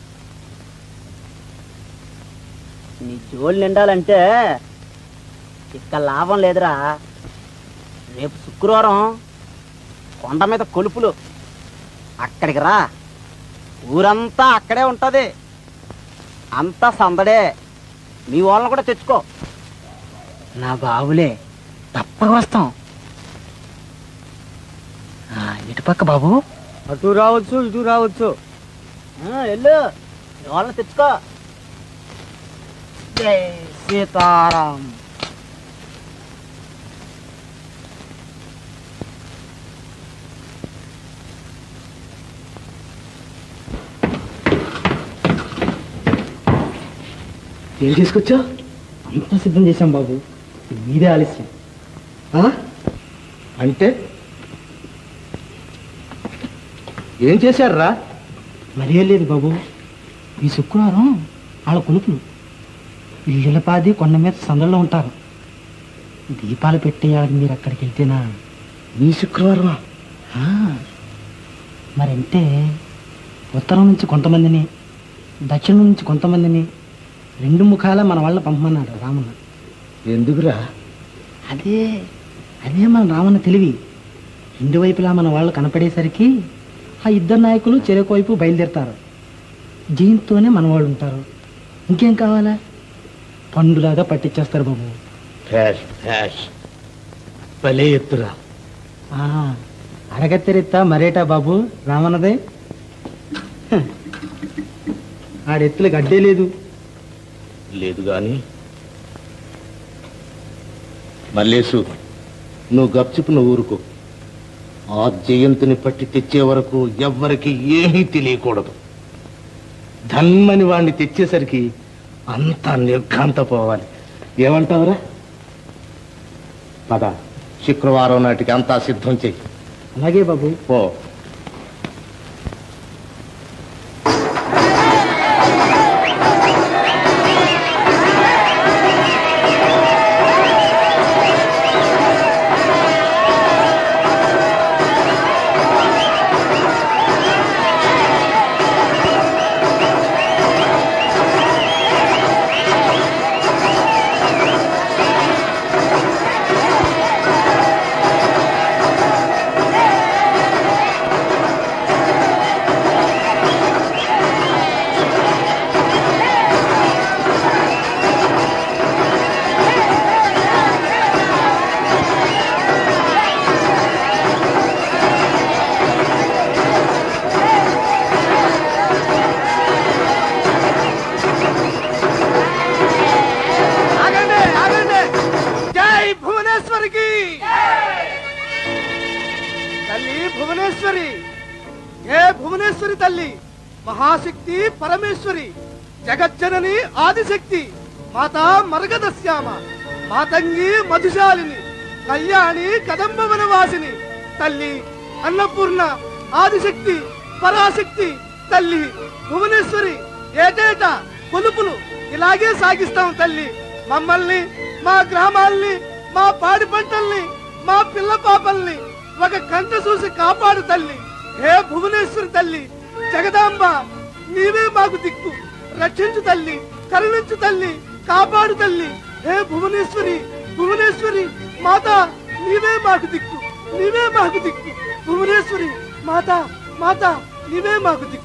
Speaker 17: నీ జోలు నిండాలంటే ఇక్కడ లాభం లేదురా రేపు శుక్రవారం కొండ మీద కొలుపులు అక్కడికి రా ఊరంతా అక్కడే ఉంటది అంతా సందడే మీ వాళ్ళని కూడా తెచ్చుకో నా బాబులే తప్పక వస్తాం ఇటు పక్క బాబు
Speaker 2: అటు రావచ్చు ఇటు రావచ్చు
Speaker 17: వెళ్ళు మీ వాళ్ళని తెచ్చుకో జై సీతారాం
Speaker 11: ఏం చేసుకొచ్చా అంతా సిద్ధం చేశాం బాబు మీదే ఆలస్యం
Speaker 17: అంటే
Speaker 19: ఏం చేశారా?
Speaker 17: మరే లేదు బాబు, ఈ శుక్రవారం వాళ్ళ కొలుపులు ఇళ్ళపాది కొండ మీద సందల్లో ఉంటారు. దీపాలు పెట్టేయాలని మీరు అక్కడికి వెళ్తేనా?
Speaker 19: ఈ శుక్రవారం
Speaker 17: మరంటే ఉత్తరం నుంచి కొంతమందిని, దక్షిణం నుంచి కొంతమందిని, 2 ముఖాల మన వాళ్ళని పంపమన్నాడు రామన్న.
Speaker 19: ఎందుకురా?
Speaker 17: అదే మన రామన్న తెలివి. 2 వైపులా మన వాళ్ళు కనపడేసరికి ఆ 2 నాయకులు చెరకు వైపు బయలుదేరతారు. జయంతోనే మన వాళ్ళు ఉంటారు. ఇంకేం కావాలా? పండులాగా పట్టించేస్తారు బాబు.
Speaker 19: భలే ఎత్తురా.
Speaker 17: అరగత్తెరెత్తా మరేటా బాబు రామన్నదే. ఆడెత్తులకు అడ్డే లేదు.
Speaker 19: లేదు గాని మల్లేసు, నువ్వు గప్చిపున ఊరుకో. ఆ జయంతిని పట్టి తెచ్చే వరకు ఎవ్వరికి ఏమీ తెలియకూడదు. ధన్మని వాణ్ణి తెచ్చేసరికి అంతా నిర్ఘాంత పోవాలి. ఏమంటావురా? పద, శుక్రవారం నాటికి అంతా సిద్ధం చెయ్యి.
Speaker 17: అలాగే బాబు.
Speaker 19: ఓ
Speaker 13: మహాశక్తి పరమేశ్వరి, జగజ్జనని ఆదిశక్తి, మాతా మరగదశ్యామ, మాతంగి మధుశాలిని, కళ్యాణి కదంబ వనవాసిని, తల్లి అన్నపూర్ణ, ఆదిశక్తి పరాశక్తి, తల్లి భువనేశ్వరి. ఏటేటా కొలుపులు ఇలాగే సాగిస్తాం తల్లి. మమ్మల్ని, మా గ్రామాల్ని, మా పాడి పంటల్ని, మా పిల్ల పాపల్ని ఒక కంట చూసి కాపాడు తల్లి. హే భువనేశ్వరి తల్లి, జగదాంబ నీవే మాకు దిక్కు. రక్షించు తల్లి, కరుణించు తల్లి, కాపాడు తల్లి. హే భువనేశ్వరి, భువనేశ్వరి మాతా నీవే మాకు దిక్కు, నీవే మాకు దిక్కు. భువనేశ్వరి మాతా, మాతా నీవే మాకు దిక్కు.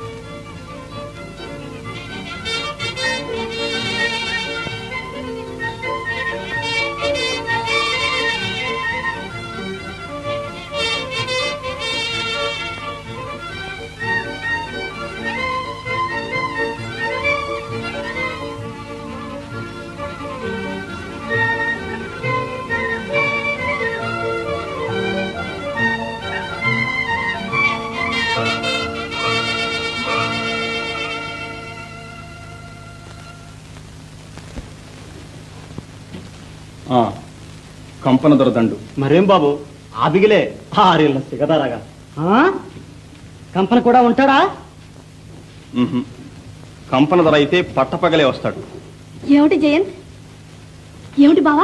Speaker 6: కంపన దొరదండు.
Speaker 17: మరేం బాబు, ఆ బిగిలే 6 ఏళ్ళ సిగదారాగా. కంపన కూడా ఉంటాడా?
Speaker 6: కంపన ధర అయితే పట్టపగలే వస్తాడు.
Speaker 1: ఏమిటి జయంత్, ఏమిటి బావా?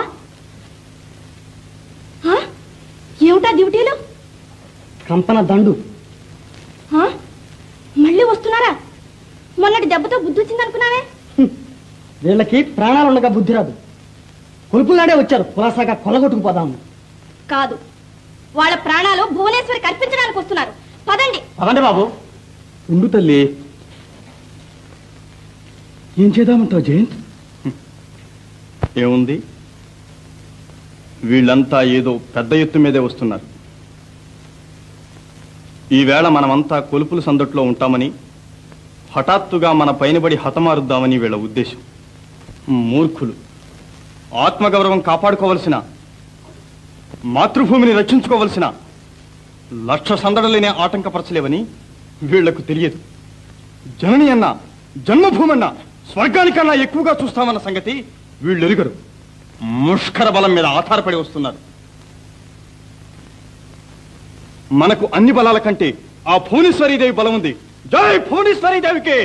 Speaker 1: ఏమిటా డ్యూటీలు?
Speaker 17: కంపన దండు.
Speaker 1: మళ్ళీ వస్తున్నారా? మొన్నటి దెబ్బతో బుద్ధి వచ్చిందనుకున్నావే.
Speaker 17: వీళ్ళకి ప్రాణాలు ఉండగా బుద్ధి రాదు. కొలుపులాడే వచ్చారు, కులాసాగా కొల్లగొట్టుకుపోదాము.
Speaker 1: కాదు, వాళ్ళ ప్రాణాలు భువనేశ్వరికి అర్పించడానికి వస్తున్నారు. పదండి.
Speaker 17: పదండి బాబు.
Speaker 6: ఉండు తల్లి.
Speaker 17: ఏం చేద్దామంటావు జయంత్?
Speaker 6: ఏముంది, వీళ్ళంతా ఏదో పెద్ద ఎత్తు మీదే వస్తున్నారు. ఈవేళ మనమంతా కొలుపుల సందట్లో ఉంటామని, హఠాత్తుగా మన పైనబడి హతమారుద్దామని వీళ్ళ ఉద్దేశం. మూర్ఖులు. ఆత్మగౌరవం కాపాడుకోవలసిన, మాతృభూమిని రక్షించుకోవలసిన 1,00,000 సందడలేనే ఆటంకపరచలేవని వీళ్లకు తెలియదు. జనని అన్నా, జన్మభూమన్నా స్వర్గానికన్నా ఎక్కువగా చూస్తామన్న సంగతి వీళ్ళు ఎరుగరు. ముష్కర బలం మీద ఆధారపడి వస్తున్నారు. మనకు అన్ని బలాల కంటే ఆ భువనేశ్వరీదేవి బలం ఉంది. జై భువనేశ్వరీదేవికి!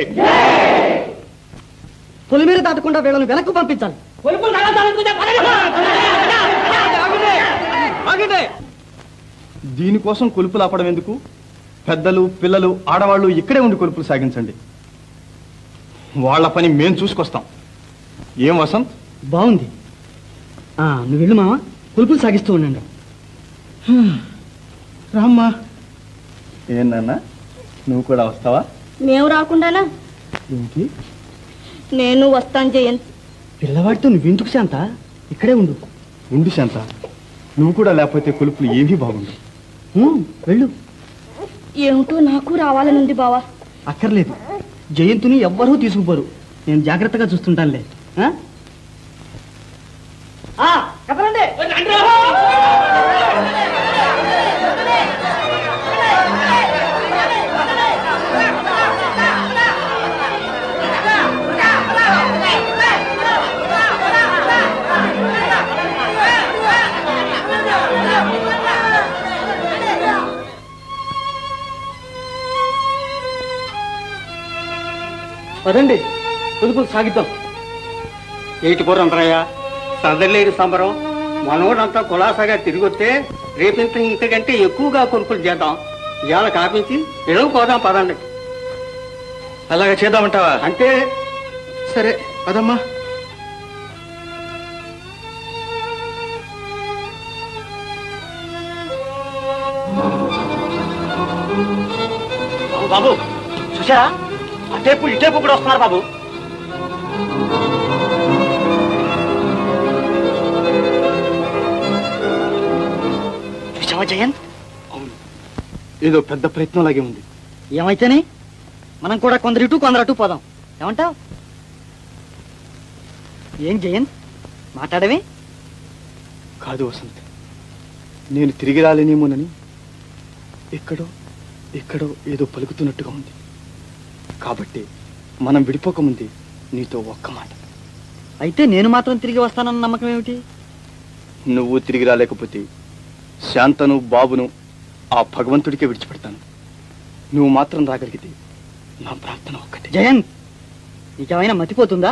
Speaker 17: పొలిమేర దాటకుండా వీళ్ళని వెనక్కు పంపించాలి.
Speaker 6: దీనికోసం కొలుపులు ఆపడం ఎందుకు? పెద్దలు, పిల్లలు, ఆడవాళ్ళు ఇక్కడే ఉండి కొలుపులు సాగించండి. వాళ్ళ పని మేం చూసుకొస్తాం. ఏం వసంత్?
Speaker 17: బాగుంది. నువ్వు వెళ్ళు మామ, కొలుపులు సాగిస్తూ ఉండండి.
Speaker 6: రామ్మా. ఏనన్నా, నువ్వు కూడా వస్తావా?
Speaker 1: మేము రాకుండానా?
Speaker 6: ఏంటి?
Speaker 1: నేను వస్తాను జయంత్.
Speaker 17: పిల్లవాడితో నువ్వెందుకు శాంత? ఇక్కడే ఉండు.
Speaker 6: ఉండు శాంత, నువ్వు కూడా లేకపోతే కొలుపులు ఏమీ బాగుండు.
Speaker 17: వెళ్ళు.
Speaker 1: ఏమిటో నాకు రావాలనుంది బావా.
Speaker 17: అక్కర్లేదు, జయంతుని ఎవ్వరూ తీసుకుపోరు. నేను జాగ్రత్తగా చూస్తుంటానులే. కదలండి.
Speaker 3: పదండి, కొలుపులు సాగిద్దాం.
Speaker 2: ఏటి పూర్వంతరయ్య, సదలేని సంబరం. మనోడంతా కులాసాగా తిరిగి వస్తే ఇంతకంటే ఎక్కువగా కొనుక్కులు చేద్దాం. ఇవాళ కాపించి ఎడవ పోదాం, పదండి.
Speaker 4: అలాగే చేద్దామంటావా?
Speaker 2: అంటే
Speaker 4: సరే పదమ్మా.
Speaker 3: బాబు చూసారా, అటేపు ఇటేపు కూడా వస్తున్నారు బాబు. చూసావా జయంత్?
Speaker 6: అవును, ఏదో పెద్ద ప్రయత్నం లాగే ఉంది.
Speaker 17: ఏమైతేనే మనం కూడా కొందరు ఇటు కొందరు అటు పోదాం. ఏమంటావు? ఏం జయంత్, మాట్లాడవే?
Speaker 6: కాదు వసంత్, నేను తిరిగి రాలేనేమోనని ఎక్కడో ఏదో పలుకుతున్నట్టుగా ఉంది. కాబట్టి మనం విడిపోకముందే నీతో ఒక్క మాట.
Speaker 17: అయితే నేను మాత్రం తిరిగి వస్తానన్న నమ్మకం ఏమిటి?
Speaker 6: నువ్వు తిరిగి రాలేకపోతే శాంతను, బాబును ఆ భగవంతుడికే విడిచిపెడతాను. నువ్వు మాత్రం రాగలిగితే నా ప్రార్థన ఒక్కటే.
Speaker 17: జయంత్, నీకేమైనా మతిపోతుందా?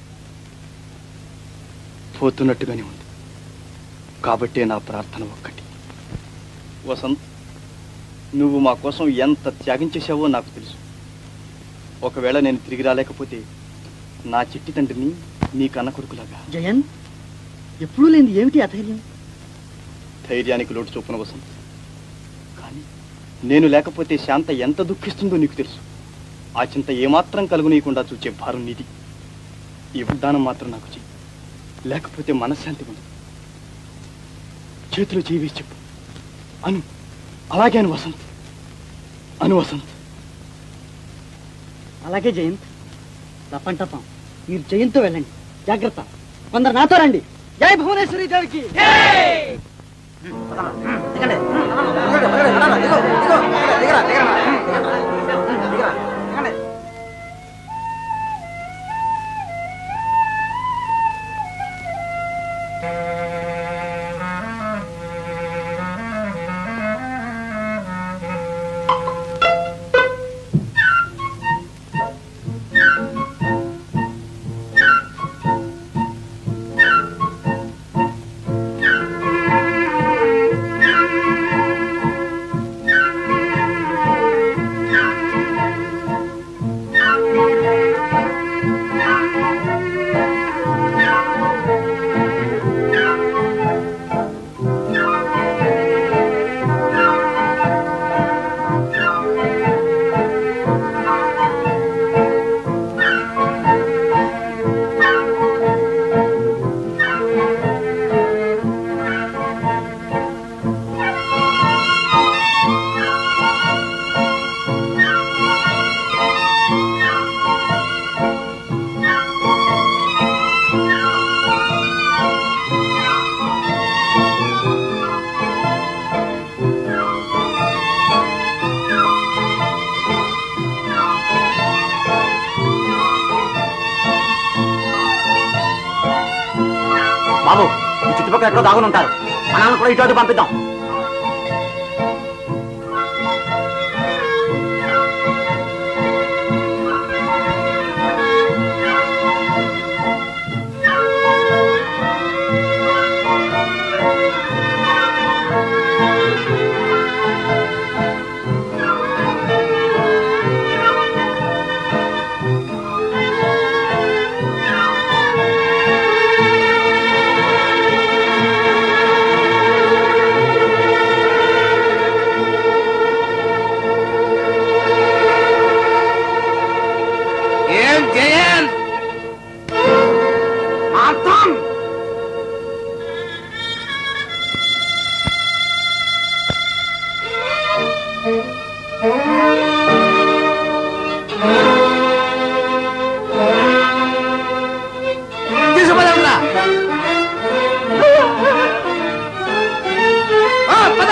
Speaker 6: పోతున్నట్టుగానే ఉంది. కాబట్టే నా ప్రార్థన ఒక్కటి. వసంత్, నువ్వు మా కోసం ఎంత త్యాగం చేశావో నాకు తెలుసు. ఒకవేళ నేను తిరిగి రాలేకపోతే నా చిట్టి తండ్రిని నీ కన్న కొడుకులాగా.
Speaker 17: జయంత్, ఎప్పుడూ లేని ఏమిటి అధైర్యం?
Speaker 6: ధైర్యానికి లోటు చూపున వసంత్. కానీ నేను లేకపోతే శాంత ఎంత దుఃఖిస్తుందో నీకు తెలుసు. ఆ చింత ఏమాత్రం కలుగునీయకుండా చూచే భారం నీది. ఈ ఉద్దానం మాత్రం నాకు చెయ్యి, లేకపోతే మనశ్శాంతి ఉంది. చేతులు చేయి చెప్పు. అను, అలాగే అను వసంత్, అను వసంత్.
Speaker 17: అలాగే జయంత్. తప్పం మీరు జయంత్తో వెళ్ళండి. జాగ్రత్త. కొందరు నాతో రండి. జై భువనేశ్వరి దేవికి!
Speaker 3: బాబు, ఈ చుట్టుపక్కల ఎక్కడో దాగుని ఉంటారు. మన కూడా ఇటు పంపిద్దాం.
Speaker 5: ఏం జయంత్ అర్థం తీసుకుపోదాంరా పద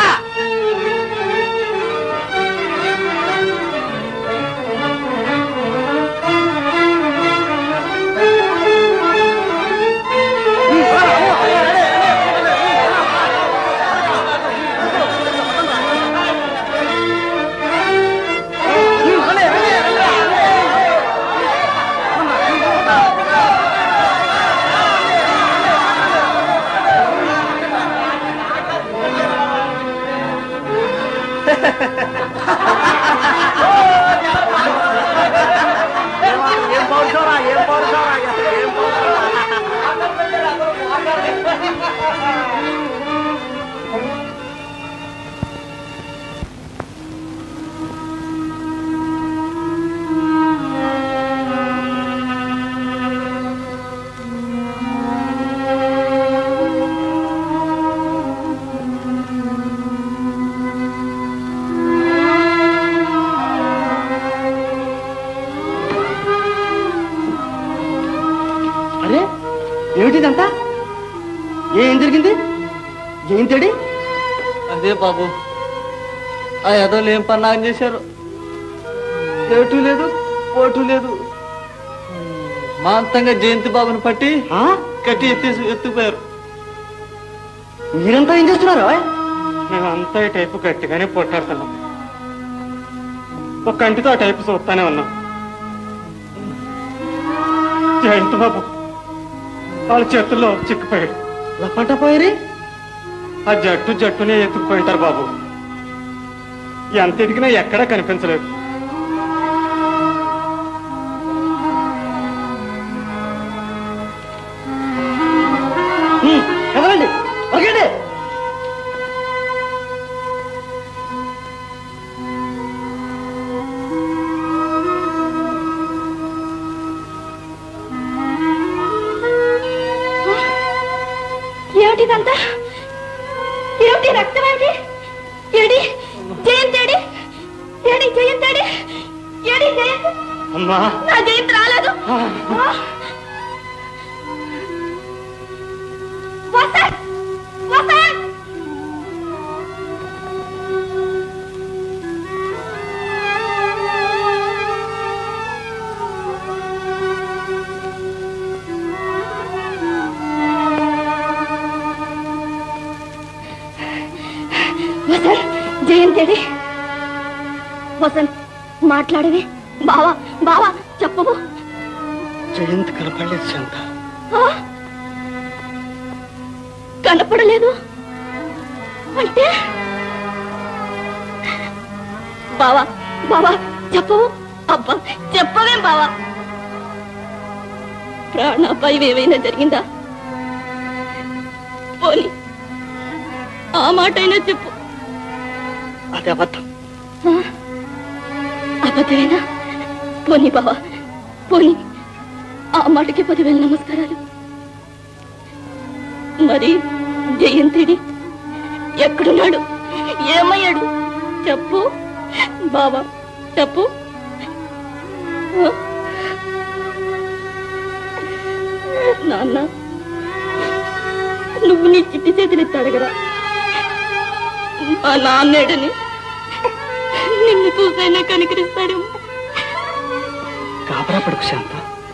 Speaker 17: అరే ఏమిటిదంతా ఏం జరిగింది జయంతుడి
Speaker 2: అదే బాబు ఆ ఎదోలు ఏం పన్నాగం చేశారు ఏటూ లేదు ఓటు లేదు మాంతంగా జయంతి బాబుని పట్టి కట్టి ఎత్తుకుపోయారు.
Speaker 17: మీరంతా ఏం చేస్తున్నారు?
Speaker 20: మేమంతా ఈ టైపు గట్టిగానే పొట్టాడుతున్నాం. ఒక కంటితో ఆ టైపు చూస్తానే ఉన్నాం. జయంత్ బాబు వాళ్ళ చేతుల్లో చిక్కుపోయాడు.
Speaker 17: పంట పోయి
Speaker 20: ఆ జట్టునే ఎత్తుకుపోయింటారు బాబు. ఎంత ఎదిగినా ఎక్కడా కనిపించలేదు.
Speaker 17: కదలండి ఒకండి.
Speaker 1: ఏమిటిదంతా? ఏమిటి రక్తం? ఏమిటి? ఏడి జయంత్? ఏడి ఏడి జయంత్? ఏడి ఏడి జయంత్?
Speaker 20: అమ్మా
Speaker 1: నా జయంత్ రాలేదు. వసంత్ వసంత్ జయంతేడి? వసంత్ మాట్లాడవే. బావా బావా చెప్పవు.
Speaker 17: జయంత్ కనపడలేదు శాంత.
Speaker 1: కనపడలేదు అంటే బావా బావా చెప్పవు. అబ్బా చెప్పవేం బావా? ప్రాణాపాయం ఏమైనా జరిగిందా? పోనీ ఆ మాట అయినా చెప్పు.
Speaker 17: అది అబద్ధం.
Speaker 1: అబద్ధమేనా? పోనీ బావా పోనీ ఆ మాటకి 10,000 నమస్కారాలు. మరి జయంతిడి ఎక్కడున్నాడు? ఏమయ్యాడు? చెప్పు బావా చెప్పు. నాన్న నువ్వు నీ చిట్టి చేతులెత్తాడు కదా. మా నాన్నేడని నిన్ను చూసైనా కనికరిస్తాడేమో.
Speaker 17: గాబరా పడుకు శాంత.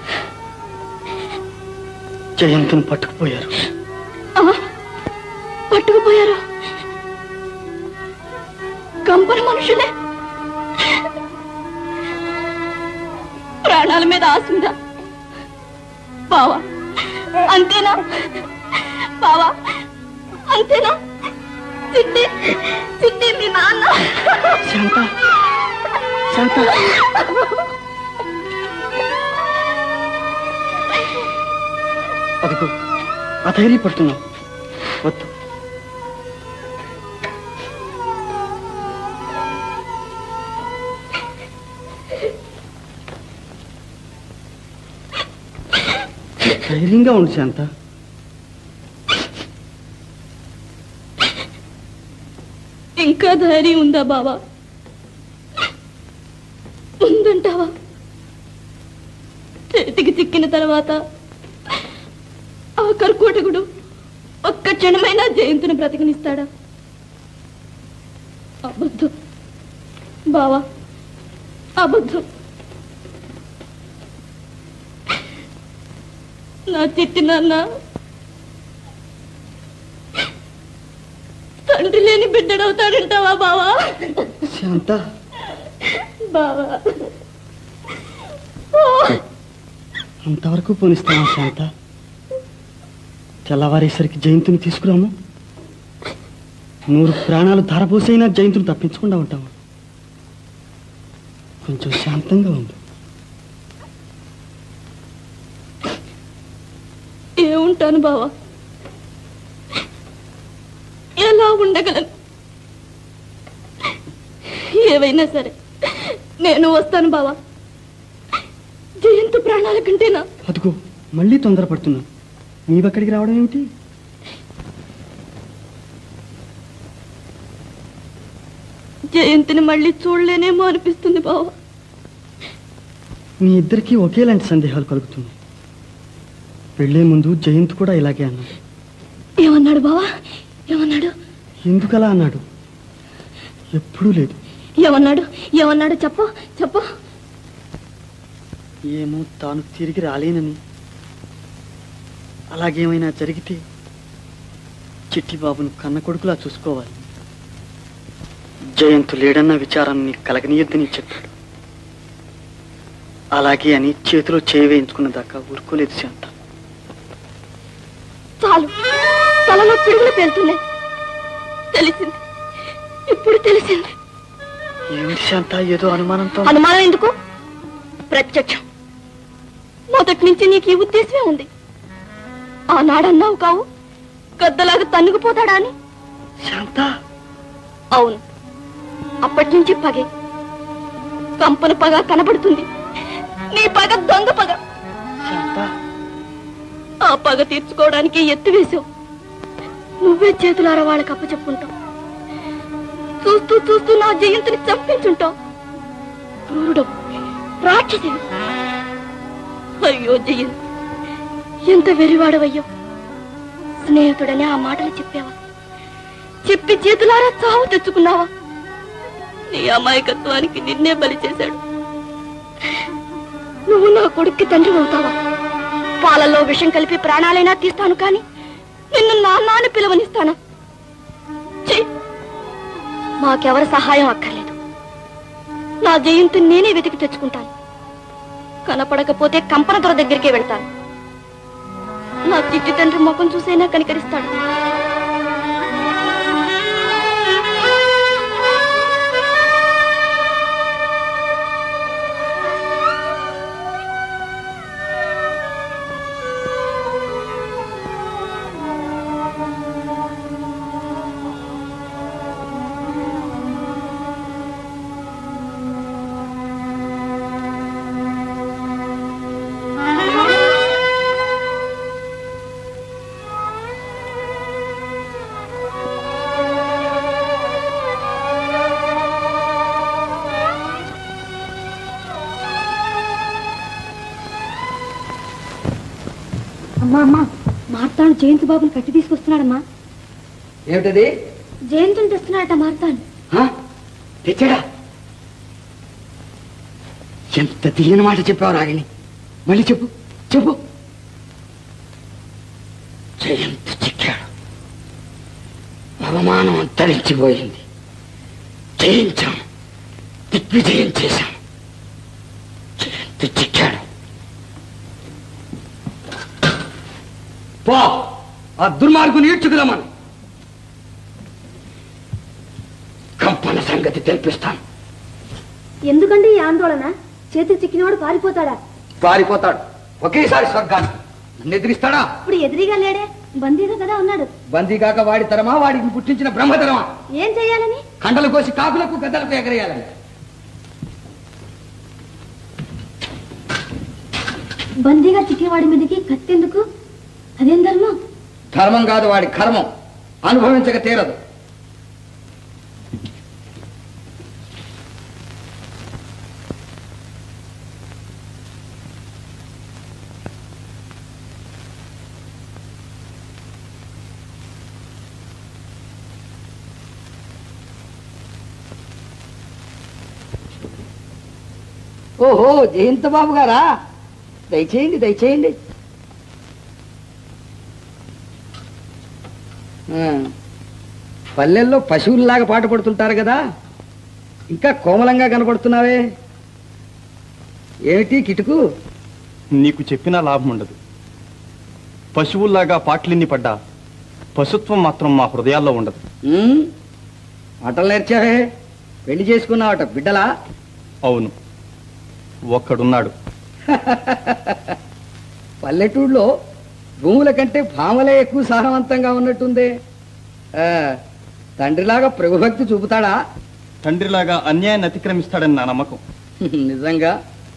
Speaker 17: జయంతుని పట్టుకుపోయారు.
Speaker 1: పట్టుకుపోయారు? కంపన మనుషులే. ప్రాణాల మీద ఆశుందా బావా? అంతేనా బావా? అంతేనా? చిట్టి చిట్టి మీ నాన్న.
Speaker 17: శాంత శాంత అదిగో అధైర్యపడుతున్నావు. వద్దు. ధైర్యంగా ఉండు శాంత.
Speaker 1: ఇంకా ధైర్యం ఉందా బావా? ఉందంటావా? చేతికి చిక్కిన తర్వాత ఆ కర్కోటకుడు ఒక్క క్షణమైనా జయంతుని బ్రతికినిస్తాడా? అబద్ధం బావా, అబద్ధం. నా చిట్టి నాన్న తండ్రి లేని బిడ్డడవుతాడంటావా బావా?
Speaker 17: శాంత,
Speaker 1: బావా
Speaker 17: అంతవరకు పోనిస్తావా శాంత? తెల్లవారేసరికి జయంతుని తీసుకురాము. 100 ప్రాణాలు ధారపోసైనా జయంతుని తప్పించకుండా ఉంటాము. కొంచెం శాంతంగా ఉంది.
Speaker 1: ఏముంటాను బావా, ఎలా ఉండగలను? ఏవైనా సరే నేను వస్తాను బావా. జయంతు ప్రాణాల కంటేనా?
Speaker 17: అదుగో మళ్ళీ తొందరపడుతున్నా. నీవెక్కడికి రావడం ఏమిటి?
Speaker 1: జయంతిని మళ్ళీ చూడలేనేమో అనిపిస్తుంది బావా.
Speaker 17: మీ ఇద్దరికీ ఒకేలాంటి సందేహాలు కలుగుతున్నాయి. పెళ్లే ముందు జయంత్ కూడా ఇలాగే అన్నాడు.
Speaker 1: ఏమన్నాడు బావా? ఏమన్నాడు?
Speaker 17: ఎందుకలా అన్నాడు? ఎప్పుడూ లేదు.
Speaker 1: ఏమన్నాడు? ఏమన్నాడు? చెప్పు చెప్పు.
Speaker 17: ఏమో, తాను తిరిగి రాలేనని. అలాగేమైనా జరిగితే చిట్టిబాబును కన్న కొడుకులా చూసుకోవాలి. జయంతు లేడన్న విచారాన్ని కలగనీయొద్దని చెప్పాడు. అలాగే అని చేతిలో చేయి వేయించుకున్న దాకా ఊరుకోలేదు శాంత.
Speaker 1: చాలు, తలలో పిడుగులు పేలుతున్నాయి. తెలిసింది, ఇప్పుడు తెలిసింది.
Speaker 17: ఏమిటి శాంత, ఏదో అనుమానంతో?
Speaker 1: అనుమానం ఎందుకు? ప్రత్యక్షం. మొదటి నుంచి నీకు ఈ ఉద్దేశమే ఉంది. ఆనాడన్నావు కావు, గద్దలాగా తన్నుకుపోతాడా అని.
Speaker 17: శాంత,
Speaker 1: అవును, అప్పటి నుంచి పగే. కంపన పగ కనబడుతుంది. నీ పగ దొంగ పగ. ఆ పగ తీర్చుకోవడానికి ఎత్తు వేసావు. నువ్వే చేతులారా వాళ్ళకి అప్పచెప్పుకుంటావు. చూస్తూ చూస్తూ నా జయంతిని చంపించుంటావు. క్రూరుడు, రాక్షసి. అయ్యో జయంత్, ఎంత వెరివాడవయ్యో. స్నేహితుడని ఆ మాటలు చెప్పావా? చెప్పి చేతులారా చావు తెచ్చుకున్నావా? నీ అమాయకత్వానికి నిన్నే బలి చేశాడు. నువ్వు నా కొడుక్కి తండ్రి అవుతావా? పాలల్లో విషం కలిపి ప్రాణాలైనా తీస్తాను కాని నిన్ను నాన్న అని పిలవనిస్తాను. మాకెవరి సహాయం అక్కర్లేదు. నా జయంతిని నేనే వెతికి తెచ్చుకుంటాను. కనపడకపోతే కంపన దొర దగ్గరికే వెళ్తాను. నా చిట్టి తండ్రి ముఖం చూసైనా కనికరిస్తాడు. అమ్మా అమ్మా, మార్తాను జయంత్ బాబుని కట్టి తీసుకొస్తున్నాడమ్మా.
Speaker 5: ఏమిటది?
Speaker 1: జయంతుని తెస్తున్నాడట మార్తాను.
Speaker 5: తెచ్చాడా? ఎంత తీయని మాట చెప్పావు రాగిణి. మళ్ళీ చెప్పు చెప్పు. జయంత్ చిక్కాడు. అవమానం అంతరించిపోయింది. జయించాం, దిగ్విజయం చేశాం. జయంత్ చిక్కాడు. పో, ఆ దుర్మార్గుని ఈడ్చుకురమను. కంపన సంగతి తెలిపిస్తాను.
Speaker 1: ఎందుకండి ఈ ఆందోళన? చేతికి చిక్కినవాడు పారిపోతాడా?
Speaker 5: పారిపోతాడు. ఒకేసారి స్వర్గానికి. నన్ను ఎదిరిస్తాడా?
Speaker 1: ఇప్పుడు ఎదిరిగా లేడే, బందీగా కదా ఉన్నాడు.
Speaker 5: బందీ కాక వాడి తరమా, వాడికి పుట్టించిన బ్రహ్మతరమా?
Speaker 1: ఏం చెయ్యాలని?
Speaker 5: కండలు కోసి కాకులకు గద్దలకు ఎగరేయాలని.
Speaker 1: బందీగా చిక్కేవాడి మీదకి కత్తెందుకు? అదేం ధర్మం?
Speaker 5: ధర్మం కాదు, వాడి కర్మం. అనుభవించక తీరదు. ఓహో, జయంత బాబు గారా? దయచేయండి దయచేయండి. పల్లెల్లో పశువుల్లాగా పాట పడుతుంటారు కదా, ఇంకా కోమలంగా కనపడుతున్నావే, ఏమిటి కిటుకు?
Speaker 6: నీకు చెప్పినా లాభం ఉండదు. పశువుల్లాగా పాటలిన్ని పడ్డా పశుత్వం మాత్రం మా హృదయాల్లో ఉండదు.
Speaker 5: ఆటలు నేర్చావే, పెళ్లి చేసుకున్నావట బిడ్డలా?
Speaker 6: అవును, ఒక్కడున్నాడు.
Speaker 5: పల్లెటూళ్ళలో భూముల కంటే భామలే ఎక్కువ సారవంతంగా ఉన్నట్టుందే. తండ్రిలాగా ప్రభుభక్తి చూపుతాడా?
Speaker 6: తండ్రిలాగా అన్యాయాన్ని అతిక్రమిస్తాడని నా నమ్మకం.
Speaker 5: నిజంగా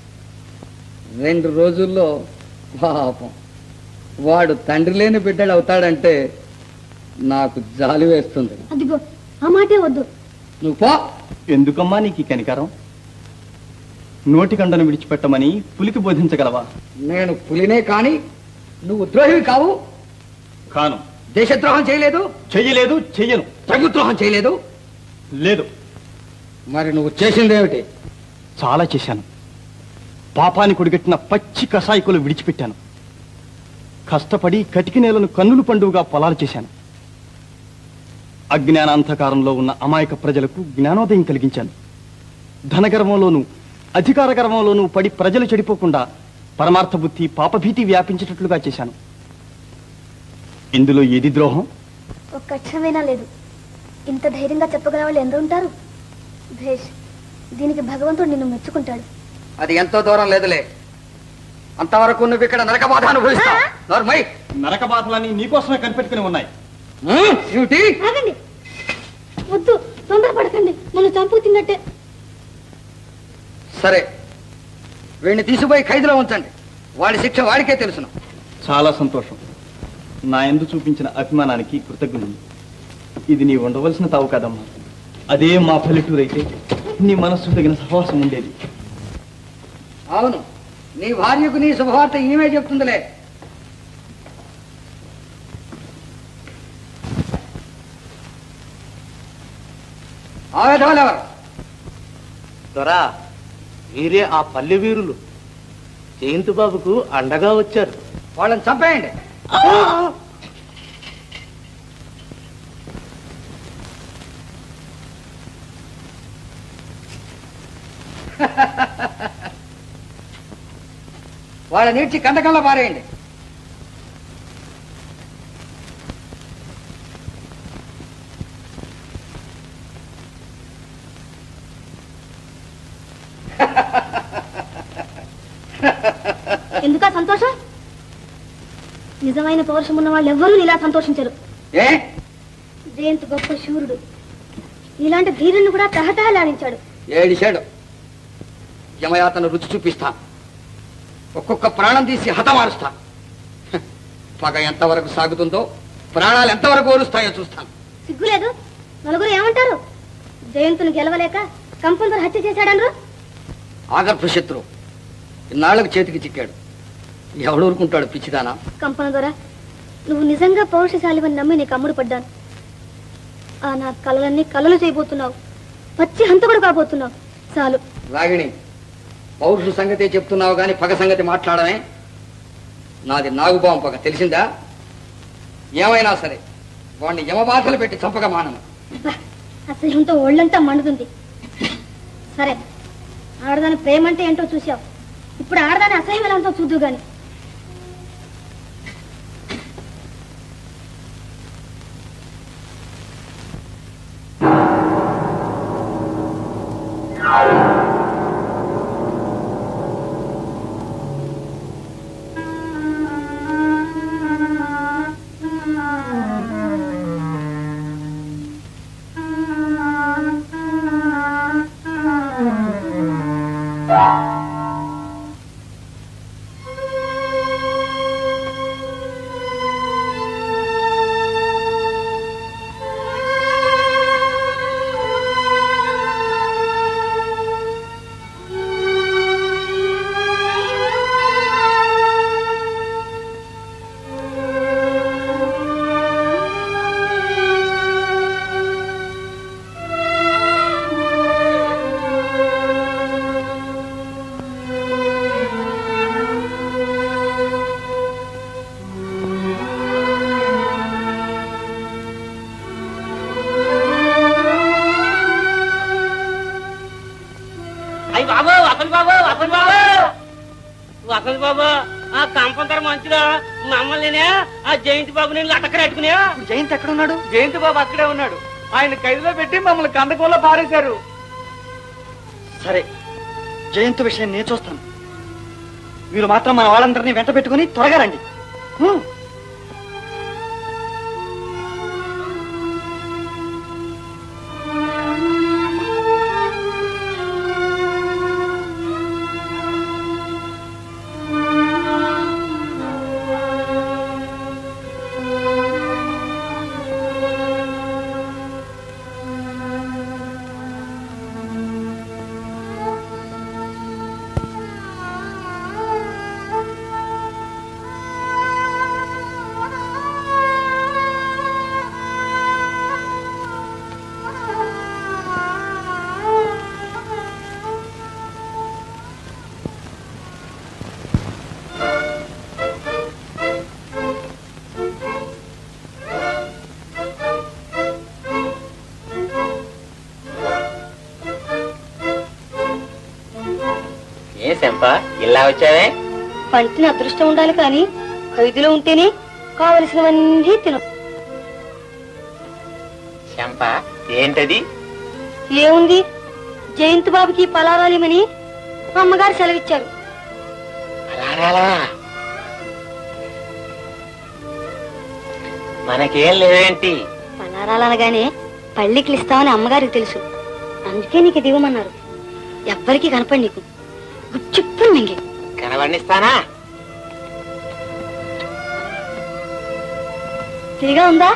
Speaker 5: 2 రోజుల్లో పాపం వాడు తండ్రి లేని బిడ్డడు అవుతాడంటే నాకు జాలి వేస్తుంది.
Speaker 1: అదిగో ఆ మాటే వద్దు.
Speaker 5: నువ్వు పో.
Speaker 6: ఎందుకమ్మా నీకు ఈ కనికరం? నోటికండను విడిచిపెట్టమని పులికి బోధించగలవా?
Speaker 5: నేను పులినే కాని నువ్వు ద్రోహివి కావు.
Speaker 6: కాను.
Speaker 5: దేశద్రోహం చేయలేదు?
Speaker 6: చెయ్యలేదు, చెయ్యను.
Speaker 5: ప్రభుద్రోహం చేయలేదు?
Speaker 6: లేదు.
Speaker 5: మరి నువ్వు చేసిందేమిటి?
Speaker 6: చాలా చేశాను. పాపానికి ఒడిగట్టిన పచ్చి కషాయికులు విడిచిపెట్టాను. కష్టపడి కటికి నేలను కన్నులు పండుగగా పొలాలు చేశాను. అజ్ఞానాంధకారంలో ఉన్న అమాయక ప్రజలకు జ్ఞానోదయం కలిగించాను. ధనగర్వంలోనూ అధికార గర్వంలోనూ పడి ప్రజలు చెడిపోకుండా పరమార్థ బుద్ధి పాపభీతి వ్యాపించేటట్లుగా చేశాను. ఇందులో ఏది ద్రోహం?
Speaker 1: ఒక్క అక్షరమైనా లేదు. ఇంత ధైర్యంగా చెప్పగల వాళ్ళు ఎందరు ఉంటారు? భేష్, దీనికి భగవంతుడు నిన్ను మెచ్చుకుంటాడు.
Speaker 5: అది ఎంతో దూరం లేదులే. అంతవరకు నువ్వు ఇక్కడ నరక బాధ అనుభవిస్తావు.
Speaker 6: నరక బాధలన్నీ నీకోసమే కనిపెట్టుకుని ఉన్నాయి.
Speaker 1: ఆగండి, వద్దు, తొందరపడకండి, నన్ను చంపు తిన్నట్టే.
Speaker 5: సరే, వీడిని తీసుకుపోయి ఖైదులో ఉంచండి. వాడి శిక్ష వాడికే తెలుసును.
Speaker 6: చాలా సంతోషం. నా యందు చూపించిన అభిమానానికి కృతజ్ఞుడు. ఇది నీ ఉండవలసిన తావు కాదమ్మా. అదే మా పల్లెటూరు అయితే నీ మనస్సు తగిన సహవాసం ఉండేది.
Speaker 5: అవును, నీ భార్యకు నీ శుభవార్త ఈమె చెప్తుందిలే. ఆవేదవాళ్ళెవరు?
Speaker 19: దొరా, వీరే ఆ పల్లె వీరులు. జయంతు బాబుకు అండగా వచ్చారు.
Speaker 5: వాళ్ళని చంపేయండి. వాళ్ళ నీడ్చి కందకంలో పారేయండి.
Speaker 1: ఎందుకా సంతోషం? నిజమైన పౌరుషం ఉన్న వాళ్ళు ఎవ్వరూ ఇలా సంతోషించరు. జయంత్ గొప్ప శూరుడు. ఇలాంటి ధీరుని కూడా తహతహలాడించాడు.
Speaker 5: ఏడిశాడు. యమయాతను రుచి చూపిస్తా. ఒక్కొక్క ప్రాణం తీసి హతమారుస్తా. పగ ఎంతవరకు సాగుతుందో, ప్రాణాలు ఎంతవరకు ఓరుస్తాయో చూస్తాను.
Speaker 1: సిగ్గులేదు? నలుగురు ఏమంటారు? జయంతుని గెలవలేక కంపంతో హత్య చేశాడనరు.
Speaker 5: ఆగర్భ శత్రు ఇన్నాళ్లకు చేతికి చిక్కాడు. ఎవడు ఊరుకుంటాడు పిచ్చిదానా?
Speaker 1: కంపన ద్వారా నువ్వు నిజంగా పౌరుషశాలివని నమ్మి నీకు అమ్ముడు పడ్డాను. ఆ నా కలలన్నీ కలలు చేయబోతున్నావు. పచ్చి హంతకుడు కాబోతున్నావు. చాలు.
Speaker 5: రాగిణి, పౌరుష సంగతే చెప్తున్నావు గాని పగ సంగతి మాట్లాడమే. నాది నాగుబాం పగ, తెలిసిందా? ఏమైనా సరే వాడిని యమబాధలు పెట్టి చంపక మానను.
Speaker 1: అసహ్యంతో ఒళ్ళంతా మండుతుంది. సరే, ఆడదాని ప్రేమ అంటే ఏంటో చూసావు. ఇప్పుడు ఆడదాని అసహ్యం ఎలా ఉందో చూద్దు గాని.
Speaker 9: వసంత్ బాబు ఆ కంపంతర మంచులో మమ్మల్ని ఆ జయంతి బాబు నేను అటకరెట్టుకునే.
Speaker 10: జయంతి ఎక్కడ ఉన్నాడు?
Speaker 2: జయంతి బాబు అక్కడే ఉన్నాడు. ఆయన ఖైదులో పెట్టి మమ్మల్ని కందకంలో పారేశారు.
Speaker 10: సరే, జయంతి విషయం నేను చూస్తాను. మీరు మాత్రం మన వాళ్ళందరినీ వెంట పెట్టుకుని త్వరగా రండి.
Speaker 9: ఇలా వచ్చావే?
Speaker 8: పంటిని అదృష్టం ఉండాలి కానీ ఖైదులో ఉంటేనే కావలసినవన్నీ తిను.
Speaker 9: శంప ఏంటది?
Speaker 8: ఏముంది, జయంతి బాబుకి పలారాలేమని అమ్మగారు సెలవిచ్చారు.
Speaker 9: మనకేం లేవేంటి?
Speaker 8: పలారాలనగానే పళ్ళికి ఇస్తామని అమ్మగారికి తెలుసు. అందుకే నీకు దిగమన్నారు. ఎవ్వరికి కనపడి నీకు గుచ్చుప్పుడు మింగి
Speaker 9: కనబడిస్తానా?
Speaker 8: తీగా ఉందా?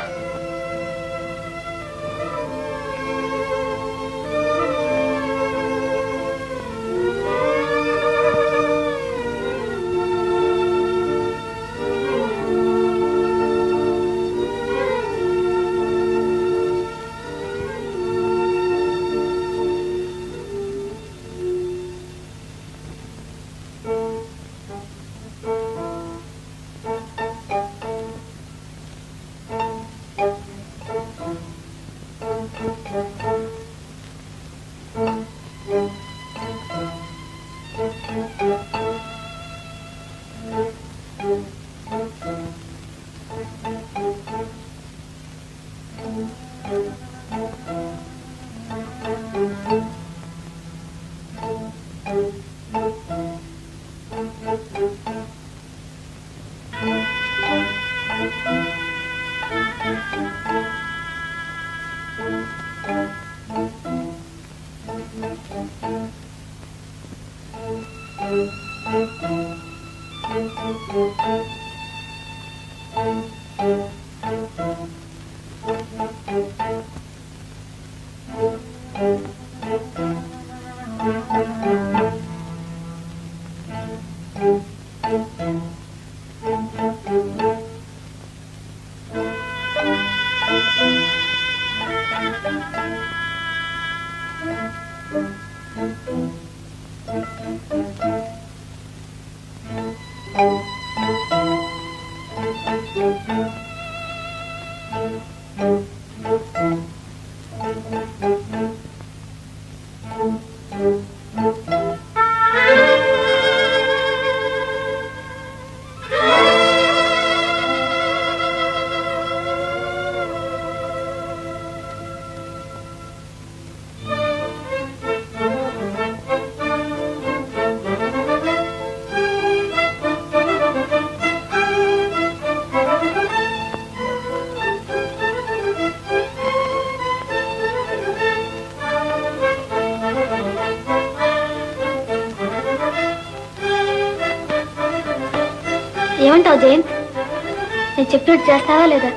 Speaker 1: ఏమంటావు జయంత్? నేను చెప్పినట్టు చేస్తావా లేదా?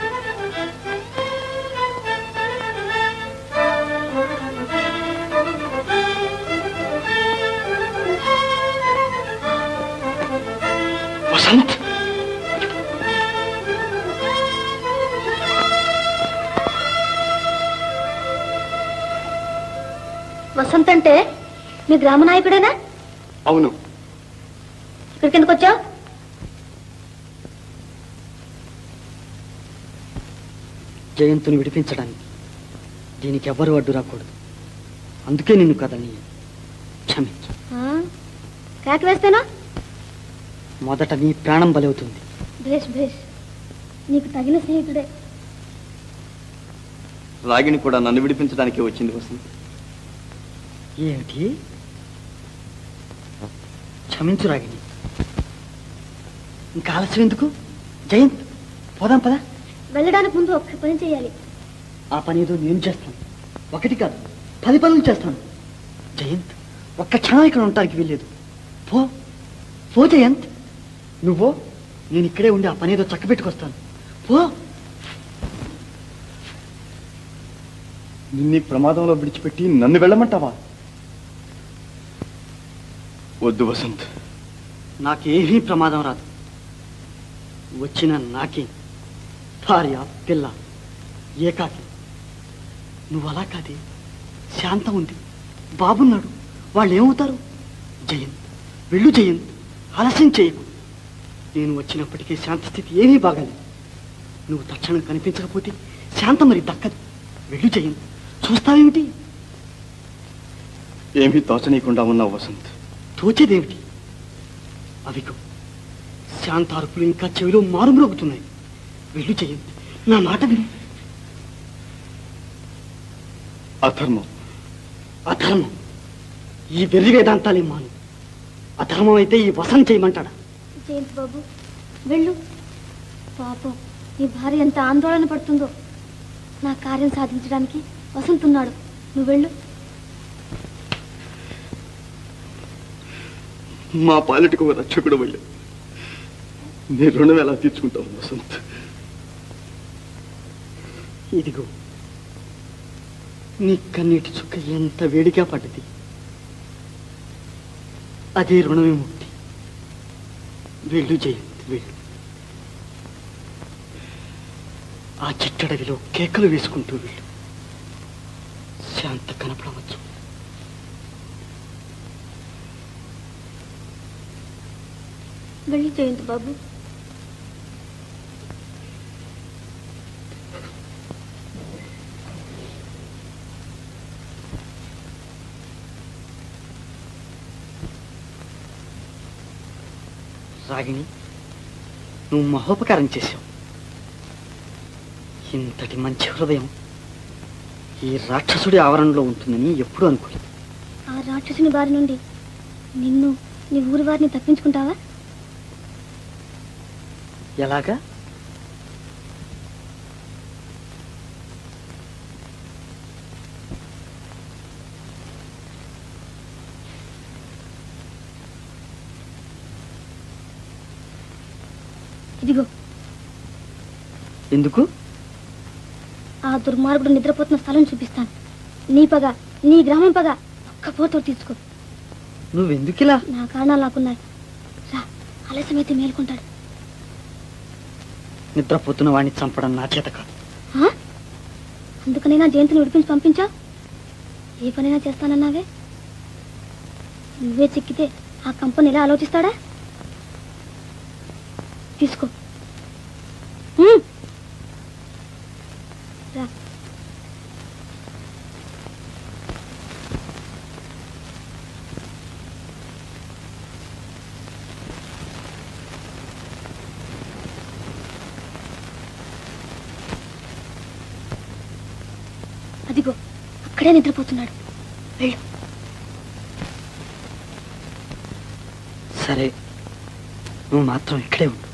Speaker 10: వసంత్,
Speaker 1: వసంత్ అంటే మీ గ్రామ నాయకుడేనా?
Speaker 6: అవును.
Speaker 1: ఇక్కడికి ఎందుకు వచ్చావు?
Speaker 10: జయంతుని విడిపించడానికి. దీనికి ఎవ్వరు అడ్డు రాకూడదు. అందుకే నిన్ను కదని క్షమించు.
Speaker 1: కేక వేస్తేనా?
Speaker 17: మొదట నీ ప్రాణం బలవుతుంది.
Speaker 1: భేష్ భేష్, నీకు తగిన స్నేహితుడే.
Speaker 6: రాగిణి కూడా నన్ను విడిపించడానికి వచ్చింది వసంత్.
Speaker 17: ఏమిటి? క్షమించు రాగిణి, ఇంకా ఆలస్యం ఎందుకు? జయంత్, పోదాం పదా.
Speaker 1: వెళ్ళడానికి ముందు ఒక్క పని చేయాలి.
Speaker 17: ఆ పని ఏదో నేను చేస్తాను. ఒకటి కాదు, 10 పనులు చేస్తాను. జయంత్, ఒక్క క్షణం ఇక్కడ ఉండటానికి వీల్లేదు. పో పో జయంత్. నువ్వో, నేను ఇక్కడే ఉండి ఆ పని ఏదో చక్క పెట్టుకొస్తాను. పో.
Speaker 6: నిన్ని ప్రమాదంలో విడిచిపెట్టి నన్ను వెళ్ళమంటావా? వద్దు వసంత్.
Speaker 17: నాకేమీ ప్రమాదం రాదు. వచ్చిన నాకే భార్య, పిల్ల, ఏకాకి. నువ్వు అలా కాదే, శాంతం ఉంది, బాబున్నాడు, వాళ్ళు ఏమవుతారు? జయంత్, వెళ్ళు జయంత్, ఆలస్యం చేయకు. నేను వచ్చినప్పటికీ శాంతస్థితి ఏమీ బాగాలేదు. నువ్వు తక్షణం కనిపించకపోతే శాంతం మరి దక్కదు. వెళ్ళు జయంత్, చూస్తావేమిటి?
Speaker 6: ఏమీ తోచనీయకుండా ఉన్నావు వసంత్.
Speaker 17: తోచేదేమిటి? అవిగో శాంత అరుపులు ఇంకా చెవిలో మారుమ్రోగుతున్నాయి. వెళ్ళు జయంత్, నా మాట విను.
Speaker 6: అధర్మం.
Speaker 17: అధర్మం? ఈ వెర్రి వేదాంతాలే మాను. అధర్మం అయితే ఈ వసంత్ చేయమంటాడా?
Speaker 1: జయంత్ బాబు, వెళ్ళు. పాపం, నీ భార్య ఎంత ఆందోళన పడుతుందో. నా కార్యం సాధించడానికి వసంత్ ఉన్నాడు. నువ్వు వెళ్ళు.
Speaker 6: మా పాలిటికి ఒక రక్షకుడు అయ్యా. నీ రుణం ఎలా తీర్చుకుంటావు వసంత్?
Speaker 17: ఇదిగో నీ కన్నీటి చుక్క ఎంత వేడిగా పడ్డది. అదే రుణమే ముక్తి. వెళ్ళు జయంత్, వెళ్ళు. ఆ చిట్టడవిలో కేకలు వేసుకుంటూ వెళ్ళు. శాంత కనపడవచ్చు.
Speaker 1: వెళ్ళి జయంత్ బాబు.
Speaker 17: రాగిణి, నువ్వు మహోపకారం చేశావు. ఇంతటి మంచి హృదయం ఈ రాక్షసుడి ఆవరణలో ఉంటుందని ఎప్పుడూ అనుకోలేదు.
Speaker 1: ఆ రాక్షసుని బారి నుండి నిన్ను, నీ ఊరి వారిని తప్పించుకుంటావా?
Speaker 17: ఎలాగా?
Speaker 1: ఇదిగో.
Speaker 17: ఎందుకు?
Speaker 1: ఆ దుర్మార్గుడు నిద్రపోతున్న స్థలం చూపిస్తాను. నీ పగ, నీ గ్రామం పగ ఒక్క పోతో తీర్చుకో.
Speaker 17: నువ్వెందుకిలా?
Speaker 1: నా కారణాలు నాకున్నాయి. రా, ఆలస్యమైతే మేలుకుంటాడు.
Speaker 17: నిద్రపోతున్న వాడిని చంపడం నా చేత కాదు.
Speaker 1: అందుకనైనా జయంతిని విడిపించి పంపించా? ఏ పనైనా చేస్తానన్నావే. నువ్వే చిక్కితే ఆ కంపెనీ ఎలా ఆలోచిస్తాడా? తీసుకో. రా. అదిగో అక్కడే నిద్రపోతున్నాడు. వెళ్ళు.
Speaker 17: సరే, నువ్వు మాత్రం ఇక్కడే ఉండు.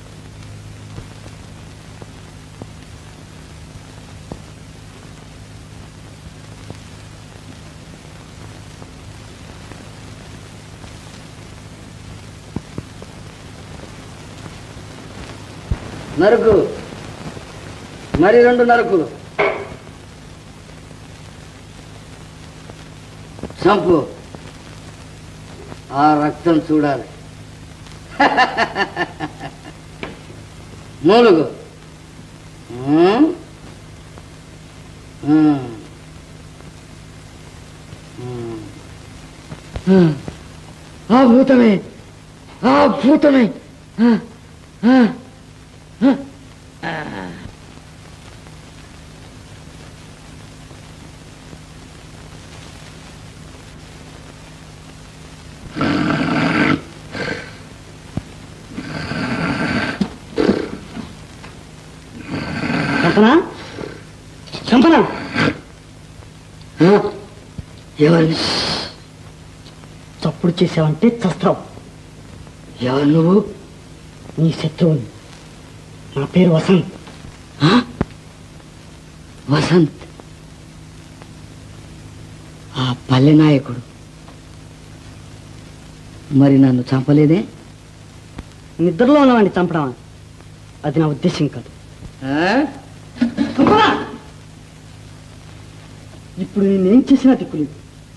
Speaker 5: నరుకు, మరి 2 నరుకులు. చంపు. ఆ రక్తం చూడాలి. మూలుగు. ఆ భూతమే, ఆ భూతమే.
Speaker 17: కంపనా కంపనా ఎవరు తప్పుడు చేసావంటే చస్తావు. ఎవరు నువ్వు? నీ శత్రువుని. నా పేరు వసంత్. వసంత్ ఆ పల్లె నాయకుడు. మరి నన్ను చంపలేదే? నిద్రలో ఉన్నవాడిని చంపడమా? అది నా ఉద్దేశం కాదు. ఇప్పుడు నేనేం చేసినా దిక్కులేదు.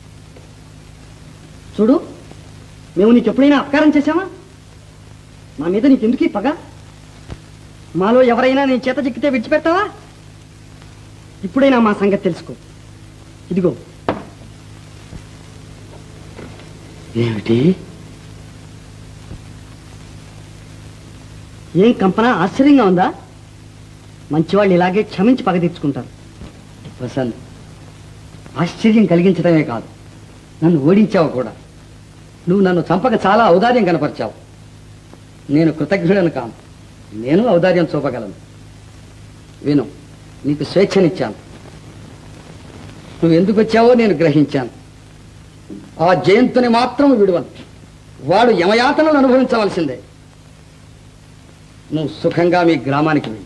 Speaker 17: చూడు, మేము నీకు ఎప్పుడైనా అపకారం చేశామా? మా మీద నీకెందుకు ఈ పగ? మాలో ఎవరైనా నేను చేత చిక్కితే విడిచిపెడతావా? ఇప్పుడైనా మా సంగతి తెలుసుకో. ఇదిగో. ఏమిటి? ఏం కంపన ఆశ్చర్యంగా ఉందా? మంచివాళ్ళు ఇలాగే క్షమించి పగ తీర్చుకుంటారు. వసంత్, ఆశ్చర్యం కలిగించడమే కాదు, నన్ను ఓడించావు కూడా. నువ్వు నన్ను చంపక చాలా ఔదార్యం కనపరిచావు. నేను కృతజ్ఞుడను కాను, నేను ఔదార్యం చూపగలను. విను, నీకు స్వేచ్ఛనిచ్చాను. నువ్వు ఎందుకు వచ్చావో నేను గ్రహించాను. ఆ జయంతుని మాత్రం విడువను. వాడు యమయాతనలు అనుభవించవలసిందే. నువ్వు సుఖంగా మీ గ్రామానికి వెళ్ళు.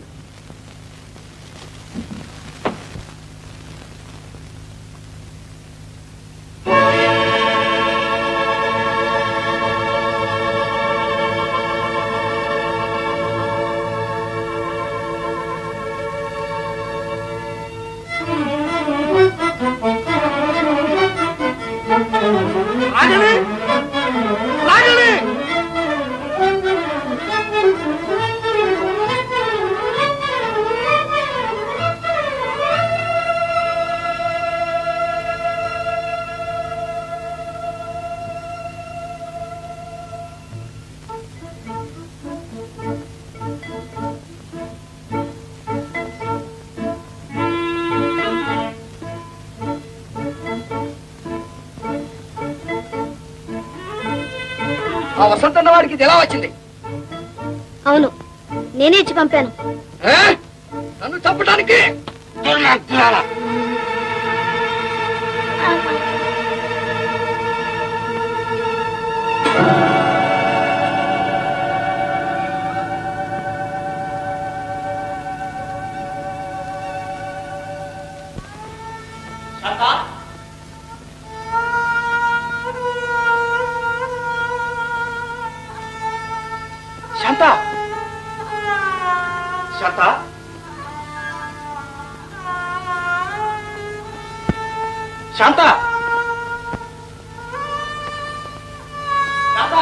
Speaker 5: ఆ వసంతన్న వాడికి ఇది ఎలా వచ్చింది?
Speaker 1: అవును, నేనే ఇచ్చి పంపాను.
Speaker 5: నన్ను చంపడానికి శాంత, శాంత, శాంత, శాంత,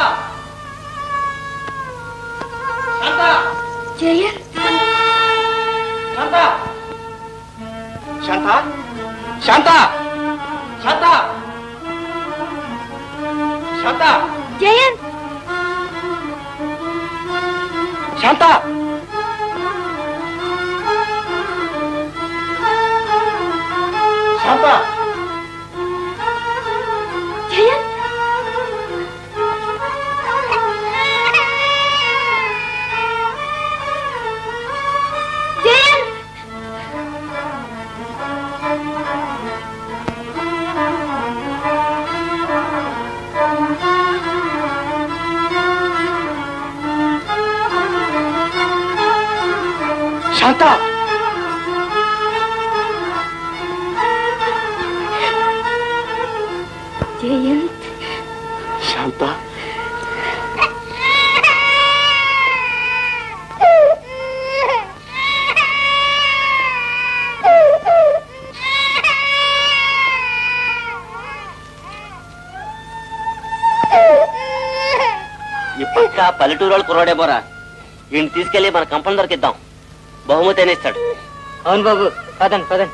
Speaker 5: శాంత,
Speaker 1: జయంత్,
Speaker 5: శాంత, శాంత, శాంత, శాంత, శాంత,
Speaker 1: జయంత్,
Speaker 5: శాంత, శాంత,
Speaker 1: జయంత్, జయంత్,
Speaker 5: శాంత,
Speaker 1: జయంత్,
Speaker 5: శాంత,
Speaker 9: ఈ పక్క పల్లెటూరు వాళ్ళు కుర్రాడే పోరా, వీడిని తీసుకెళ్లి మన కంపెనీ దొరికిద్దాం, బహుమతి అయినా ఇస్తాడు.
Speaker 8: అవును బాబు, పదండి పదండి.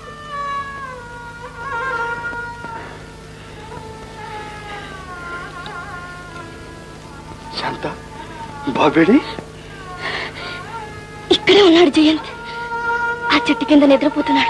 Speaker 5: శాంత, బాబేడి
Speaker 1: ఇక్కడే ఉన్నాడు జయంత్. ఆ చెట్టు కింద నిద్రపోతున్నాడు.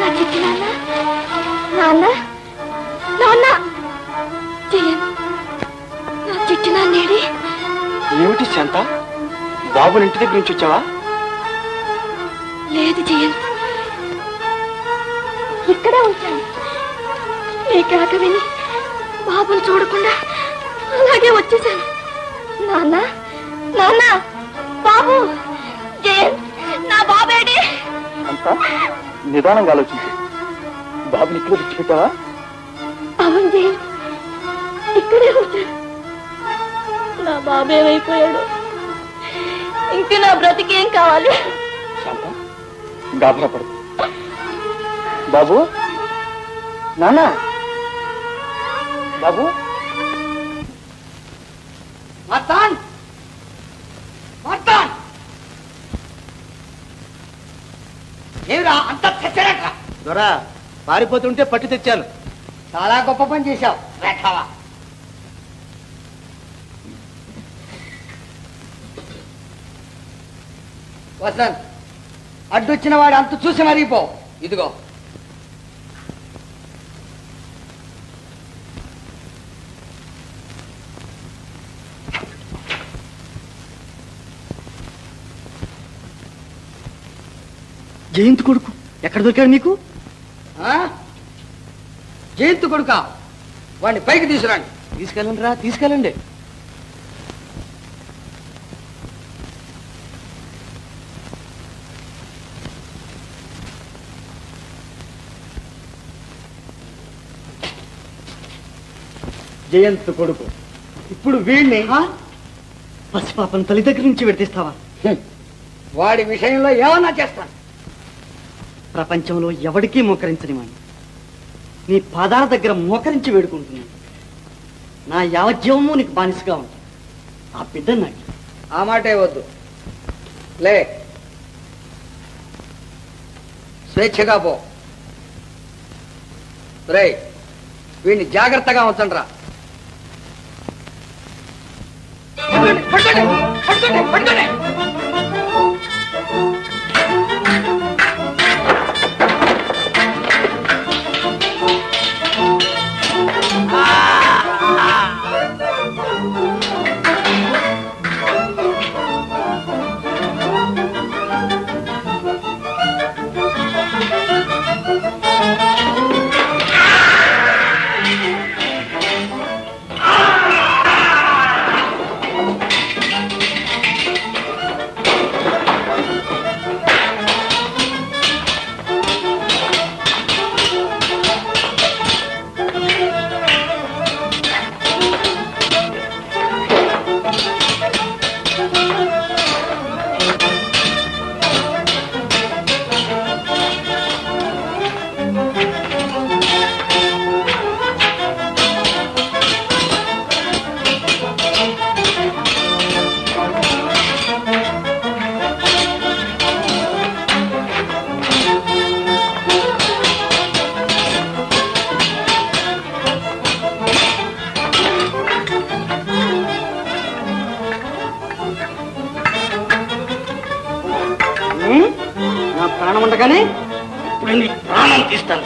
Speaker 1: నా చిట్టి నాన్న నాన్న నాన్న జయన్ నా చిట్టి నాన్నేడి
Speaker 15: ఏమిటి శాంత బాబుని ఇంటి దగ్గర నుంచి వచ్చావా?
Speaker 1: లేదు జయన్ ఇక్కడే ఉంచాను నీ కేక విని బాబుని చూడకుండా అలాగే వచ్చేసాను నాన్న నాన్న బాబు జయన్ నా బాబేడి
Speaker 15: అంతా నిదానంగా ఆలోచించు. బాబుని ఇక్కడ విడిచిపెట్టావా?
Speaker 1: అవును జయన్ ఇక్కడే ఉంచాను నా బాబేమైపోయాడు ఇంక నా బ్రతికేం కావాలి
Speaker 15: శాంత గాభరాపడు. బాబు నాన్న బాబు
Speaker 5: మార్తాన్ మార్తాన్ ఏమిరా అంత చచ్చాడట
Speaker 19: దొరా పారిపోతుంటే పట్టి తెచ్చాను.
Speaker 5: చాలా గొప్ప పని చేశావు రేఖావా. వసంత్ అడ్డొచ్చిన వాడు అంత చూసి మరిగిపో. ఇదిగో
Speaker 17: జయంత్ కొడుకు ఎక్కడ దొరికాడు మీకు?
Speaker 5: జయంత్ కొడుక వాడిని పైకి తీసుకురండి.
Speaker 19: తీసుకెళ్ళండి రా, తీసుకెళ్ళండి.
Speaker 5: జయంత్ కొడుకు ఇప్పుడు వీడిని
Speaker 17: పసిపాపను తల్లి దగ్గర నుంచి విడతీస్తావా?
Speaker 5: వాడి విషయంలో ఏమన్నా చేస్తాను.
Speaker 17: ప్రపంచంలో ఎవరికీ మోకరించని వాణ్ణి నీ పాదాల దగ్గర మోకరించి వేడుకుంటున్నాను. నా యావజ్జీవము నీకు బానిసగా ఉంటా. ఆ బిడ్డ నాకు.
Speaker 5: ఆ మాటే వద్దు. లే స్వేచ్ఛగా పో. రే వీడిని జాగ్రత్తగా ఉంచండి రా.
Speaker 17: నా ప్రాణం ఉండగానే
Speaker 5: ఇప్పుడు నీ ప్రాణం తీస్తాను.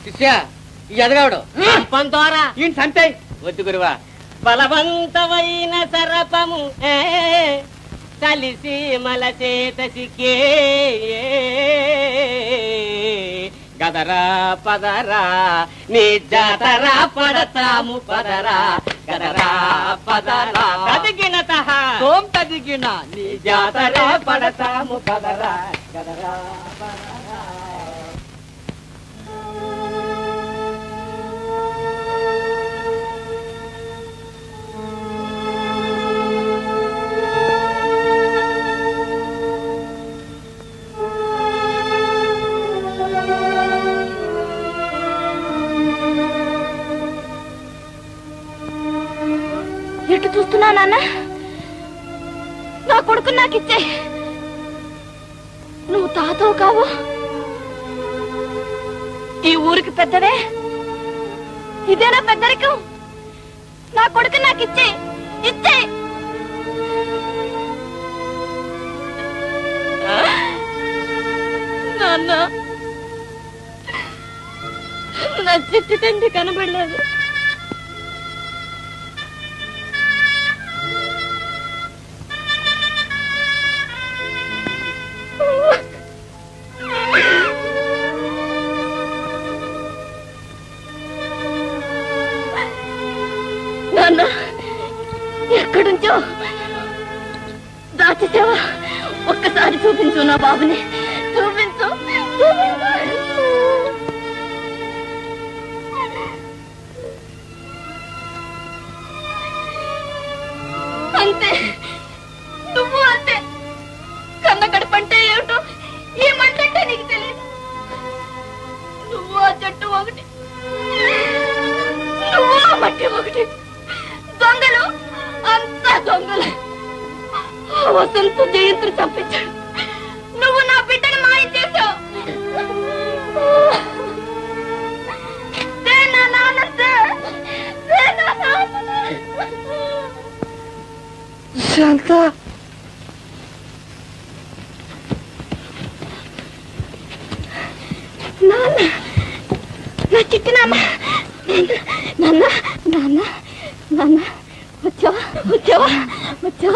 Speaker 8: శిష్య ఈ ఎదగాడు పంతోరా ఈయన సంతే వద్దు గురువా బలవంతమైన సరపము కలిసి మల చేత సిక్కే గదరా పదరా నీ జాతరా పడతాము పదరా గదరా పదరా తదిగినత సోం తదిగిన నీ జాతరా పడతాము పదరా గదరా పదరా.
Speaker 1: ఎటు చూస్తున్నా నాన్న? నా కొడుకు నాకు ఇచ్చే. నువ్వు తాతవు కావు, ఈ ఊరికి పెద్దవే. ఇదేనా పెద్దరికం? నా కొడుకు నాకు ఇచ్చే ఇచ్చే. నాన్న, నా చిట్టి తండ్రి కనబడలేదు. నాన్న, ఎక్కడుంచో దాచేసావా? ఒక్కసారి చూపించు నా బాబుని, చూపించు చూపించు. అంతే, నువ్వు అంతే. కన్న గడపంటే ఏమిటో, ఏమంటే నీకు తెలియదు. నువ్వు ఆ చెట్టు ఒకటి, నువ్వు ఆ మట్టి ఒకటి. దొంగలు అంతా దొంగలు. వసంత జయంతులు చంపించాడు, నువ్వు నా బిడ్డను మాయం చేశావు.
Speaker 10: శాంత,
Speaker 1: నాన్న, నా చిట్టి నాన్న, నాన్న నాన్న నాన్న, వచ్చావా వచ్చావా వచ్చావా?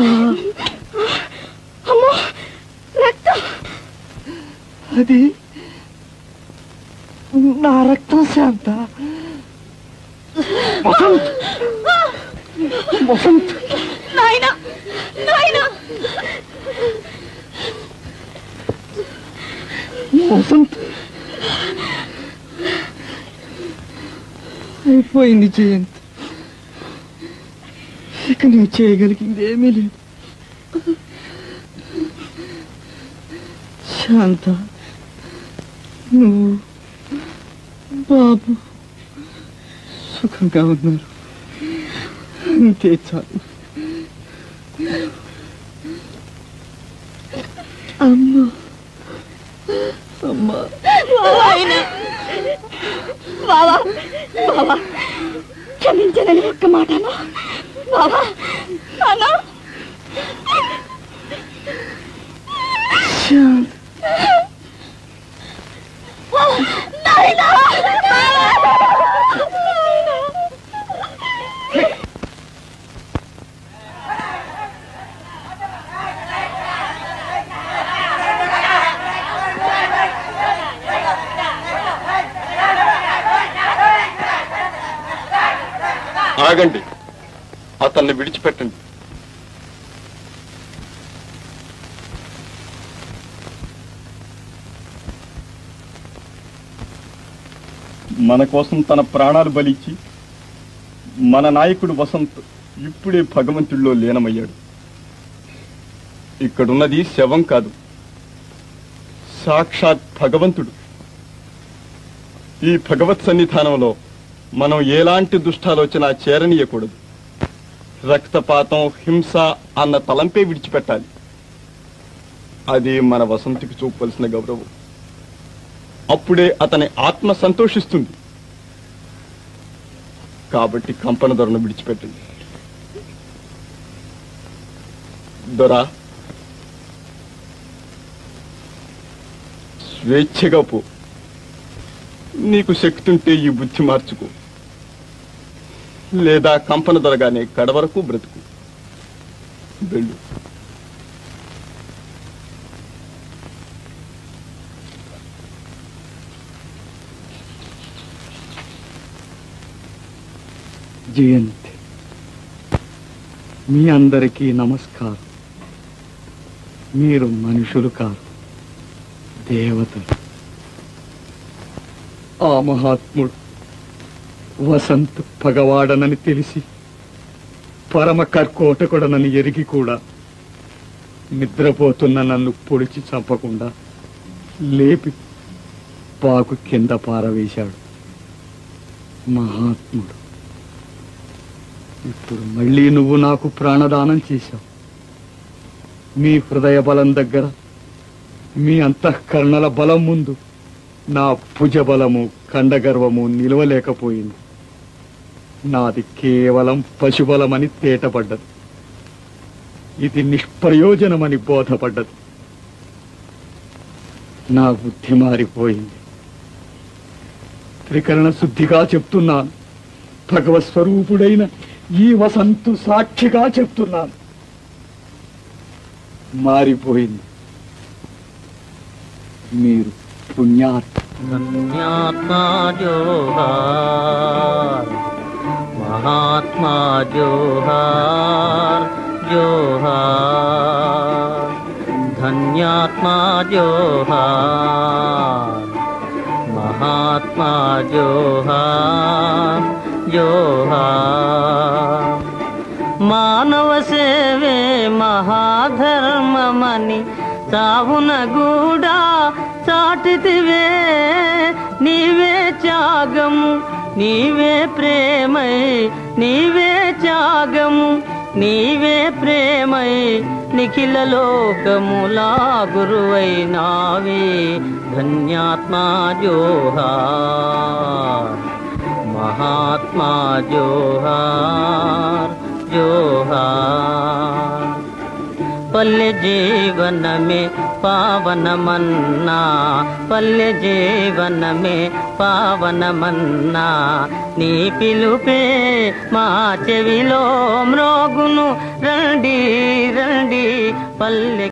Speaker 1: అమ్మో, రక్తం.
Speaker 10: అది నా రక్తం శాంత. వసంత్, వసంత్,
Speaker 1: నాయనా నాయనా,
Speaker 10: వసంత్. అయిపోయింది జయంత్, ఇక నేను చేయగలిగింది ఏమీ లేదు. శాంత, నువ్వు బాబు సుఖంగా ఉన్నారు, అంతే చాలు. అమ్మా అమ్మా,
Speaker 1: బావా బావా, క్షమించనని ఒక్క మాటను బావా. నాన్న, నాయనా,
Speaker 6: ఆగండి, అతన్ని విడిచిపెట్టండి. మన కోసం తన ప్రాణాలు బలిచ్చి మన నాయకుడు వసంత్ ఇప్పుడే భగవంతుడిలో లీనమయ్యాడు. ఇక్కడున్నది శవం కాదు, సాక్షాత్ భగవంతుడు. ఈ భగవత్ సన్నిధానంలో మనం ఎలాంటి దుష్టాలోచన చేరనీయకూడదు. రక్తపాతం, హింస అన్న తలంపే విడిచిపెట్టాలి. అది మన వసంతికి చూపవలసిన గౌరవం. అప్పుడే అతని ఆత్మ సంతోషిస్తుంది. కాబట్టి కంపన దొరను విడిచిపెట్టండి. దొరా, స్వేచ్ఛగా పో. నీకు శక్తి ఉంటే ఈ బుద్ధి మార్చుకో, లేదా కంపన దొరగానే కడవరకు బ్రతుకు. వెళ్ళు.
Speaker 5: జయంతి, మీ అందరికీ నమస్కారం. మీరు మనుషులు కాదు, దేవతలు. ఆ మహాత్ముడు వసంత్ పగవాడనని తెలిసి పరమ కర్కోటకుడనని ఎరిగి కూడా నిద్రపోతున్న నన్ను పొడిచి చంపకుండా లేపి పాకు కింద పారవేశాడు మహాత్ముడు. ఇప్పుడు మళ్ళీ నువ్వు నాకు ప్రాణదానం చేశావు. మీ హృదయ బలం దగ్గర, మీ అంతఃకరణల బలం ముందు నా భుజబలము కండగర్వము నిలవలేకపోయింది. నాది కేవలం పశుబలమని తేటపడ్డది. ఇది నిష్ప్రయోజనమని బోధపడ్డది. నా బుద్ధి మారిపోయింది. త్రికరణ శుద్ధిగా చెప్తున్నాను, భగవత్ స్వరూపుడైన ఈ వసంతు సాక్షిగా చెప్తున్నాను, మారిపోయింది. మీరు
Speaker 18: धन्यात्मा जोहार, महात्मा जोहार जोहार, धन्यात्मा जोहार, महात्मा जोहार जोहार. मानव सेवे महाधर्ममनि చావున కూడా చాటితివే. నీవే త్యాగము, నీవే ప్రేమై, నీవే త్యాగము, నీవే ప్రేమై, నిఖిల లోకములా గురువైనావే. ధన్యాత్మా జోహార్, మహాత్మా జోహార్ జోహార్. पल्य जीवन में पावन मन्ना, पल्य जीवन में पावन मन्ना. नी पिलुपे मा చెవిలో మ్రోగును రండి రండి పల్లె